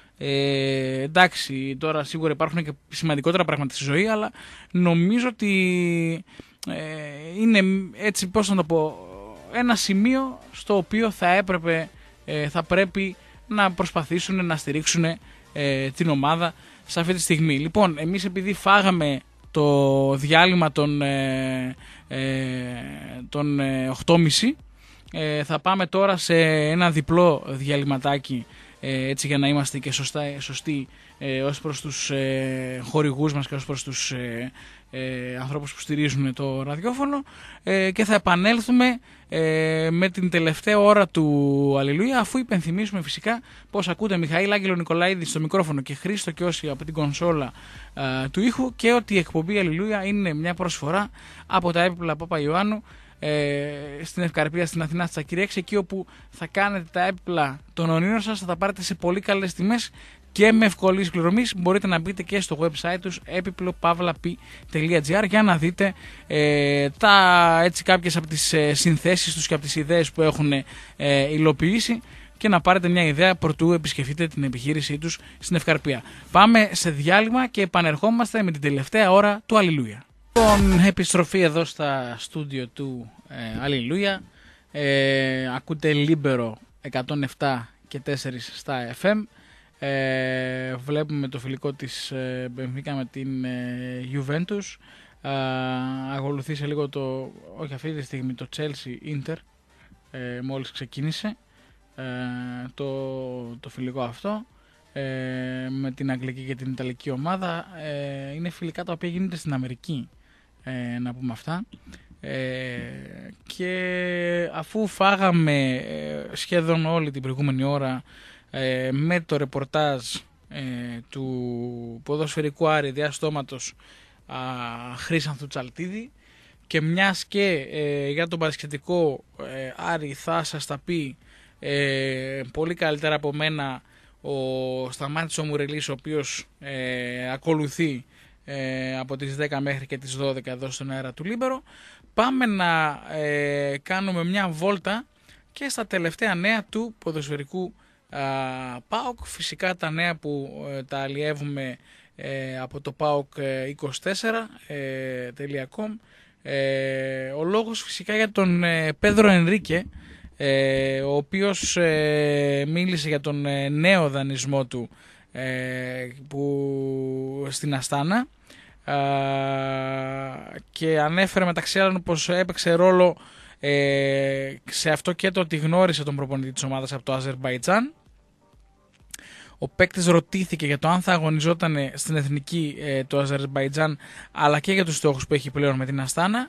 ε, εντάξει τώρα σίγουρα υπάρχουν και σημαντικότερα πράγματα στη ζωή, αλλά νομίζω ότι ε, είναι έτσι, πώς να το πω, ένα σημείο στο οποίο θα έπρεπε, ε, θα πρέπει να προσπαθήσουν να στηρίξουν ε, την ομάδα σε αυτή τη στιγμή. Λοιπόν, εμείς επειδή φάγαμε το διάλειμμα των, ε, ε, των ε, οκτώ και μισή, ε, θα πάμε τώρα σε ένα διπλό διαλυματάκι, ε, έτσι για να είμαστε και σωστά, σωστοί ε, ως προς τους ε, χορηγούς μας και ως προς τους ε, ε, ανθρώπους που στηρίζουν το ραδιόφωνο, ε, και θα επανέλθουμε ε, με την τελευταία ώρα του Αλληλούια, αφού υπενθυμίσουμε φυσικά πως ακούτε Μιχαήλ Άγγελο Νικολαίδη στο μικρόφωνο και Χρήστο Κιώση από την κονσόλα ε, του ήχου, και ότι η εκπομπή Αλληλούια είναι μια προσφορά από τα έπιπλα Παπαϊωάννου ε, στην Ευκαρπία στην Αθηνά στα Κυριακή, εκεί όπου θα κάνετε τα έπιπλα των ονείρων σας, θα τα πάρετε σε πολύ καλές τιμές και με ευκολίες πληρωμής. Μπορείτε να μπείτε και στο website τους έπιπλο παύλα πι τελεία τζι άρ για να δείτε ε, τα, έτσι, κάποιες από τις ε, συνθέσεις τους και από τις ιδέες που έχουν ε, υλοποιήσει, και να πάρετε μια ιδέα προτού επισκεφτείτε την επιχείρησή τους στην Ευκαρπία. Πάμε σε διάλειμμα και επανερχόμαστε με την τελευταία ώρα του Αλληλούια. Λοιπόν, επιστροφή εδώ στα στούντιο του ε, Αλληλούια. Ε, ακούτε Λίμπερο εκατόν επτά και τέσσερα στα εφ εμ. Ε, βλέπουμε το φιλικό της ε, Benfica με την ε, Juventus. Ε, ακολουθεί σε λίγο το, όχι αυτή τη στιγμή, το Chelsea Inter, ε, μόλις ξεκίνησε. ε, το, το φιλικό αυτό ε, με την αγγλική και την ιταλική ομάδα. Ε, είναι φιλικά τα οποία γίνονται στην Αμερική, ε, να πούμε αυτά. Ε, και αφού φάγαμε ε, σχεδόν όλη την προηγούμενη ώρα ε, με το ρεπορτάζ ε, του ποδοσφαιρικού Άρη διαστόματος Χρήσανθου Τσαλτίδη, και μιας και ε, για τον μπασκετικό ε, Άρη θα σας τα πει ε, πολύ καλύτερα από μένα ο Σταμάτης ο Μουρελής, ο οποίος ε, ακολουθεί ε, από τις δέκα μέχρι και τις δώδεκα εδώ στον αέρα του Λίμπερο, πάμε να ε, κάνουμε μια βόλτα και στα τελευταία νέα του ποδοσφαιρικού α, ΠΑΟΚ. Φυσικά τα νέα που ε, τα αλλιεύουμε ε, από το πάοκ είκοσι τέσσερα τελεία κομ. Ε, ο λόγος φυσικά για τον ε, Πέδρο Ενρίκε, ε, ο οποίος ε, μίλησε για τον ε, νέο δανεισμό του ε, που, στην Αστάνα, ε, και ανέφερε μεταξύ άλλων πως έπαιξε ρόλο ε, σε αυτό και το ότι γνώρισε τον προπονητή της ομάδας από το Αζερμπαϊτζάν. Ο παίκτης ρωτήθηκε για το αν θα αγωνιζόταν στην εθνική ε, του Αζερμπαϊτζάν, αλλά και για τους στόχους που έχει πλέον με την Αστάνα.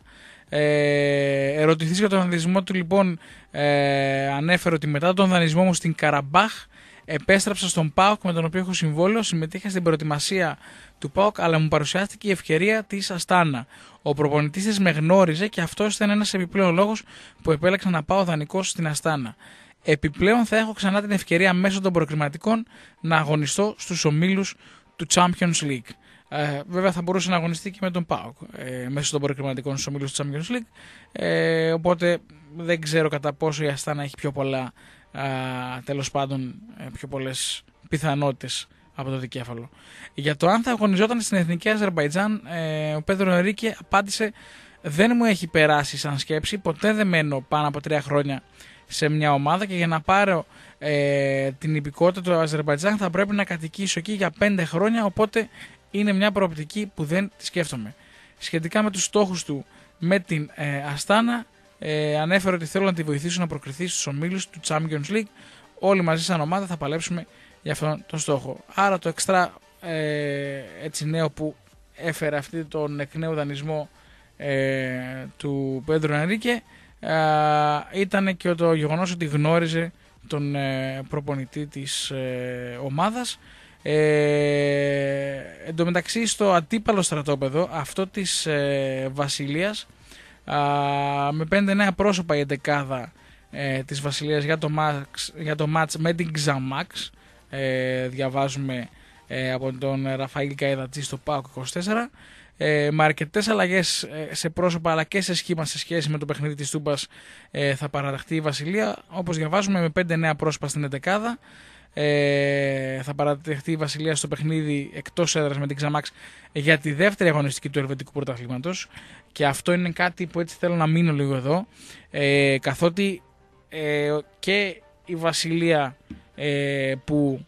Ε, ερωτηθείς για τον δανεισμό του, λοιπόν, ε, ανέφερε ότι μετά τον δανεισμό μου στην Καραμπάχ επέστρεψα στον ΠΑΟΚ με τον οποίο έχω συμβόλαιο, συμμετείχα στην προετοιμασία του ΠΑΟΚ, αλλά μου παρουσιάστηκε η ευκαιρία της Αστάνα. Ο προπονητής της με γνώριζε και αυτός ήταν ένας επιπλέον λόγος που επέλεξα να πάω δανεικός στην Αστάνα. Επιπλέον θα έχω ξανά την ευκαιρία μέσω των προκριματικών να αγωνιστώ στους ομίλους του Champions League. Ε, βέβαια θα μπορούσε να αγωνιστεί και με τον ΠΑΟΚ ε, μέσω των προκριματικών στους ομίλους του Champions League, ε, οπότε δεν ξέρω κατά πόσο η Αστάνα έχει πιο πολλά, ε, τέλος πάντων ε, πιο πολλές πιθανότητες από το δικέφαλο. Για το αν θα αγωνιζόταν στην εθνική Αζερμπαϊτζάν, ε, ο Πέδρο Ενρίκε απάντησε: δεν μου έχει περάσει σαν σκέψη, ποτέ δεν μένω πάνω από τρία χρόνια σε μια ομάδα και για να πάρω ε, την υπηκότητα του Αζερμπαϊτζάν θα πρέπει να κατοικήσω εκεί για πέντε χρόνια, οπότε είναι μια προοπτική που δεν τη σκέφτομαι. Σχετικά με τους στόχους του με την ε, Αστάνα, ε, ανέφερε ότι θέλω να τη βοηθήσω να προκριθεί στους ομίλους του Champions League. Όλοι μαζί σαν ομάδα θα παλέψουμε για αυτόν τον στόχο. Άρα το εξτρά ε, έτσι νέο που έφερε αυτή τον εκ νέου δανεισμό ε, του Πέντρο Ενρίκε ήταν και το γεγονός ότι γνώριζε τον ε, προπονητή της ε, ομάδας. Ε, εν τω μεταξύ, στο αντίπαλο στρατόπεδο αυτό της ε, Βασιλείας, α, με πέντε νέα πρόσωπα η εντεκάδα ε, της Βασιλείας για το, μάξ, για το match με την Ξαμάξ, ε, διαβάζουμε ε, από τον Ραφαήλ Καΐδατζή στο ΠΑΟΚ είκοσι τέσσερα, ε, με αρκετές αλλαγές ε, σε πρόσωπα αλλά και σε σχήμα σε σχέση με το παιχνίδι της Τούμπας, ε, θα παραταχθεί η Βασιλεία, όπως διαβάζουμε, με πέντε νέα πρόσωπα στην εντεκάδα. Ε, θα παρατεχθεί η Βασιλεία στο παιχνίδι εκτός έδρας με την Ξαμάξ για τη δεύτερη αγωνιστική του Ελβετικού Πρωταθλήματος, και αυτό είναι κάτι που έτσι θέλω να μείνω λίγο εδώ, ε, καθότι ε, και η Βασιλεία ε, που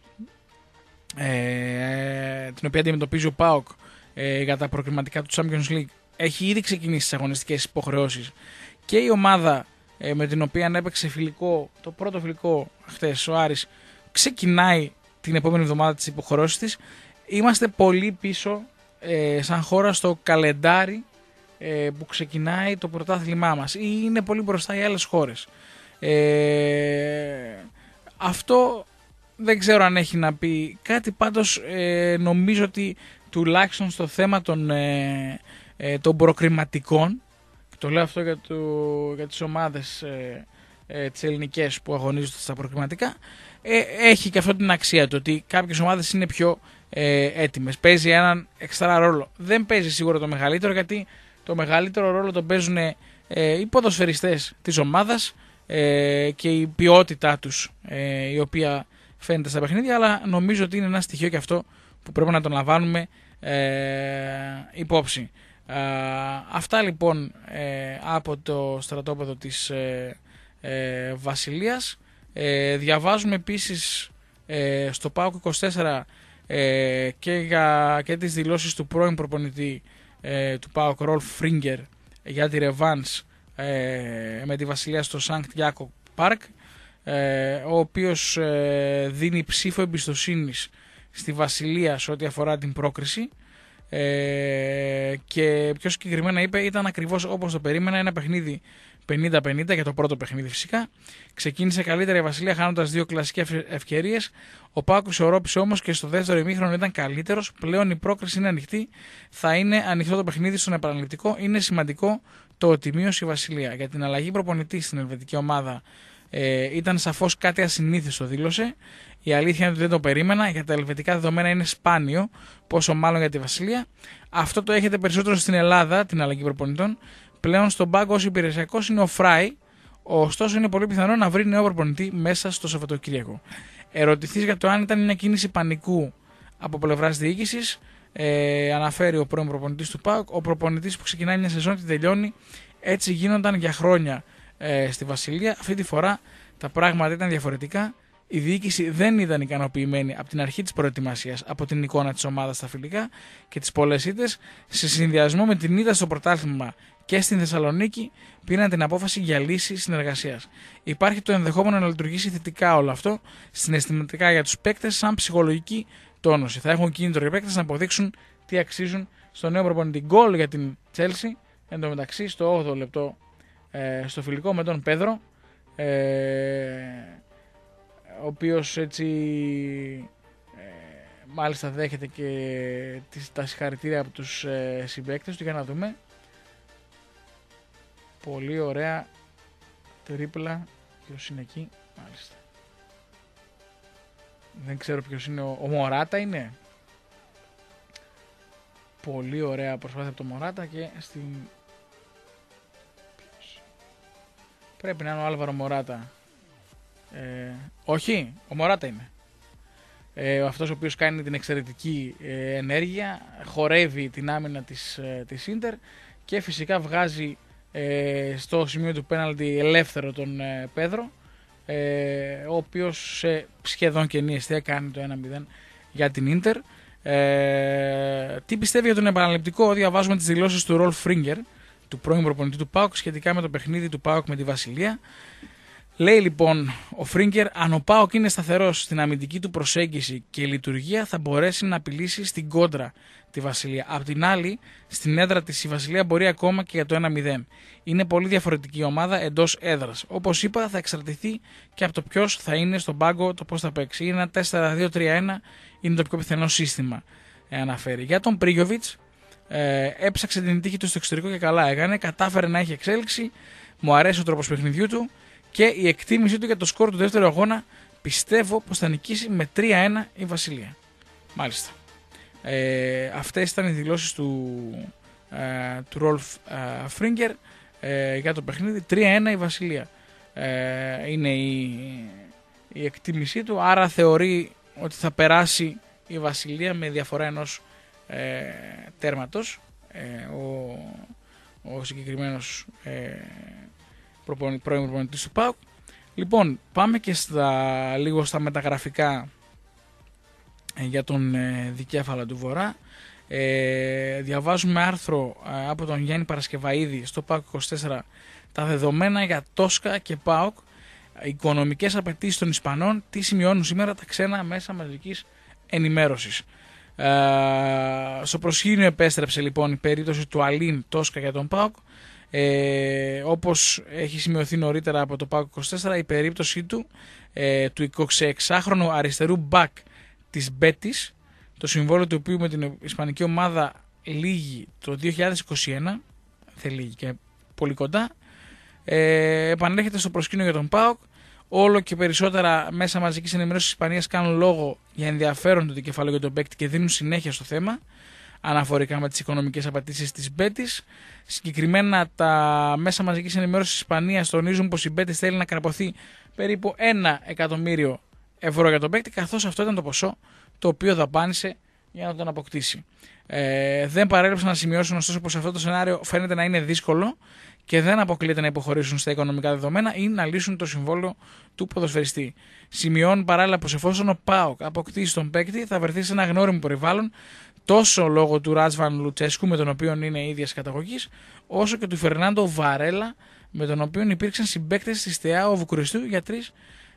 ε, την οποία αντιμετωπίζει ο ΠΑΟΚ ε, για τα προκριματικά του Champions League έχει ήδη ξεκινήσει τις αγωνιστικές υποχρεώσεις, και η ομάδα ε, με την οποία έπαιξε φιλικό, το πρώτο φιλικό χθες, ο Άρης, ξεκινάει την επόμενη εβδομάδα τις υποχρεώσεις της. Είμαστε πολύ πίσω ε, σαν χώρα στο καλεντάρι ε, που ξεκινάει το πρωτάθλημά μας, ή είναι πολύ μπροστά οι άλλες χώρες. Ε, αυτό δεν ξέρω αν έχει να πει κάτι, πάντως ε, νομίζω ότι τουλάχιστον στο θέμα των, ε, ε, των προκριματικών, το λέω αυτό για, το, για τις ομάδες ε, ε, τις ελληνικές που αγωνίζονται στα προκριματικά, ε, έχει και αυτό την αξία του, ότι κάποιες ομάδες είναι πιο ε, έτοιμες. Παίζει έναν εξτρά ρόλο. Δεν παίζει σίγουρα το μεγαλύτερο, γιατί το μεγαλύτερο ρόλο τον παίζουν ε, οι ποδοσφαιριστές της ομάδας ε, και η ποιότητά τους, ε, η οποία φαίνεται στα παιχνίδια, αλλά νομίζω ότι είναι ένα στοιχείο και αυτό που πρέπει να τον λαμβάνουμε ε, υπόψη. Ε, αυτά λοιπόν ε, από το στρατόπεδο της ε, ε, Βασιλείας. Ε, διαβάζουμε επίσης ε, στο ΠΑΟΚ είκοσι τέσσερα ε, και, για, και τις δηλώσεις του πρώην προπονητή ε, του ΠΑΟΚ, Ρολφ Φρίγκερ, για τη ρεβάνς ε, με τη Βασιλεία στο Σανκτ Γιάκοπ Πάρκ. ε, ο οποίος ε, δίνει ψήφο εμπιστοσύνης στη Βασιλεία σε ό,τι αφορά την πρόκριση. Ε, και πιο συγκεκριμένα είπε, ήταν ακριβώς όπως το περίμενα, ένα παιχνίδι πενήντα πενήντα για το πρώτο παιχνίδι φυσικά. Ξεκίνησε καλύτερα η Βασιλεία χάνοντας δύο κλασικές ευκαιρίες. Ο ΠΑΟΚ ισορρόπησε όμως και στο δεύτερο ημίχρονο ήταν καλύτερος. Πλέον η πρόκριση είναι ανοιχτή. Θα είναι ανοιχτό το παιχνίδι στον επαναληπτικό. Είναι σημαντικό το ότι μείωσε η Βασιλεία. Για την αλλαγή προπονητή στην ελβετική ομάδα ε, ήταν σαφώς κάτι ασυνήθιστο, δήλωσε. Η αλήθεια είναι ότι δεν το περίμενα. Για τα ελβετικά δεδομένα είναι σπάνιο, πόσο μάλλον για τη Βασιλεία. Αυτό το έχετε περισσότερο στην Ελλάδα, την αλλαγή προπονητών. Πλέον στον πάγκο ως υπηρεσιακός είναι ο Φράι, ωστόσο είναι πολύ πιθανό να βρει νέο προπονητή μέσα στο Σαββατοκύριακο. Ερωτηθείς για το αν ήταν μια κίνηση πανικού από πλευράς διοίκησης, ε, αναφέρει ο πρώην προπονητής του ΠΑΟΚ, ο προπονητής που ξεκινάει μια σεζόν και τελειώνει, έτσι γίνονταν για χρόνια ε, στη Βασιλεία. Αυτή τη φορά τα πράγματα ήταν διαφορετικά. Η διοίκηση δεν ήταν ικανοποιημένη από την αρχή της προετοιμασίας από την εικόνα της ομάδας στα φιλικά και τις πολλές ήττες. Σε συνδυασμό με την ήττα στο πρωτάθλημα και στην Θεσσαλονίκη, πήραν την απόφαση για λύση συνεργασίας. Υπάρχει το ενδεχόμενο να λειτουργήσει θετικά όλο αυτό συναισθηματικά για τους παίκτες, σαν ψυχολογική τόνωση. Θα έχουν κίνητρο οι παίκτες να αποδείξουν τι αξίζουν στο νέο προπονητή. Γκολ για την Chelsea, εν τω μεταξύ στο όγδοο λεπτό ε, στο φιλικό με τον Πέδρο. Ε, ο οποίος έτσι ε, μάλιστα δέχεται και τις, τα συγχαρητήρια από τους ε, συμπαίκτες του. Για να δούμε. Πολύ ωραία τρίπλα. Ποιος είναι εκεί? Μάλιστα. Δεν ξέρω ποιος είναι. Ο, ο Μωράτα είναι. Πολύ ωραία προσπάθεια από το Μωράτα και στην... Ποιος? Πρέπει να είναι ο Άλβαρο Μωράτα. Ε, όχι, ο Μωράτα είναι. Ε, αυτός ο οποίος κάνει την εξαιρετική ε, ενέργεια, χορεύει την άμυνα της, ε, της Ίντερ και φυσικά βγάζει ε, στο σημείο του πέναλτι ελεύθερο τον ε, Πέδρο, ε, ο οποίος σε σχεδόν κενή αιστεία κάνει το ένα μηδέν για την Ίντερ. Ε, τι πιστεύει για τον επαναληπτικό? Διαβάζουμε τις δηλώσεις του Ρολφ Φρίγκερ, του πρώην προπονητή του ΠΑΟΚ, σχετικά με το παιχνίδι του ΠΑΟΚ με τη Βασιλεία. Λέει λοιπόν ο Φρίγκερ, αν ο ΠΑΟΚ είναι σταθερός στην αμυντική του προσέγγιση και λειτουργία, θα μπορέσει να απειλήσει στην κόντρα τη Βασιλεία. Απ' την άλλη, στην έδρα της η Βασιλεία μπορεί ακόμα και για το ένα μηδέν. Είναι πολύ διαφορετική ομάδα εντός έδρας. Όπως είπα, θα εξαρτηθεί και από το ποιος θα είναι στον πάγκο, το πώς θα παίξει. Είναι ένα τέσσερα δύο τρία ένα, είναι το πιο πιθανό σύστημα, ε, αναφέρει. Για τον Πρίγιοβιτς, ε, έψαξε την τύχη του στο εξωτερικό και καλά έκανε. Κατάφερε να έχει εξέλιξη. Μου αρέσει ο τρόπος παιχνιδιού του. Και η εκτίμησή του για το σκορ του δεύτερου αγώνα, πιστεύω πως θα νικήσει με τρία ένα η Βασιλεία. Μάλιστα. Ε, αυτές ήταν οι δηλώσεις του, ε, του Ρολφ ε, Φρίγκερ ε, για το παιχνίδι. τρία ένα η Βασιλεία ε, είναι η, η εκτίμησή του. Άρα θεωρεί ότι θα περάσει η Βασιλεία με διαφορά ενός ε, τέρματος. Ε, ο, ο συγκεκριμένος ε, πρώην προπονητής του ΠΑΟΚ. Λοιπόν, πάμε και στα, λίγο στα μεταγραφικά ε, για τον ε, δικέφαλα του Βορρά. Ε, διαβάζουμε άρθρο ε, από τον Γιάννη Παρασκευαίδη στο ΠΑΟΚ είκοσι τέσσερα, τα δεδομένα για Τόσκα και ΠΑΟΚ, οικονομικές απαιτήσεις των Ισπανών, τι σημειώνουν σήμερα τα ξένα μέσα μαζικής ενημέρωσης. Ε, στο προσκήνιο επέστρεψε λοιπόν η περίπτωση του Αλίν Τόσκα για τον ΠΑΟΚ. Ε, όπως έχει σημειωθεί νωρίτερα από το ΠΑΟΚ είκοσι τέσσερα, η περίπτωσή του ε, του εικοσιεξάχρονου αριστερού μπακ της Μπέτις, το συμβόλαιο του οποίου με την ισπανική ομάδα λύγει το δύο χιλιάδες είκοσι ένα, δεν λύγει και πολύ κοντά, ε, επανέρχεται στο προσκήνιο για τον ΠΑΟΚ. Όλο και περισσότερα μέσα μαζικής ενημέρωσης της Ισπανίας κάνουν λόγο για ενδιαφέρον του κεφάλαιο για τον παίκτη και δίνουν συνέχεια στο θέμα αναφορικά με τις οικονομικές απαιτήσεις της Μπέτις. Συγκεκριμένα τα μέσα μαζικής ενημέρωσης της Ισπανίας τονίζουν πως η Μπέτις θέλει να καρποθεί περίπου ένα εκατομμύριο ευρώ για τον παίκτη, καθώς αυτό ήταν το ποσό το οποίο δαπάνησε για να τον αποκτήσει. Ε, δεν παρέλειψαν να σημειώσουν ωστόσο πως αυτό το σενάριο φαίνεται να είναι δύσκολο και δεν αποκλείεται να υποχωρήσουν στα οικονομικά δεδομένα ή να λύσουν το συμβόλαιο του ποδοσφαιριστή. Σημειώνουν παράλληλα πως εφόσον ο ΠΑΟΚ αποκτήσει τον παίκτη, θα βρεθεί σε ένα γνώριμο περιβάλλον, τόσο λόγω του Ράτσβαν Λουτσέσκου, με τον οποίο είναι ίδιας καταγωγής, όσο και του Φερνάντο Βαρέλα, με τον οποίο υπήρξαν συμπαίκτες στη ΣΤΕΑΟ Βουκουρεστίου για τρεις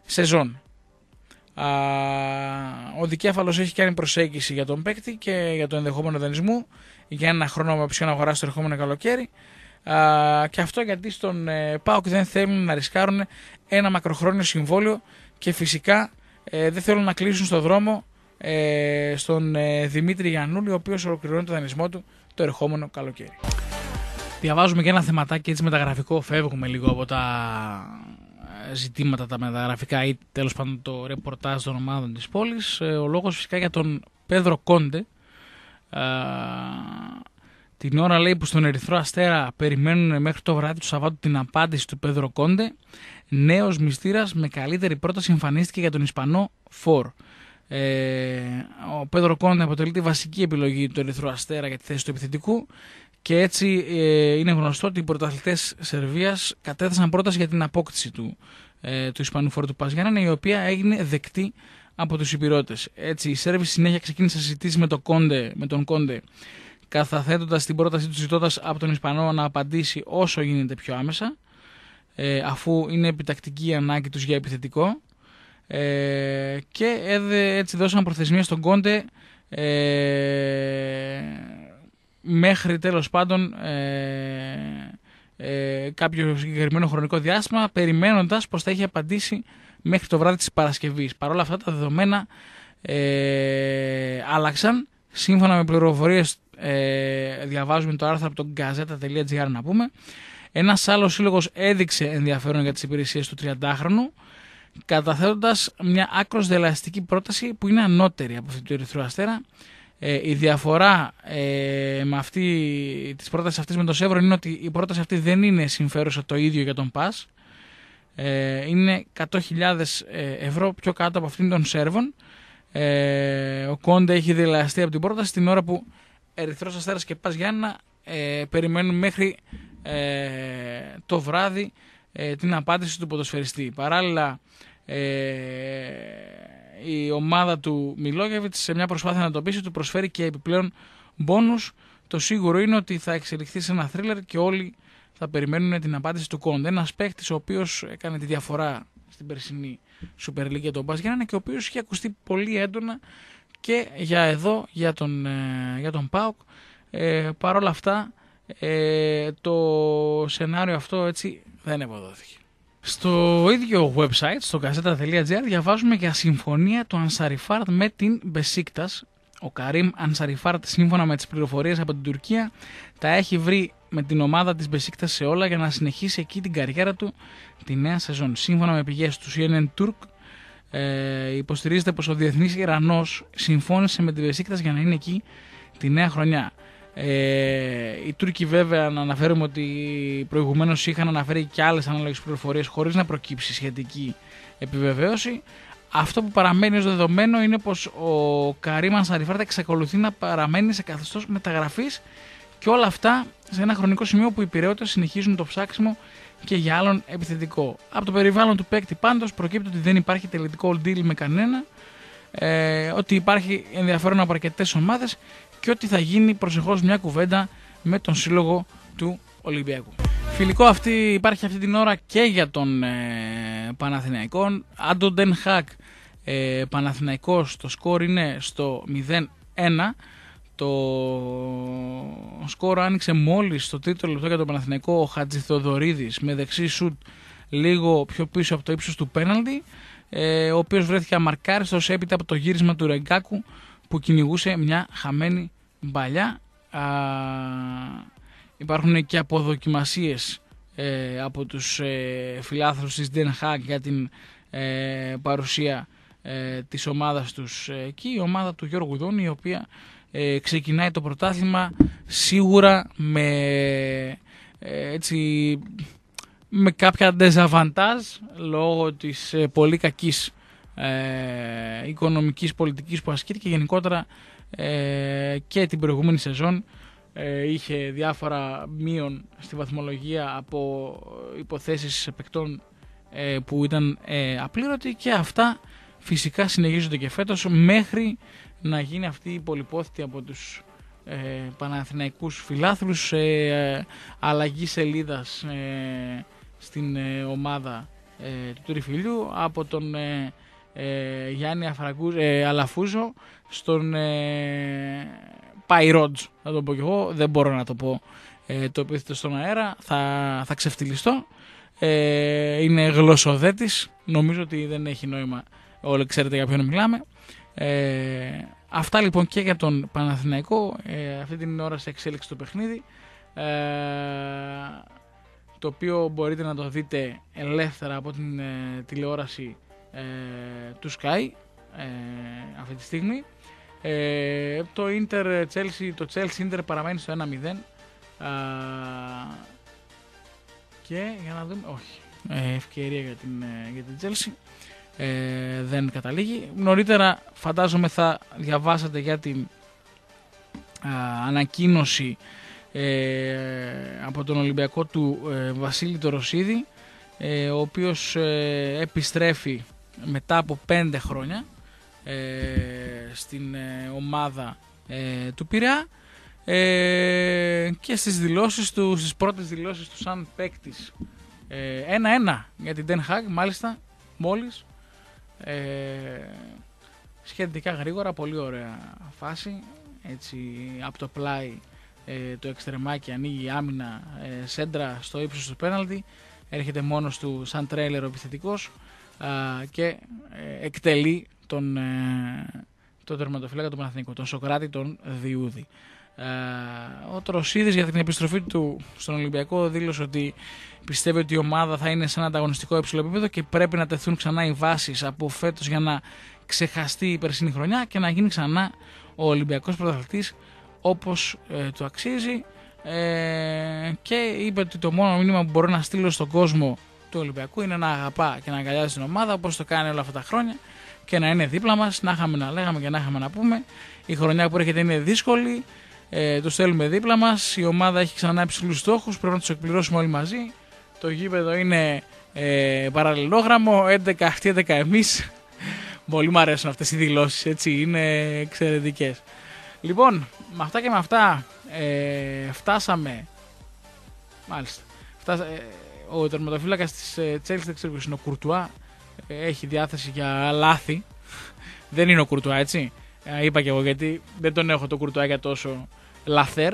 σεζόν. Α, ο δικέφαλος έχει κάνει προσέγγιση για τον παίκτη και για το ενδεχόμενο δανεισμού για ένα χρόνο με οψιόν αγοράς το ερχόμενο καλοκαίρι. Α, και αυτό γιατί στον ε, ΠΑΟΚ δεν θέλουν να ρισκάρουν ένα μακροχρόνιο συμβόλαιο και φυσικά ε, δεν θέλουν να κλείσουν στο δρόμο ε, στον ε, Δημήτρη Γιαννούλη, ο οποίος ολοκληρώνει το δανεισμό του το ερχόμενο καλοκαίρι. Διαβάζουμε και ένα θεματάκι έτσι μεταγραφικό, φεύγουμε λίγο από τα ζητήματα τα μεταγραφικά ή τέλος πάντων το ρεπορτάζ των ομάδων της πόλης. Ο λόγος φυσικά για τον Πέδρο Κόντε. Α, την ώρα λέει που στον Ερυθρό Αστέρα περιμένουν μέχρι το βράδυ του Σαββάτου την απάντηση του Πέδρο Κόντε. Νέος μυστήρας με καλύτερη πρόταση εμφανίστηκε για τον Ισπανό Φορ. Ε, ο Πέδρο Κόντε αποτελεί τη βασική επιλογή του Ερυθρού Αστέρα για τη θέση του επιθετικού. Και έτσι ε, είναι γνωστό ότι οι πρωταθλητές Σερβίας κατέθεσαν πρόταση για την απόκτηση του, ε, του Ισπανού Φορ του Πας Γιάννενα, η οποία έγινε δεκτή από τους Ηπειρώτες. Έτσι, οι Σέρβοι συνέχεια ξεκίνησαν συζητήσεις με, το Κόντε, με τον Κόντε, καταθέτοντας την πρότασή του, ζητώντας από τον Ισπανό να απαντήσει όσο γίνεται πιο άμεσα, ε, αφού είναι επιτακτική η ανάγκη τους για επιθετικό. Ε, και έτσι δώσαν προθεσμία στον Κόντε. Ε, μέχρι τέλος πάντων ε, ε, κάποιο συγκεκριμένο χρονικό διάστημα, περιμένοντας πως θα έχει απαντήσει μέχρι το βράδυ της Παρασκευής. Παρ' όλα αυτά τα δεδομένα ε, άλλαξαν. Σύμφωνα με πληροφορίες, ε, διαβάζουμε το άρθρο από το γκαζέτα τελεία τζι άρ να πούμε, ένας άλλος σύλλογος έδειξε ενδιαφέρον για τις υπηρεσίες του τριαντάχρονου, καταθέτοντας μια άκρως δελαστική πρόταση που είναι ανώτερη από αυτή του Ερυθρού Αστέρα. Ε, η διαφορά ε, με αυτή, της πρότασης αυτής με τον Σεύρο είναι ότι η πρόταση αυτή δεν είναι συμφέρουσα το ίδιο για τον ΠΑΣ. Ε, είναι εκατό χιλιάδες ευρώ πιο κάτω από αυτήν των Σέρβων. Ε, ο Κόντε έχει δελεαστεί από την πρόταση, την ώρα που Ερυθρός Αστέρας και Πας Γιάννενα ε, περιμένουν μέχρι ε, το βράδυ ε, την απάντηση του ποδοσφαιριστή. Παράλληλα, ε, η ομάδα του Μιλόγεβιτς, σε μια προσπάθεια να το πείσει, του προσφέρει και επιπλέον μπόνους. Το σίγουρο είναι ότι θα εξελιχθεί σε ένα θρίλερ και όλοι θα περιμένουν την απάντηση του Κόντε. Ένας παίκτης ο οποίος έκανε τη διαφορά στην περσινή Super League για τον Πας Γιάννενα και ο οποίος είχε ακουστεί πολύ έντονα και για εδώ, για τον, για τον ΠΑΟΚ. Ε, Παρ' όλα αυτά, ε, το σενάριο αυτό έτσι δεν ευωδόθηκε. Στο ίδιο website, στο γκαζέτα τελεία τζι άρ, διαβάζουμε για συμφωνία του Ανσαριφάρτ με την Μπεσίκτας. Ο Καρίμ Ανσαριφάρτ, σύμφωνα με τις πληροφορίες από την Τουρκία, τα έχει βρει με την ομάδα της Μπεσίκτας σε όλα για να συνεχίσει εκεί την καριέρα του τη νέα σεζόν. Σύμφωνα με πηγές του σι εν εν Turk, ε, υποστηρίζεται πως ο διεθνής Ιρανός συμφώνησε με την Μπεσίκτας για να είναι εκεί τη νέα χρονιά. Ε, οι Τούρκοι βέβαια, να αναφέρουμε ότι προηγουμένως είχαν αναφέρει και άλλες ανάλογες πληροφορίες χωρίς να προκύψει σχετική επιβεβαίωση. Αυτό που παραμένει ως δεδομένο είναι πως ο Καρίμ Ανσαριφάρτ εξακολουθεί να παραμένει σε καθεστώς μεταγραφής και όλα αυτά σε ένα χρονικό σημείο που οι Πειραιώτες συνεχίζουν το ψάξιμο και για άλλον επιθετικό. Από το περιβάλλον του παίκτη πάντως προκύπτει ότι δεν υπάρχει τελετικό deal με κανένα, ε, ότι υπάρχει ενδιαφέρον από αρκετές ομάδες και ότι θα γίνει προσεχώς μια κουβέντα με τον σύλλογο του Ολυμπιακού. Φιλικό αυτή, υπάρχει αυτή την ώρα και για τον ε, Παναθηναϊκό. Άντο Ντεν Χακ, ε, Παναθηναϊκός, το σκορ είναι στο μηδέν ένα. Το σκορ άνοιξε μόλις στο τρίτο λεπτό για τον Παναθηναϊκό ο Χατζηθοδωρίδης με δεξί σουτ λίγο πιο πίσω από το ύψος του πέναλτι, ε, ο οποίος βρέθηκε αμαρκάριστος έπειτα από το γύρισμα του Ρεγκάκου που κυνηγούσε μια χαμένη μπαλιά. Α, υπάρχουν και αποδοκιμασίες ε, από τους ε, φιλάθλους της Den Haag για την ε, παρουσία ε, της ομάδας τους εκεί. Η ομάδα του Γιώργου Δόνη, η οποία ε, ξεκινάει το πρωτάθλημα σίγουρα με, ε, έτσι, με κάποια ντεζαβαντάζ λόγω της ε, πολύ κακής Ε, οικονομικής πολιτικής που ασκείται και γενικότερα ε, και την προηγούμενη σεζόν ε, είχε διάφορα μείον στη βαθμολογία από υποθέσεις παικτών ε, που ήταν ε, απλήρωτοι, και αυτά φυσικά συνεχίζονται και φέτος μέχρι να γίνει αυτή η πολυπόθητη από τους ε, Παναθηναϊκούς φιλάθλους ε, αλλαγή σελίδας ε, στην ε, ομάδα ε, του τριφυλιού, από τον ε, ε, Γιάννη Αφραγκού, ε, Αλαφούζο στον ε, Παϊρότζ, θα το πω κι εγώ, δεν μπορώ να το πω ε, το επίθετο στον αέρα, θα, θα ξεφτυλιστώ. Ε, είναι γλωσσοδέτης, νομίζω ότι δεν έχει νόημα, όλοι ξέρετε για ποιον μιλάμε. Ε, αυτά λοιπόν και για τον Παναθηναϊκό, ε, αυτή την ώρα σε εξέλιξη το παιχνίδι, ε, το οποίο μπορείτε να το δείτε ελεύθερα από την ε, τηλεόραση ε, του Sky ε, αυτή τη στιγμή. Ε, το Inter Chelsea, το Chelsea Inter παραμένει στο ένα μηδέν, ε, και για να δούμε, όχι, ε, ευκαιρία για την, ε, για την Chelsea ε, δεν καταλήγει. Νωρίτερα φαντάζομαι θα διαβάσατε για την α, ανακοίνωση ε, από τον Ολυμπιακό του ε, Βασίλη Τοροσίδη, ε, ο οποίος ε, επιστρέφει μετά από πέντε χρόνια ε, στην ε, ομάδα ε, του Πειραιά, ε, και στις δηλώσεις του, στις πρώτες δηλώσεις του σαν παίκτης, ένα ένα για την Den Haag μάλιστα μόλις, ε, σχετικά γρήγορα, πολύ ωραία φάση, έτσι από το πλάι ε, το εξτρεμάκι ανοίγει η άμυνα, ε, σέντρα στο ύψος του πέναλτι, έρχεται μόνος του σαν τρέιλερ ο επιθετικός ε, και ε, εκτελεί τον, ε, τον τερματοφύλακα του Παναθηναϊκού, τον Σοκράτη, τον Διούδη. Uh, ο Τροσίδης για την επιστροφή του στον Ολυμπιακό δήλωσε ότι πιστεύει ότι η ομάδα θα είναι σε ένα ανταγωνιστικό υψηλό επίπεδο και πρέπει να τεθούν ξανά οι βάσεις από φέτος για να ξεχαστεί η περσινή χρονιά και να γίνει ξανά ο Ολυμπιακός πρωταθλητής όπως ε, του αξίζει, ε, και είπε ότι το μόνο μήνυμα που μπορώ να στείλω στον κόσμο του Ολυμπιακού είναι να αγαπά και να αγκαλιάζει την ομάδα όπως το κάνει όλα αυτά τα χρόνια και να είναι δίπλα μας, να είχαμε να λέγαμε και να είχαμε να πούμε. Η χρονιά που έρχεται είναι δύσκολη. Ε, το στέλνουμε δίπλα μας, η ομάδα έχει ξανά υψηλούς στόχους, πρέπει να τους εκπληρώσουμε όλοι μαζί. Το γήπεδο είναι ε, παραλληλόγραμμο, έντεκα αυτοί, έντεκα εμείς. Πολύ μου αρέσουν αυτές οι δηλώσεις, έτσι, είναι εξαιρετικές. Λοιπόν, με αυτά και με αυτά ε, φτάσαμε, μάλιστα, φτάσα, ε, ο τερματοφύλακας της ε, Chelsea, δεν ξέρω ποιος είναι, ο Κουρτουά, ε, έχει διάθεση για λάθη. Δεν είναι ο Κουρτουά, έτσι. Είπα και εγώ γιατί δεν τον έχω το Κουρτουά για τόσο λαθέρ.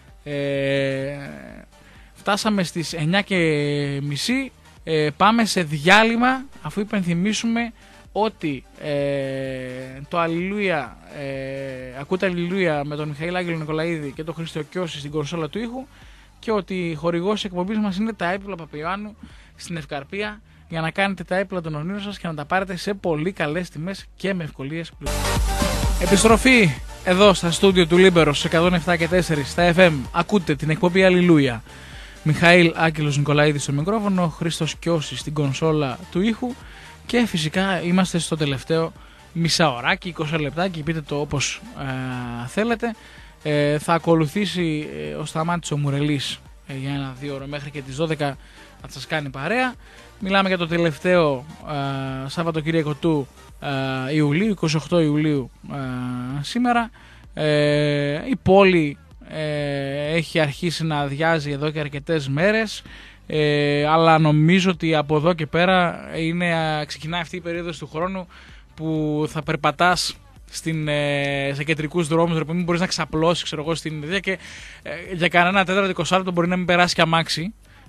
Ε, φτάσαμε στις εννιά και μισή, ε, πάμε σε διάλειμμα αφού υπενθυμίσουμε ότι ε, το Αλληλούια, ε, ακούτε Αλληλούια με τον Μιχαήλ Άγγελο Νικολαίδη και τον Χρήστο Κιώση στην κονσόλα του ήχου, και ότι χορηγός εκπομπής μας είναι τα έπιπλα Παπαϊωάννου στην Ευκαρπία, για να κάνετε τα έπιπλα των ονείρων σας και να τα πάρετε σε πολύ καλές τιμές και με ευκολίες πλούσιες. Επιστροφή εδώ στα στούντιο του Λίμπερος εκατόν επτά και τέσσερα στα εφ εμ. Ακούτε την εκπομπή Αλληλούια. Μιχαήλ Άγγελος Νικολαίδης στο μικρόφωνο, Χρήστος Κιώσης στην κονσόλα του ήχου, και φυσικά είμαστε στο τελευταίο μισάωράκι, είκοσι λεπτάκι, πείτε το όπως ε, θέλετε. Ε, θα ακολουθήσει ε, ο Σταμάτης ο Μουρελής ε, για ένα δύο ώρο μέχρι και τις δώδεκα θα σας κάνει παρέα. Μιλάμε για το τελευταίο ε, Σαββατοκύριακο του ε, Ιουλίου, εικοστή όγδοη Ιουλίου ε, σήμερα. Ε, η πόλη ε, έχει αρχίσει να αδειάζει εδώ και αρκετές μέρες, ε, αλλά νομίζω ότι από εδώ και πέρα είναι, ξεκινάει αυτή η περίοδος του χρόνου που θα περπατάς στην, ε, σε κεντρικούς δρόμους, ρε, που μην μπορείς να ξαπλώσεις, ξέρω εγώ, στην ιδέα, και ε, για κανένα τέταρτο εικοσάλεπτο μπορεί να μην περάσει και αμάξι.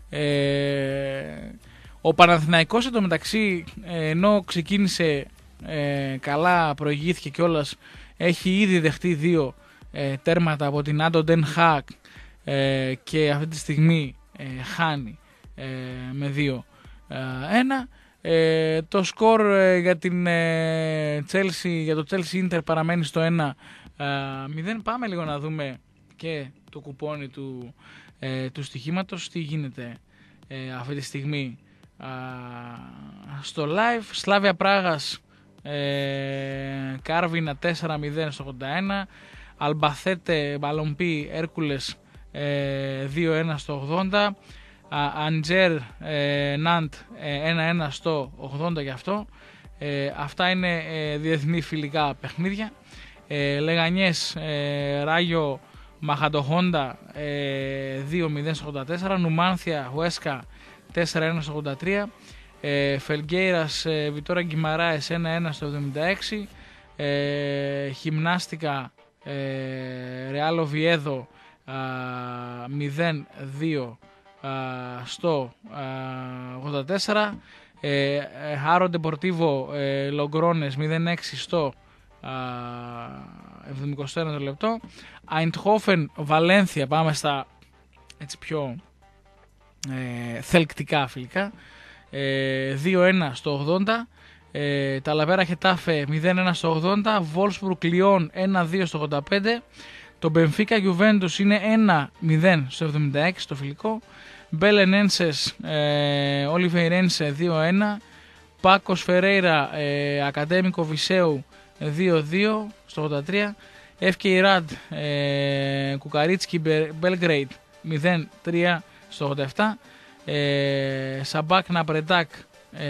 Ε, ο Παναθηναϊκός εντωμεταξύ, ε, ενώ ξεκίνησε ε, καλά, προηγήθηκε κιόλας, έχει ήδη δεχτεί δύο ε, τέρματα από την Άντο Den Haag, ε, και αυτή τη στιγμή ε, χάνει ε, με δύο ένα. Ε, το σκορ ε, για την ε, Chelsea, για το Chelsea Inter παραμένει στο ένα μηδέν. Πάμε λίγο να δούμε και το κουπόνι του, ε, του στοιχήματος, τι γίνεται ε, αυτή τη στιγμή α, στο live. Σλάβια Πράγας, ε, Κάρβινα τέσσερα μηδέν στο ογδόντα ένα, Αλμπαθέτε Μπαλομπί Έρκουλες ε, δύο ένα στο ογδόντα, Αντζέρ Ναντ ένα ένα στο ογδόντα γι' αυτό. Ε, αυτά είναι ε, διεθνή φιλικά παιχνίδια. ε, Λεγανιές ε, Ράγιο Μαχαντοχόντα ε, δύο μηδέν στο ογδόντα τέσσερα, Νουμάνθια Χουέσκα τέσσερα ένα στο ογδόντα τρία, Ε, Φελγκέιρας ε, Βιτόρα Γκιμαράες ένα ένα στο εβδομήντα έξι. Ε, Χιμνάστικα ε, Ρεάλ Οβιέδο μηδέν δύο στο ογδόντα τέσσερα. ε, Χάρο Ντεπορτίβο ε, Λογκρόνες μηδέν έξι στο εβδομήντα ένα το λεπτό. Αϊντχόφεν Βαλένθια, πάμε στα έτσι πιο ε, θελκτικά φιλικά, ε, δύο ένα στο ογδόντα. ε, Ταλαβέρα Χετάφε μηδέν ένα στο ογδόντα. Βόλσμπουργκ Λιόν ένα δύο στο ογδόντα πέντε. Το Μπενφίκα Γιουβέντους είναι ένα μηδέν στο εβδομήντα έξι το φιλικό. Μπέλενένσες ε, Ολιβεϊρένσε δύο ένα. Πάκος Φερέιρα ε, Ακαδέμικο Βισέου δύο δύο στο ογδόντα τρία. Εφ κέι Ραντ ε, Κουκαρίτσκι Μπέλγκρέιτ μηδέν τρία στο ογδόντα επτά. ε, Σαμπάκ Ναπρεντάκ ε,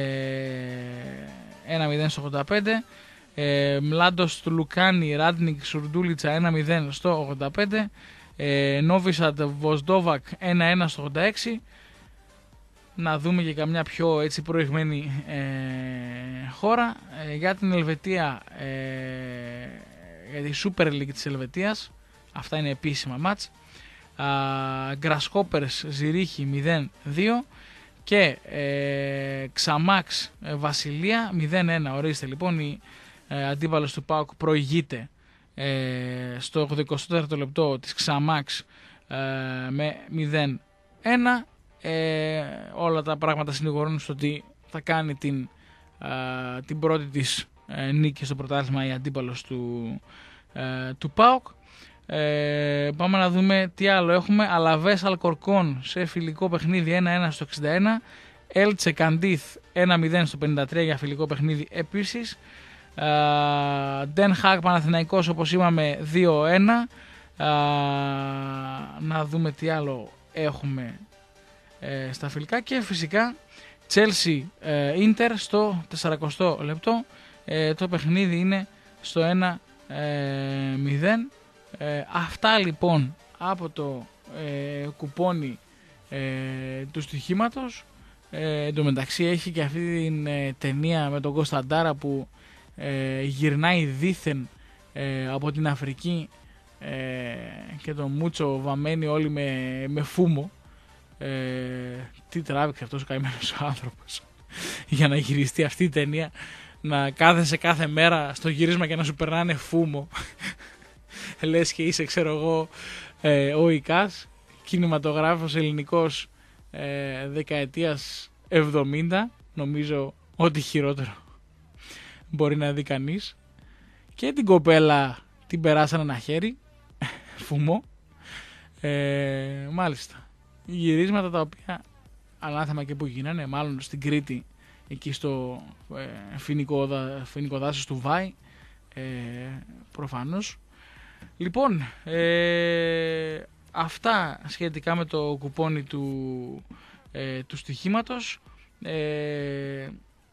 ένα μηδέν στο ογδόντα πέντε. ε, Μλάντος του Λουκάνι Ράντνικ Σουρντούλιτσα ένα μηδέν στο ογδόντα πέντε. ε, Νόβισαντ Βοσδόβακ ένα ένα στο ογδόντα έξι. Να δούμε και καμιά πιο έτσι προηγμένη ε, χώρα. ε, για την Ελβετία, ε, για τη Super League της Ελβετίας, αυτά είναι επίσημα μάτς. Γκρασχόπερς Ζηρίχη μηδέν δύο και ε, Ξαμάξ ε, Βασιλεία μηδέν ένα. Ορίστε λοιπόν, η ε, αντίπαλος του ΠΑΟΚ προηγείται ε, στο ογδοηκοστό τέταρτο λεπτό της Ξαμάξ ε, με μηδέν ένα. Ε, όλα τα πράγματα συνηγορούν στο ότι θα κάνει την, ε, την πρώτη της ε, νίκη στο πρωτάθλημα η αντίπαλος του, ε, του ΠΑΟΚ. Ε, πάμε να δούμε τι άλλο έχουμε. Αλαβές Αλκορκόν σε φιλικό παιχνίδι ένα ένα στο εξήντα ένα. Έλτσε Καντίθ ένα μηδέν στο πενήντα τρία για φιλικό παιχνίδι επίσης. Ντεν Χάγ Παναθηναϊκός όπως είπαμε δύο ένα. ε, να δούμε τι άλλο έχουμε ε, στα φιλικά, και φυσικά Chelsea Inter στο σαραντοστό λεπτό. ε, το παιχνίδι είναι στο ένα μηδέν. Ε, αυτά λοιπόν από το ε, κουπόνι ε, του στοιχήματος. Ε, εν τω μεταξύ έχει και αυτή την ε, ταινία με τον Κωνσταντάρα που ε, γυρνάει δήθεν ε, από την Αφρική ε, και τον Μούτσο βαμμένοι όλοι με, με φούμο. Ε, τι τράβηξε αυτός ο καημένος ο άνθρωπος για να γυριστεί αυτή η ταινία, να κάθεσαι κάθε μέρα στο γύρισμα και να σου περνάνε φούμο. Λες και είσαι, ξέρω εγώ, ε, ο Ικάς, κινηματογράφος ελληνικός ε, δεκαετίας εβδομήντα, νομίζω ό,τι χειρότερο μπορεί να δει κανείς. Και την κοπέλα την περάσανε ένα χέρι, φουμό. Ε, μάλιστα, γυρίσματα τα οποία ανάθεμα και που γίνανε, μάλλον στην Κρήτη, εκεί στο ε, φοινικό, φοινικό δάσος του Βάη, ε, προφανώς. Λοιπόν, ε, αυτά σχετικά με το κουπόνι του, ε, του στοιχήματος. Ε,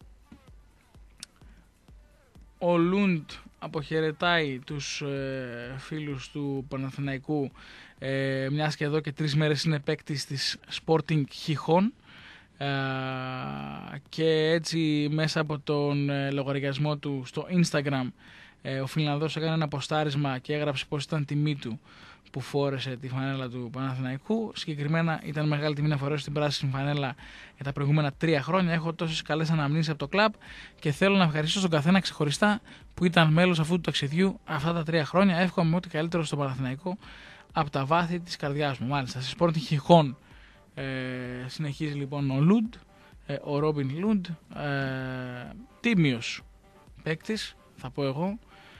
ο Λούντ αποχαιρετάει τους ε, φίλους του Παναθηναϊκού, ε, μιας και εδώ και τρεις μέρες είναι παίκτης της Sporting Χιχών, ε, και έτσι μέσα από τον ε, λογαριασμό του στο Instagram ε, ο Φινλανδός έκανε ένα ποστάρισμα και έγραψε πως ήταν τιμή του που φόρεσε τη φανέλα του Παναθηναϊκού. Συγκεκριμένα ήταν μεγάλη τιμή να φορέσω την πράσινη φανέλα για τα προηγούμενα τρία χρόνια. Έχω τόσες καλές αναμνήσεις από το κλαμπ και θέλω να ευχαριστήσω τον καθένα ξεχωριστά που ήταν μέλος αυτού του ταξιδιού αυτά τα τρία χρόνια. Εύχομαι ό,τι καλύτερο στο Παναθηναϊκό από τα βάθη της καρδιάς μου. Μάλιστα, στη Sporting Χιχών ε, συνεχίζει λοιπόν ο Λούντ, ε, ο Ρόμπιν Λούντ, ε, τίμιος παίκτης, θα πω εγώ.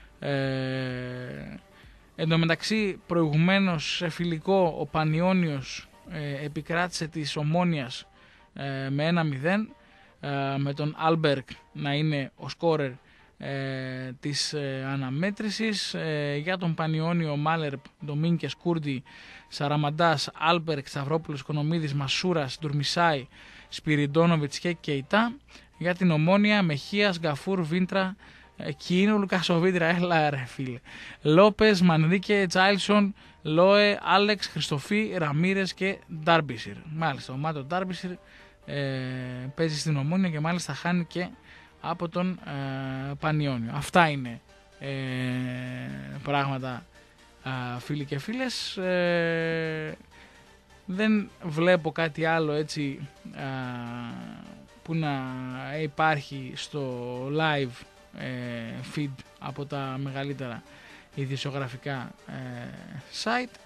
Ε, Εν τω μεταξύ, προηγουμένως σε φιλικό ο Πανιώνιος ε, επικράτησε της Ομόνιας ε, με ένα μηδέν, ε, με τον Άλμπερκ να είναι ο σκόρερ ε, της ε, αναμέτρησης. Ε, για τον Πανιώνιο Μάλερπ, Ντομίνκες, Κούρντι, Σαραμαντάς, Άλμπερκ, Σταυρόπουλος, Κονομίδης, Μασούρας, Ντουρμισάη, Σπυριντόνοβιτς και Κεϊτά. Για την Ομόνια, Μεχίας, Γκαφούρ, Βίντρα, Κίνο, Λουκασοβίτρα, έλα ρε φίλε, Λόπες, Μανδίκε, Τσάιλσον, Λόε, Άλεξ, Χριστοφή, Ραμίρες και Ντάρμπισιρ. Μάλιστα, ο Μάτο Ντάρμπισιρ ε, παίζει στην Ομόνοια και μάλιστα χάνει και από τον ε, Πανιόνιο. Αυτά είναι ε, πράγματα, ε, φίλοι και φίλες. Ε, δεν βλέπω κάτι άλλο έτσι ε, που να υπάρχει στο live ε, feed από τα μεγαλύτερα ειδησιογραφικά ε, site.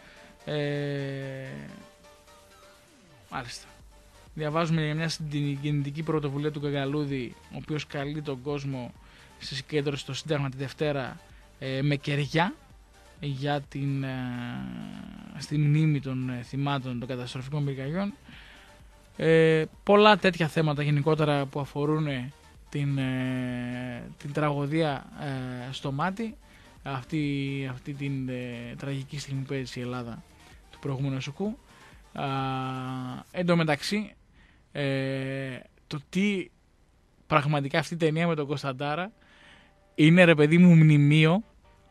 Ε, μάλιστα. Διαβάζουμε για μια συγκινητική πρωτοβουλία του Γκαγκαλούδη, ο οποίος καλεί τον κόσμο στη συγκέντρωση στο Σύνταγμα τη Δευτέρα ε, με κεριά για την, ε, στη μνήμη των ε, θυμάτων των καταστροφικών πυρκαγιών. Ε, πολλά τέτοια θέματα γενικότερα που αφορούν την, ε, την τραγωδία ε, στο μάτι, αυτή, αυτή την ε, τραγική στιγμή που έζησε η Ελλάδα του προηγούμενου Σουκού. Εν τω μεταξύ, ε, το τι πραγματικά αυτή η ταινία με τον Κωνσταντάρα είναι, ρε παιδί μου, μνημείο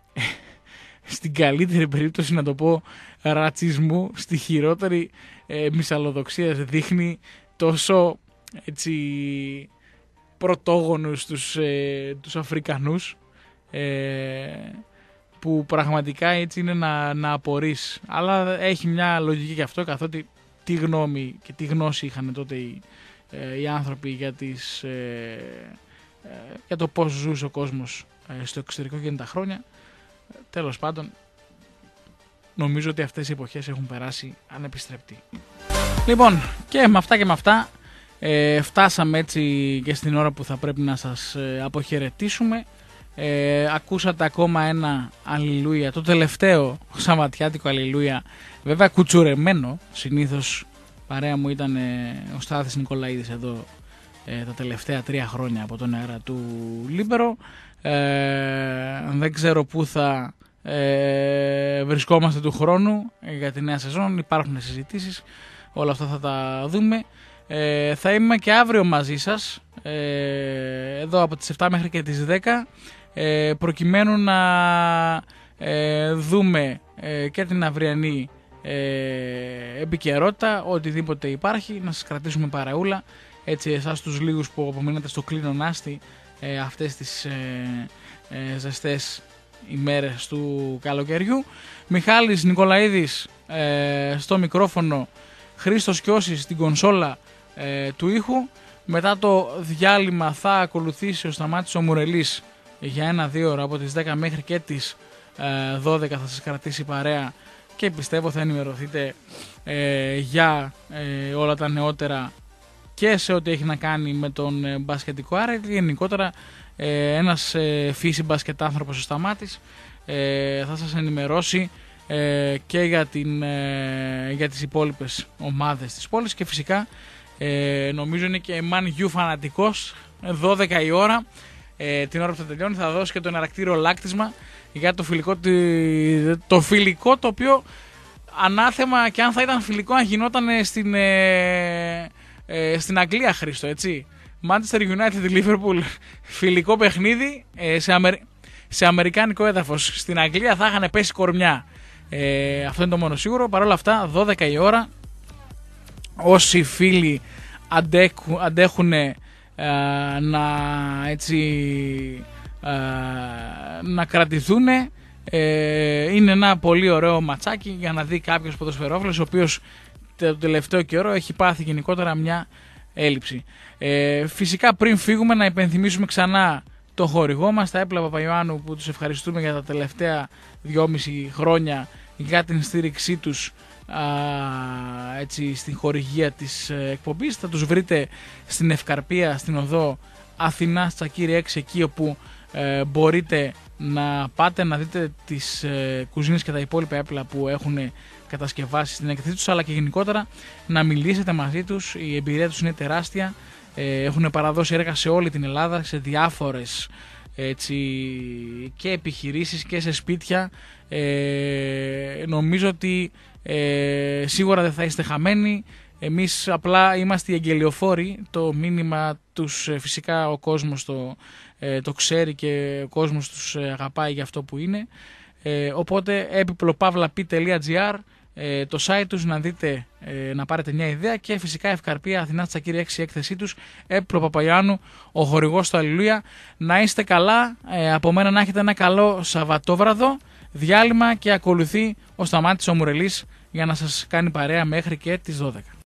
στην καλύτερη περίπτωση να το πω ρατσισμού, στη χειρότερη ε, μυσαλλοδοξία. Δείχνει τόσο έτσι πρωτόγονους τους, ε, τους Αφρικανούς, ε, που πραγματικά έτσι είναι να, να απορείς. Αλλά έχει μια λογική γι' αυτό, καθότι τι γνώμη και τι γνώση είχαν τότε οι, ε, οι άνθρωποι για, τις, ε, ε, για το πώς ζούσε ο κόσμος ε, στο εξωτερικό και τα χρόνια. Τέλος πάντων, νομίζω ότι αυτές οι εποχές έχουν περάσει ανεπιστρεπτοί. Λοιπόν, και με αυτά και με αυτά ε, φτάσαμε έτσι και στην ώρα που θα πρέπει να σας ε, αποχαιρετήσουμε. Ε, ακούσατε ακόμα ένα αλληλούια, το τελευταίο σαββατιάτικο αλληλούια, βέβαια κουτσουρεμένο. Συνήθως παρέα μου ήταν ε, ο Στάθης Νικολαίδης εδώ ε, τα τελευταία τρία χρόνια από τον αέρα του Λίμπερο. Ε, δεν ξέρω πού θα ε, βρισκόμαστε του χρόνου για τη νέα σεζόν, υπάρχουν συζητήσεις, όλα αυτά θα τα δούμε. Ε, θα είμαι και αύριο μαζί σας ε, εδώ από τις επτά μέχρι και τις δέκα, ε, προκειμένου να ε, δούμε ε, και την αυριανή ε, επικαιρότητα, οτιδήποτε υπάρχει, να σας κρατήσουμε παραούλα, έτσι εσάς τους λίγους που απομείνατε στο κλίνο Νάστη ε, αυτές τις ε, ε, ζεστές ημέρες του καλοκαιριού. Μιχάλης Νικολαίδης ε, στο μικρόφωνο, Χρήστος Κιώσης στην κονσόλα ε, του ήχου. Μετά το διάλειμμα θα ακολουθήσει ο Σταμάτης ο Μουρελής για ένα-δύο ώρα από τις δέκα μέχρι και τις ε, δώδεκα, θα σας κρατήσει παρέα και πιστεύω θα ενημερωθείτε ε, για ε, όλα τα νεότερα και σε ό,τι έχει να κάνει με τον ε, μπασκετικό, άρα γενικότερα ε, ένας ε, φύση μπασκετάνθρωπος ο Σταμάτης ε, θα σας ενημερώσει ε, και για, την, ε, για τις υπόλοιπες ομάδες της πόλης και φυσικά ε, νομίζω είναι και Man U φανατικός, δώδεκα η ώρα, ε, την ώρα που θα τελειώνει θα δώσει και το εναρκτήριο λάκτισμα για το φιλικό, το φιλικό το οποίο ανάθεμα και αν θα ήταν φιλικό αν γινόταν στην, ε, ε, στην Αγγλία, Χρήστο, έτσι. Manchester United Liverpool, φιλικό παιχνίδι ε, σε, Αμερι... σε αμερικάνικο έδαφος. Στην Αγγλία θα είχαν πέσει κορμιά. Ε, αυτό είναι το μόνο σίγουρο. Παρ' όλα αυτά, δώδεκα η ώρα. Όσοι φίλοι αντέχουν, αντέχουν ε, να, έτσι, ε, να κρατηθούν, ε, είναι ένα πολύ ωραίο ματσάκι για να δει κάποιος ποδοσφαιρόφιλος ο οποίος το τελευταίο καιρό έχει πάθει γενικότερα μια έλλειψη. Ε, φυσικά πριν φύγουμε να υπενθυμίσουμε ξανά το χορηγό μας, τα Έπλα Παπαϊωάννου, που τους ευχαριστούμε για τα τελευταία δυόμιση χρόνια για την στήριξή τους α, έτσι, στην χορηγία της εκπομπής. Θα τους βρείτε στην Ευκαρπία, στην οδό Αθηνάς Τσακίρη έξι, εκεί όπου ε, μπορείτε να πάτε να δείτε τις ε, κουζίνες και τα υπόλοιπα έπλα που έχουν κατασκευάσει στην έκθεσή τους, αλλά και γενικότερα να μιλήσετε μαζί τους. Η εμπειρία τους είναι τεράστια, ε, έχουν παραδώσει έργα σε όλη την Ελλάδα, σε διάφορες έτσι, και επιχειρήσεις και σε σπίτια. Ε, νομίζω ότι ε, σίγουρα δεν θα είστε χαμένοι. Εμείς απλά είμαστε οι εγγελιοφόροι. Το μήνυμα τους ε, φυσικά ο κόσμος το, ε, το ξέρει και ο κόσμος τους ε, αγαπάει για αυτό που είναι. Ε, οπότε έπιπλο παύλα πι τελεία τζι άρ, ε, το site τους να δείτε, ε, να πάρετε μια ιδέα, και φυσικά Ευκαρπία Αθηνά Τσακύρη έξι, η έκθεσή τους, Έππρο Παπαγιάννου, ο χορηγός του Αλληλούια. Να είστε καλά, ε, από μένα να έχετε ένα καλό Σαββατόβραδο, διάλειμμα και ακολουθεί ο Σταμάτης ο Μουρελής για να σας κάνει παρέα μέχρι και τις δώδεκα.